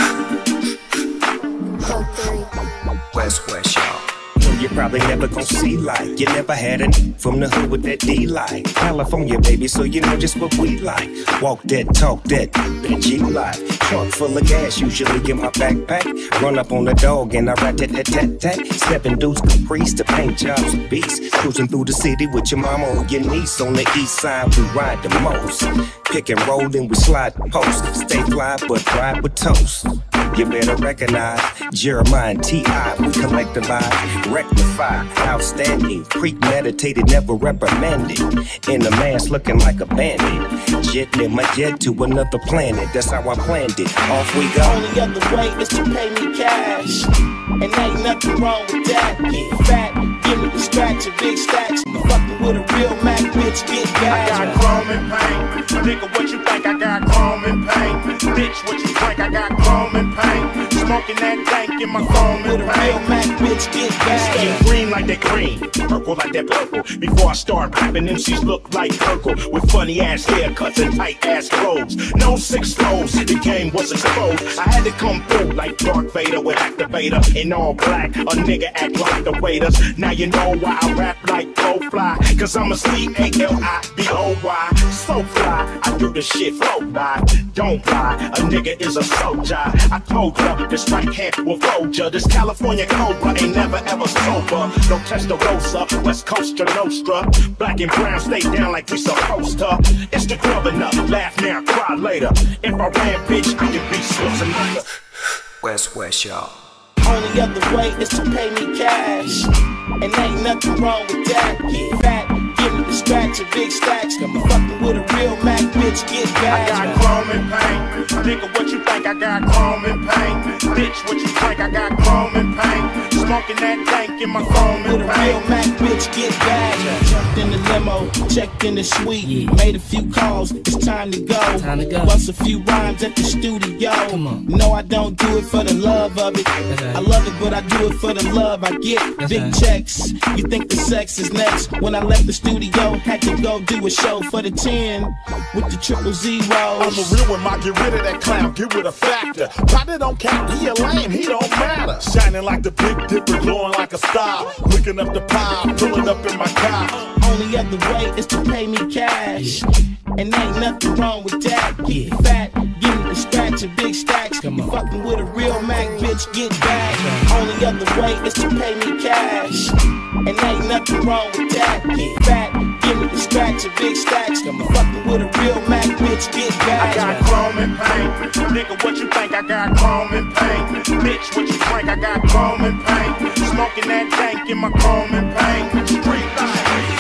West, y'all. You probably never gon' see like. You never had a from the hood with that D like. California, baby, so you know just what we like. Walk that, talk that G life. Trunk full of gas, usually in my backpack. Run up on the dog and I rat tat tat tat tat. 7 dudes caprice, the paint jobs a beast. Cruising through the city with your mama or your niece. On the east side, we ride the most. Pick and roll, then we slide the post. Stay fly, but ride with toast. You better recognize Jeremiah and T.I. We collectivize, rectify, outstanding, premeditated, never reprimanded. In a mask looking like a bandit, jetting in my jet to another planet. That's how I planned it. Off we go. Only other way is to pay me cash, and ain't nothing wrong with that. Get fat, give me the scratch and big stacks. You fucking with a real Mac, bitch, get gas. I got chrome and paint. Nigga, what you think? I got chrome and paint. Bitch, what you think? I got chrome and paint. Smoking that dank in my phone with a real Mac, bitch, get gas. Skin green like that green, purple like that purple. Before I start rapping, MCs look like Urkel with funny ass haircuts and tight ass clothes. No 6 flows, the game was exposed. I had to come through like Darth Vader with activator in all black. A nigga act like the waiters. Now you know why I rap like Go Fly, cause I'm a C-A-L-I-B-O-Y. So fly, I do the shit flow by. Don't lie, a nigga is a soldier. I told ya, this right hand will fold ya. This California Cobra ain't never ever sober. No Testarossa, West Coast or Nostra. Black and brown stay down like we supposed to. It's the governor, laugh now, cry later. If I ran, bitch, I could be Schwarzenegger. West, y'all. Only other way is to pay me cash, and ain't nothing wrong with that. Get fat, give me the scratch and big stacks. You fucking with a real Mac, bitch, get gas. I got chrome and paint. Nigga, what you think? I got chrome and paint. Bitch, what you think? I got chrome and paint. Smoking that dank in my phone with a real Mac, bitch, get gas. Jumped in the limo, checked in the suite, made a few calls, it's time to go. Bust a few rhymes at the studio. No, I don't do it for the love of it. I love it, but I do it for the love I get. Big checks, you think the sex is next. When I left the studio, had to go do a show for the 10 with the 000. I'm a real one, get rid of that clown, get rid of factor. Partner don't count, he a lame, he don't matter. Shining like the Big Dipper, glowing like a star. Looking up the pile, pulling up in my car. Only other way is to pay me cash, and ain't nothing wrong with that. Get fat, give me the scratch and big stacks. You fucking with a real Mac, bitch, get back. Only other way is to pay me cash, and ain't nothing wrong with that. Get fat, give me the scratch and big stacks. You fucking with a real Mac, bitch, get back. I got chrome and paint. Nigga, what you think? I got chrome and paint. Bitch, what you think? I got chrome and paint. Smoking that dank in my chrome and paint. Street life.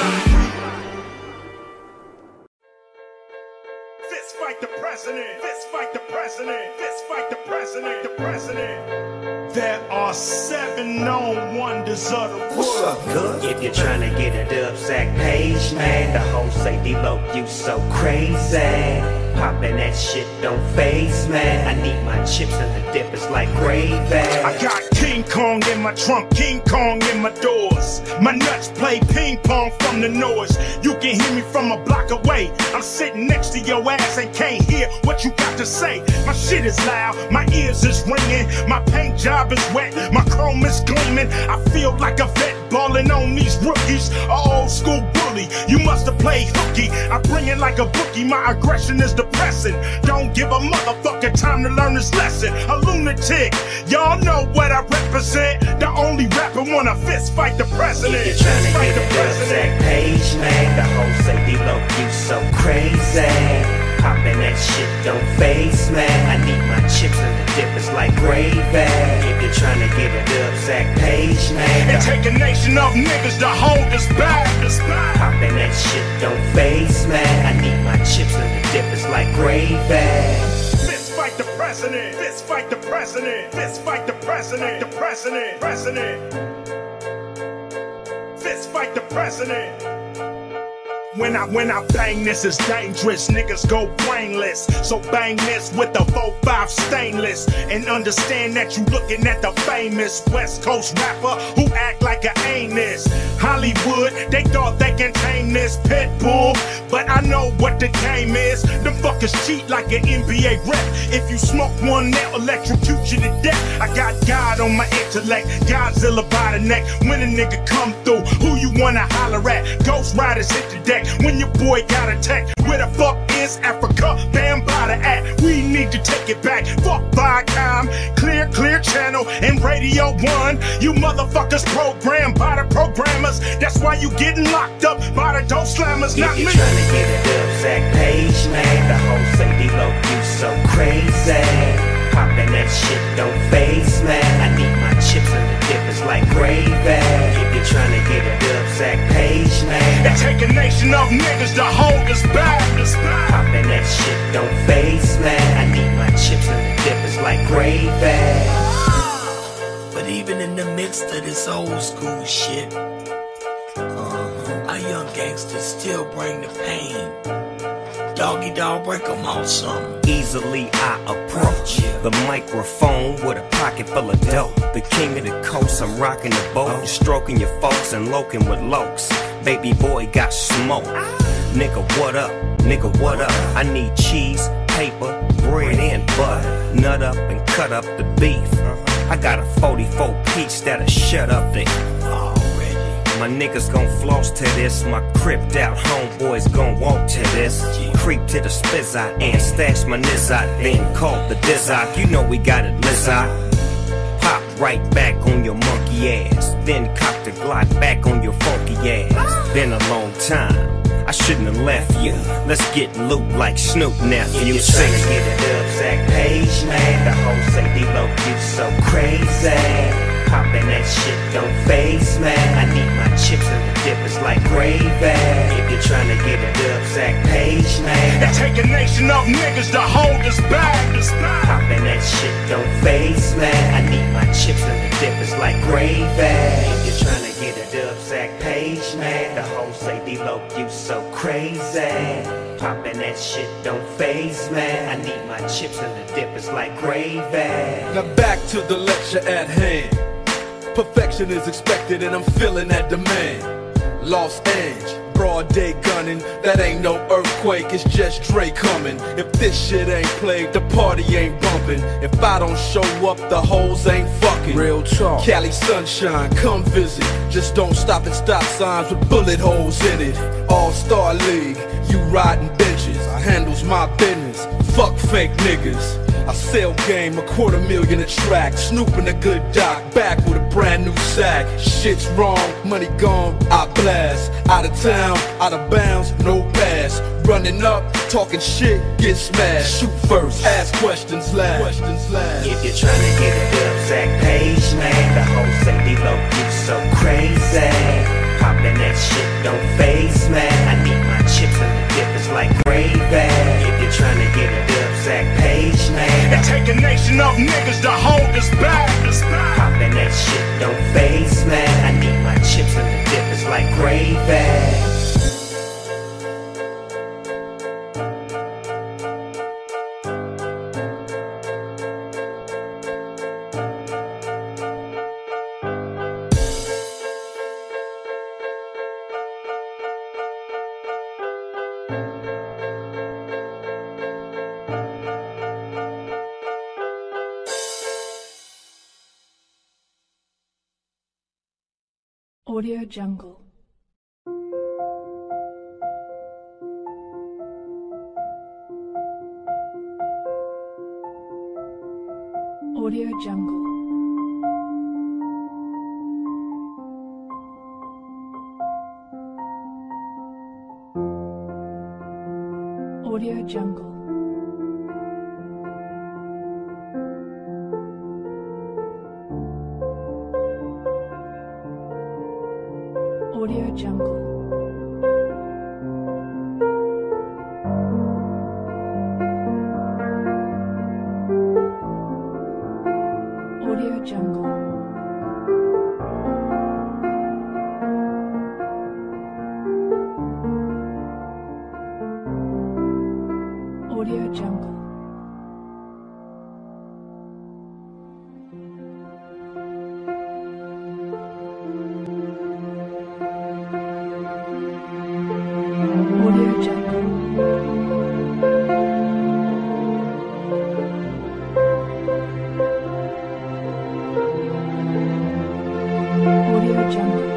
Fist fight the president. Fist fight the president. Fist fight the president. The president. There are 7 known wonders of the world. What's up, good? If you're trying to get a dub sack page, man, the hoes say D-Lo, you so crazy. Poppin' that shit don't faze, man. I need my chips and the dip is like gravy. I got King Kong in in my trunk, King Kong in my doors. My nuts play ping pong from the noise. You can hear me from a block away. I'm sitting next to your ass and can't hear what you got to say. My shit is loud, my ears is ringing. My paint job is wet, my chrome is gleaming. I feel like a vet balling on these rookies. A old school bully, you must have played hooky. I bring it like a bookie, my aggression is depressing. Don't give a motherfucker time to learn this lesson. A lunatic, y'all know what I represent. The only rapper wanna fist fight the president. If you're trying to get a exact page, man, the whole say D-Lo, you so crazy. Poppin' that shit don't face, man. I need my chips and the dip is like gravy. If you're trying to get a exact page, man, it take a nation of niggas to hold us back. Poppin' that shit don't face, man. I need my chips and the dip is like gravy. Fist fight the president. Fist fight the president. Fist fight the president. The president. President. Fist fight the president. When I bang this, it's dangerous. Niggas go brainless. So bang this with the 4-5 stainless. And understand that you looking at the famous West Coast rapper who act like a anus. Hollywood, they thought they can tame this pit bull. But I know what the game is. Them fuckers cheat like an NBA rep. If you smoke one, they'll electrocute you to death. I got God on my intellect, Godzilla by the neck. When a nigga come through, who you wanna holler at? Ghost Riders hit the deck. When your boy got attacked, where the fuck is Africa? Bam by the act, we need to take it back. Fuck Viacom, clear channel, and Radio 1. You motherfuckers programmed by the programmers. That's why you getting locked up by the dope slammers, not me. If you're trying to get a exact page, man, the whole say D-Lo, you so crazy. Poppin' that shit don't face, man. I need my chips and the dip is like gravy. If you're trying to get a exact page, man, it take a nation of niggas to hold us back. Poppin' that shit don't face, man. I need my chips and the dip is like gravy. But even in the midst of this old school shit, our young gangsters still bring the pain. Doggy dog, break 'em off something. Easily I approach the microphone with a pocket full of dope. The king of the coast, I'm rocking the boat, stroking your folks and loking with lokes. Baby boy got smoke. Nigga, what up? Nigga, what up? I need cheese, paper, bread, and butter. Nut up and cut up the beef. I got a 44 piece that'll shut up the My niggas gon' floss to this. My cripped out homeboys gon' walk to this. Creep to the spizzot and stash my nizzot. Then call the dizzot. You know we got it lizzot. Pop right back on your monkey ass. Then cock the Glock back on your funky ass. Been a long time, I shouldn't have left you. Let's get loot like Snoop nephew. If you're trying to get a exact page, man, the whole say D-Lo, you so crazy. Poppin' that shit don't face, man. I need my chips and the dip is like gravy. If you're trying to get a exact page, man, it take a nation of niggas to hold us back. Poppin' that shit don't face, man. I need my chips and the dip is like gravy. If you're trying to get a exact page, man, the whole say D-Lo, you so crazy. Poppin' that shit don't face, man. I need my chips and the dip is like gravy. Now back to the lecture at hand. Perfection is expected and I'm feeling that demand. Lost edge, broad day gunning. That ain't no earthquake, it's just Dre coming. If this shit ain't played, the party ain't bumping. If I don't show up, the hoes ain't fucking. Real talk. Cali sunshine, come visit. Just don't stop at stop signs with bullet holes in it. All-Star League, you riding benches. I handles my business. Fuck fake niggas. I sell game, $250,000 a track. Snooping a good doc, back with a brand new sack. Shit's wrong, money gone, I blast. Out of town, out of bounds, no pass. Running up, talking shit, get smashed. Shoot first, ask questions last. If you're trying to get a exact page, man, the whole say D-Lo, you so crazy. Poppin' that shit don't face, man. I need my chips and the dip is like gravy. If you're trying to get a exact page, man, it take a nation of niggas to hold us back. Poppin' that shit don't face, man. I need my chips and the dip is like gravy. Audio Jungle. Audio Jungle. Audio Jungle. Audio Jungle. Audio Jungle. Audio Jungle. Audio Jungle. Audio Jungle.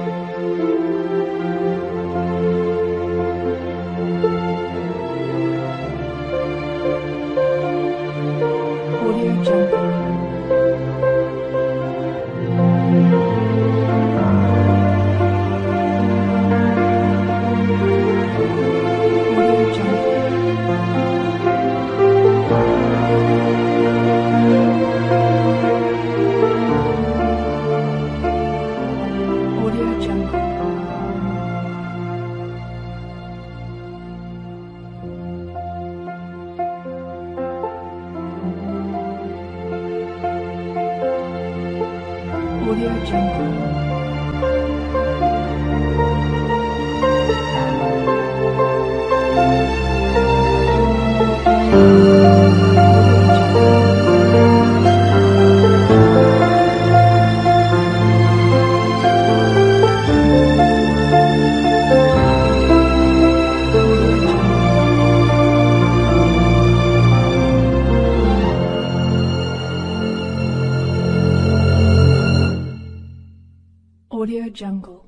Audio Jungle. Audio Audio Jungle. Audio Jungle. Audio Jungle.